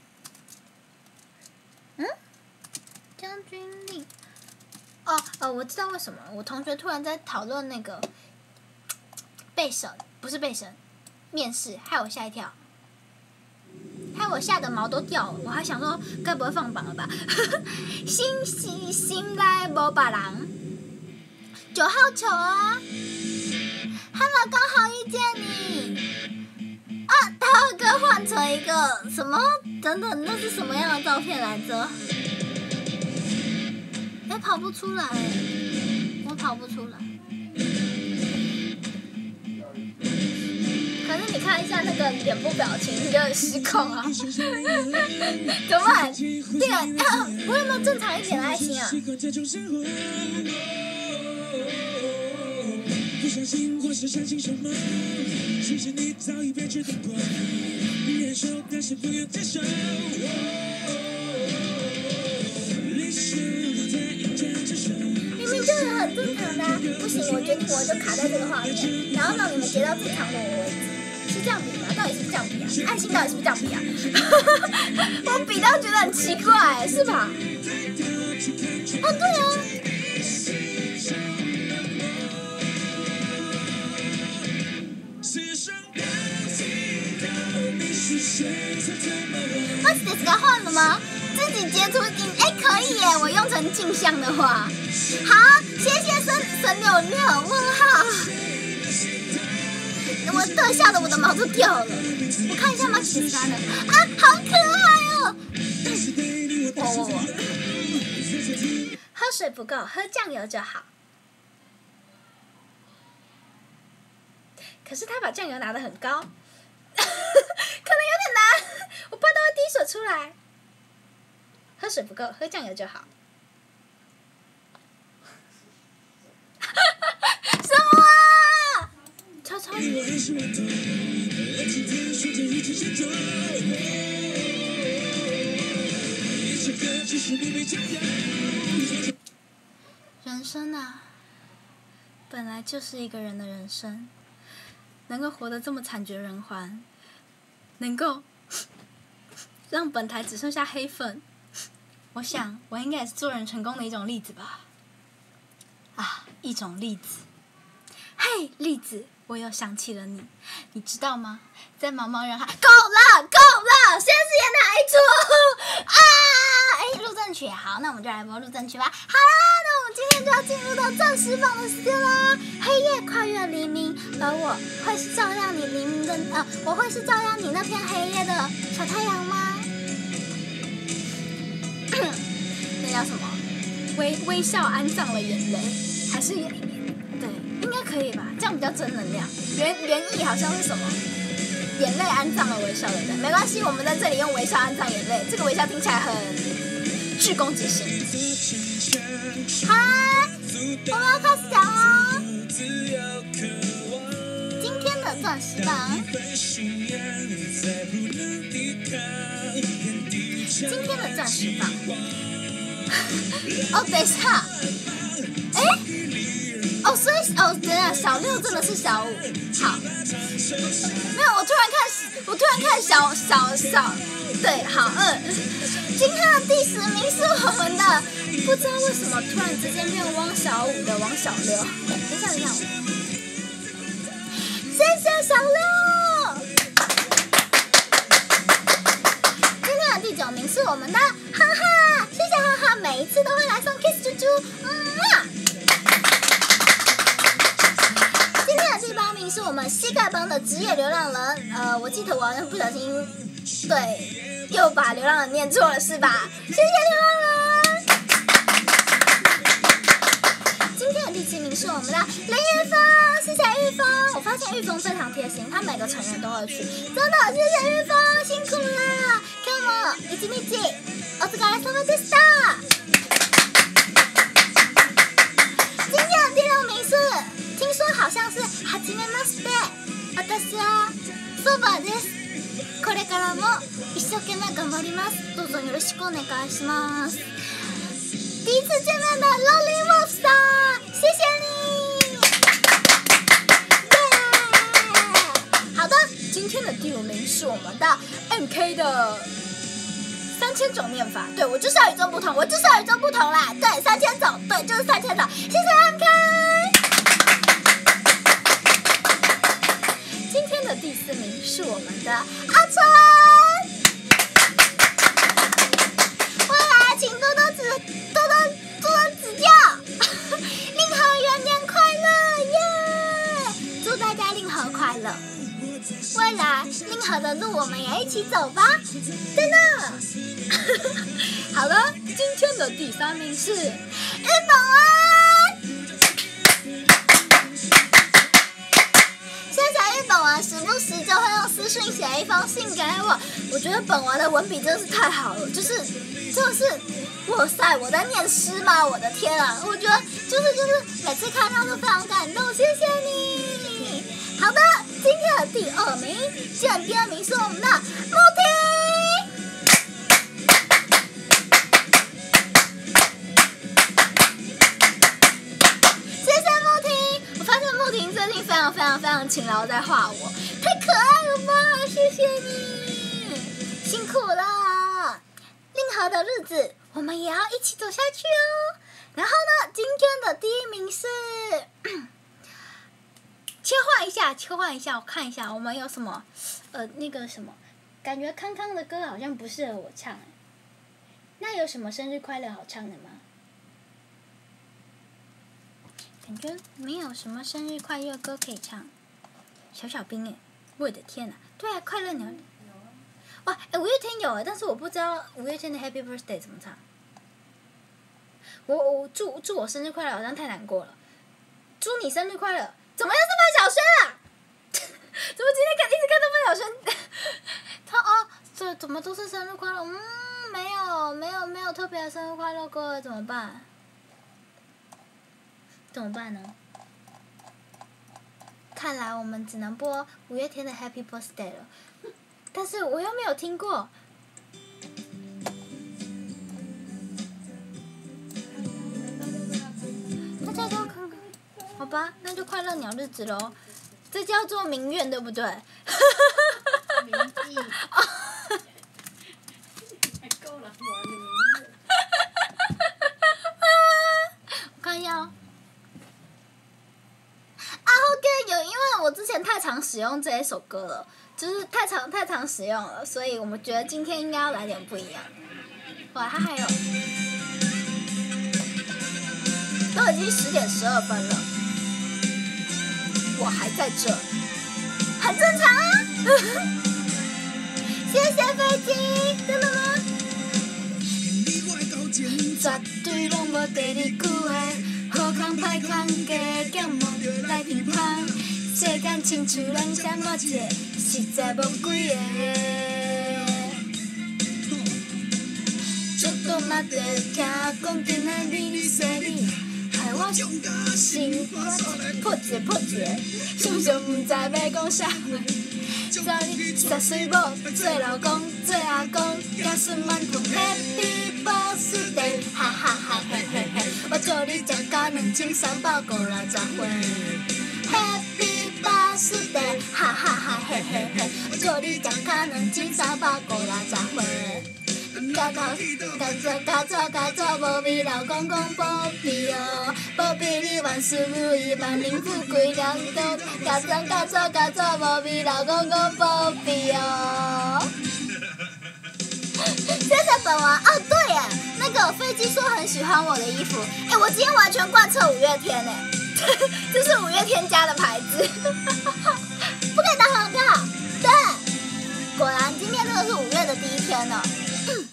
Speaker 2: 嗯？将军令。哦，呃，我知道为什么，我同学突然在讨论那个备审，不是备审，面试，害我吓一跳，害我吓得毛都掉了。我还想说，该不会放榜了吧？心心心内无别人，九号球啊 ，Hello， 刚好遇见你。啊他会哥换成一个什么？等等，那是什么样的照片来着？哎，跑不出来，我跑不出来。可是你看一下那个脸部表情，你就失控啊！怎么办？这个、啊，我有没有正常一点的爱心啊？不相信或是相信什么？其实你早已被决定过，你忍受，但是不用接受。明明就是很正常的、啊，不行，我决定我就卡在这个画面，然后让你们截到最长的我为止。是这样比吗？到底是不是这样比啊？爱心到底是不是这样比啊？我比到觉得很奇怪，是吧？哦，对啊。マジですか？换了吗？自己截图镜，哎，可以耶！我用成镜像的话，好，谢谢神神六六问号。我特效的我的毛都掉了，我看一下马奇莎的啊，好可爱哦！我我我，喝水不够，喝酱油就好。可是他把酱油拿得很高，可能有点难，我怕他会滴水出来。喝水不够，喝酱油就好。什么啊？超超鱼。人生啊，本来就是一个人的人生。能够活得这么惨绝人寰，能够让本台只剩下黑粉，我想我应该也是做人成功的一种例子吧。啊，一种例子。嘿，栗子，我又想起了你，你知道吗？在茫茫人海，够了，够了，现在是演哪一出啊？哎，入正曲，好，那我们就来播入正曲吧。好啦，那我们今天就要进入到钻石榜的时间啦。黑夜跨越黎明，而我会是照亮你黎明的呃，我会是照亮你那片黑夜的小太阳吗？那叫什么？微微笑安葬了眼泪，还是对，应该可以吧？这样比较正能量。原原意好像是什么？眼泪安葬了微笑，对不对？没关系，我们在这里用微笑安葬眼泪，这个微笑听起来很具攻击性。好，我们要开始讲哦。今天的钻石榜，今天的钻石榜。哦，等一下，哎，哦，所以哦，等一下，小六真的是小五，好，没有，我突然看，我突然看小小小，对，好，嗯，今天的第十名是我们的，不知道为什么突然之间变汪小五的汪小六，等一下，等一下，谢谢小六。今天的第九名是我们的哈哈，谢谢哈哈，每一次都会来送 kiss 猪猪，嗯啊。今天的第八名是我们膝盖帮的职业流浪人，呃，我记得我好像不小心，对，又把流浪人念错了是吧？谢谢流浪人。今天的第七名是我们的林玉峰，谢谢玉峰。我发现玉峰非常贴心，他每个成员都会去，真的谢谢玉峰，辛苦了。今日も一日お疲れ様でした。今天的第六名是，听说好像是はじめまして。私はそばです。これからも一生懸命頑張ります。どうぞよろしくお願いします。第一次见面的 Lolly Wolf さん，谢谢你。Yeah! 好的，今天的第五名是我们的 M K 的三千种念法。对，我就是要与众不同，我就是要与众不同啦。对，三千种，对，就是三千种。谢谢 M K。今天的第四名是我们的阿春。未来请多多指多多多多指教。令和元年快乐耶！祝大家令和快乐。 未来任何的路我们也一起走吧，真的。
Speaker 4: 好了，今天的第三名是
Speaker 2: 日本文，谢谢日本文，时不时就会用私讯写一封信给我。我觉得本文的文笔真是太好了，就是真的是，哇塞，我在念诗吗？我的天啊！我觉得就是就是每次看到都非常感动，谢谢你。好的，今天的第二名，既然第二名是我们的木婷。非常非常非常勤劳在画我，太可爱了吧！谢谢你，辛苦了。任何的日子，我们也要一起走下去哦。然后呢，今天的第一名是，切换一下，切换一下，我看一下我们有什么，呃，那个什么，感觉康康的歌好像不适合我唱，那有什么生日快乐好唱的吗？感觉没有什么生日快乐歌可以唱，小小兵哎，我的天哪！对啊，快乐鸟，哇，哎，五月天有哎，但是我不知道五月天的 Happy Birthday 怎么唱。我我祝祝我生日快乐好像太难过了，祝你生日快乐，怎么又是范晓萱啊？怎么今天看一直看到范晓萱？他哦，这怎么都是生日快乐？嗯，没有没有没有特别的生日快乐歌，怎么办？怎么办呢？看来我们只能播五月天的 Happy Birthday 了，但是我又没有听过。大家都看看，好吧，那就快乐鸟日子喽。这叫做民怨，对不对？
Speaker 3: 民意。还够了，我的民怨。
Speaker 2: 我看一下哦。啊 ，OK， 有，因为我之前太常使用这一首歌了，就是太常太常使用了，所以我们觉得今天应该要来点不一样。哇，它还有，都已经十点十二分了，我还在这，很正常啊。谢谢飞机，真的吗？绝对拢无第二句的。好康歹康，加减无来评判。世间亲像人啥物一个，实在无几个。绝对嘛得听讲今仔日说你，害我心肝破一个破一个，想想毋知要讲啥话。找你十岁某做老公，做阿公，子孙满堂 Happy Birthday， 哈哈哈嘿嘿嘿。我祝你食到两千三百五六十岁 ，Happy Birthday， 哈哈哈嘿嘿嘿。我祝你食到两千三百五六十岁。家头家做家做家做无味，老公公保庇哦，保庇你万事如意，万年富贵两多。家做家做家做无味，老公公保庇哦。谢谢本王哦，对耶，那个飞机说很喜欢我的衣服，哎，我今天完全贯彻五月天哎，这是五月天家的牌子，不可以打广告。对，果然今天真的是五月的第一天呢。嗯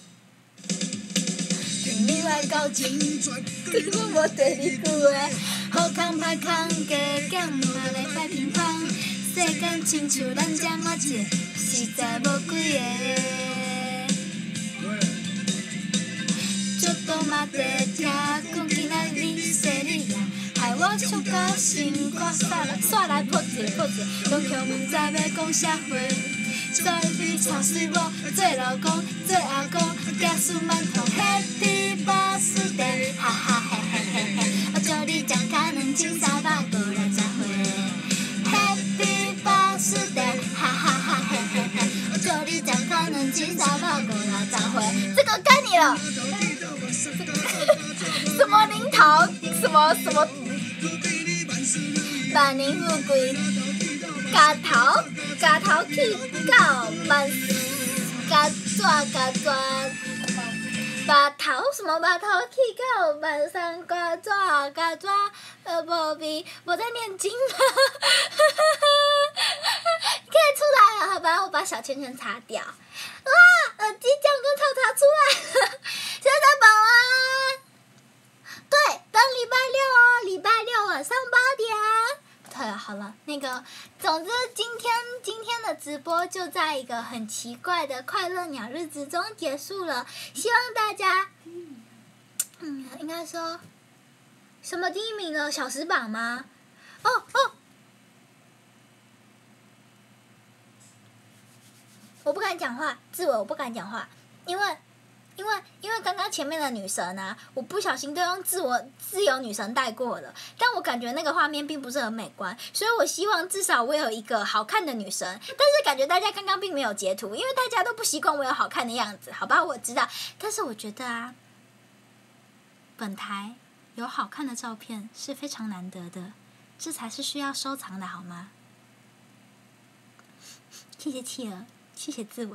Speaker 2: 你来交情，对我无第二句的，好康歹康，加减嘛来摆平方。世间亲像咱这么一个，实在无几个。绝对嘛得听讲今仔日说你，害我想到心肝煞来煞来破一个破一个，拢却毋知要讲啥话。做你娶水某，做老公，做阿公，子孙满堂 Happy Birthday， 哈哈嘿嘿嘿嘿。我祝你食到两千三百五六十岁 ，Happy Birthday， 哈哈哈嘿嘿嘿。我祝你食到两千三百五六十岁，这个该你了。什么樱桃，什么什么，万年富贵。家头家头去到万，家抓家抓，把头什么把头去到万山家抓家抓，呃，无味，我在念经吗？可以出把小圈圈擦掉。哇，耳机酱跟草草出来了，现在保安。对，等礼拜六哦，礼拜六晚上八点。对了，好了，那个，总之今天今天的直播就在一个很奇怪的快乐鸟日子中结束了，希望大家，嗯，应该说，什么第一名了？小时榜吗？哦哦，我不敢讲话，自我我不敢讲话，因为。因为因为刚刚前面的女神啊，我不小心都用自我自由女神带过了，但我感觉那个画面并不是很美观，所以我希望至少我有一个好看的女神，但是感觉大家刚刚并没有截图，因为大家都不习惯我有好看的样子，好吧，我知道，但是我觉得啊，本台有好看的照片是非常难得的，这才是需要收藏的好吗？谢谢企鹅，谢谢自伟。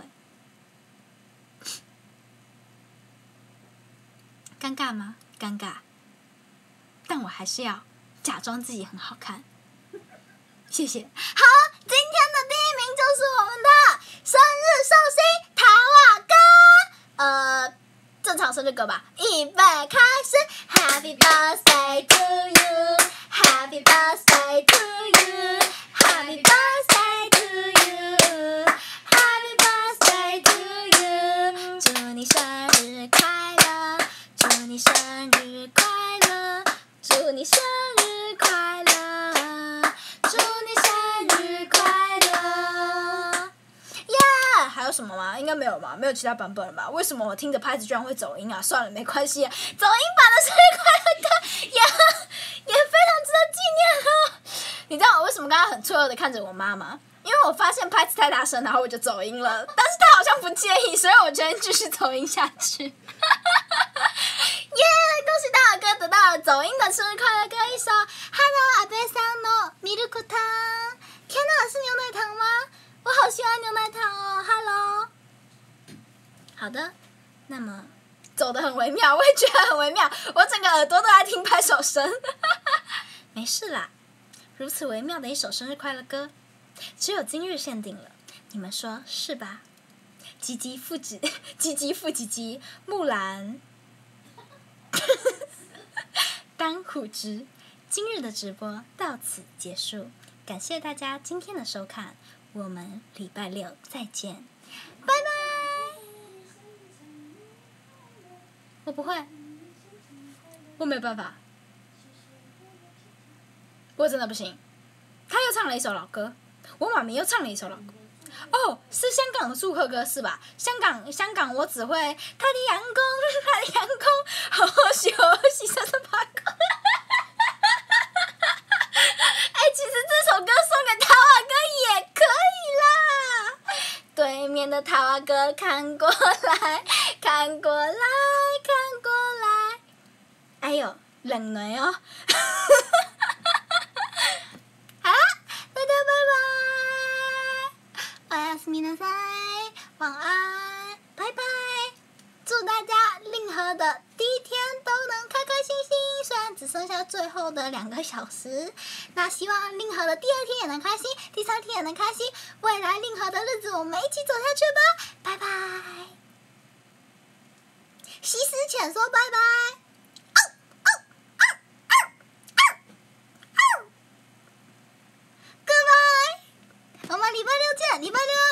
Speaker 2: 尴尬吗？尴尬，但我还是要假装自己很好看。谢谢。好，今天的第一名就是我们的生日寿星塔瓦哥。呃，正常生日歌吧。预备开始 ，Happy birthday to you，Happy birthday to you，Happy birthday to you，Happy birthday to you， 祝你生日快乐。祝你生日快乐，祝你生日快乐，祝你生日快乐！耶！还有什么吗？应该没有吧，没有其他版本了吧？为什么我听着拍子居然会走音啊？算了，没关系，走音版的生日快乐歌也也非常值得纪念哦。你知道我为什么刚刚很错愕的看着我妈吗？因为我发现拍子太大声，然后我就走音了，但是她好像不介意，所以我决定继续走音下去。耶！恭喜大耳哥得到了走音的生日快乐歌一首。Hello， 阿贝桑诺米露库汤。天哪，是牛奶糖吗？我好喜欢牛奶糖哦。Hello。好的，那么走得很微妙，我也觉得很微妙，我整个耳朵都在听拍手声。没事啦，如此微妙的一首生日快乐歌。只有今日限定了，你们说是吧？唧唧复唧，唧唧复唧唧，木兰，当虎之。今日的直播到此结束，感谢大家今天的收看，我们礼拜六再见，拜拜。我不会，我没有办法，我真的不行。他又唱了一首老歌。我妈咪又唱了一首老歌，哦，是香港的祝贺歌是吧？香港，香港，我只会他的阳光，他的阳光，好好休息，三十八个。哎，其实这首歌送给塔瓦哥也可以啦。对面的塔瓦哥看过来，看过来，看过来。哎呦，冷暖哦。晚安，拜拜！祝大家令和的第一天都能开开心心，虽然只剩下最后的两个小时，那希望令和的第二天也能开心，第三天也能开心，未来令和的日子我们一起走下去吧！拜拜！西施浅说拜拜。哦哦哦哦哦哦！各位，我们礼拜六见，礼拜六。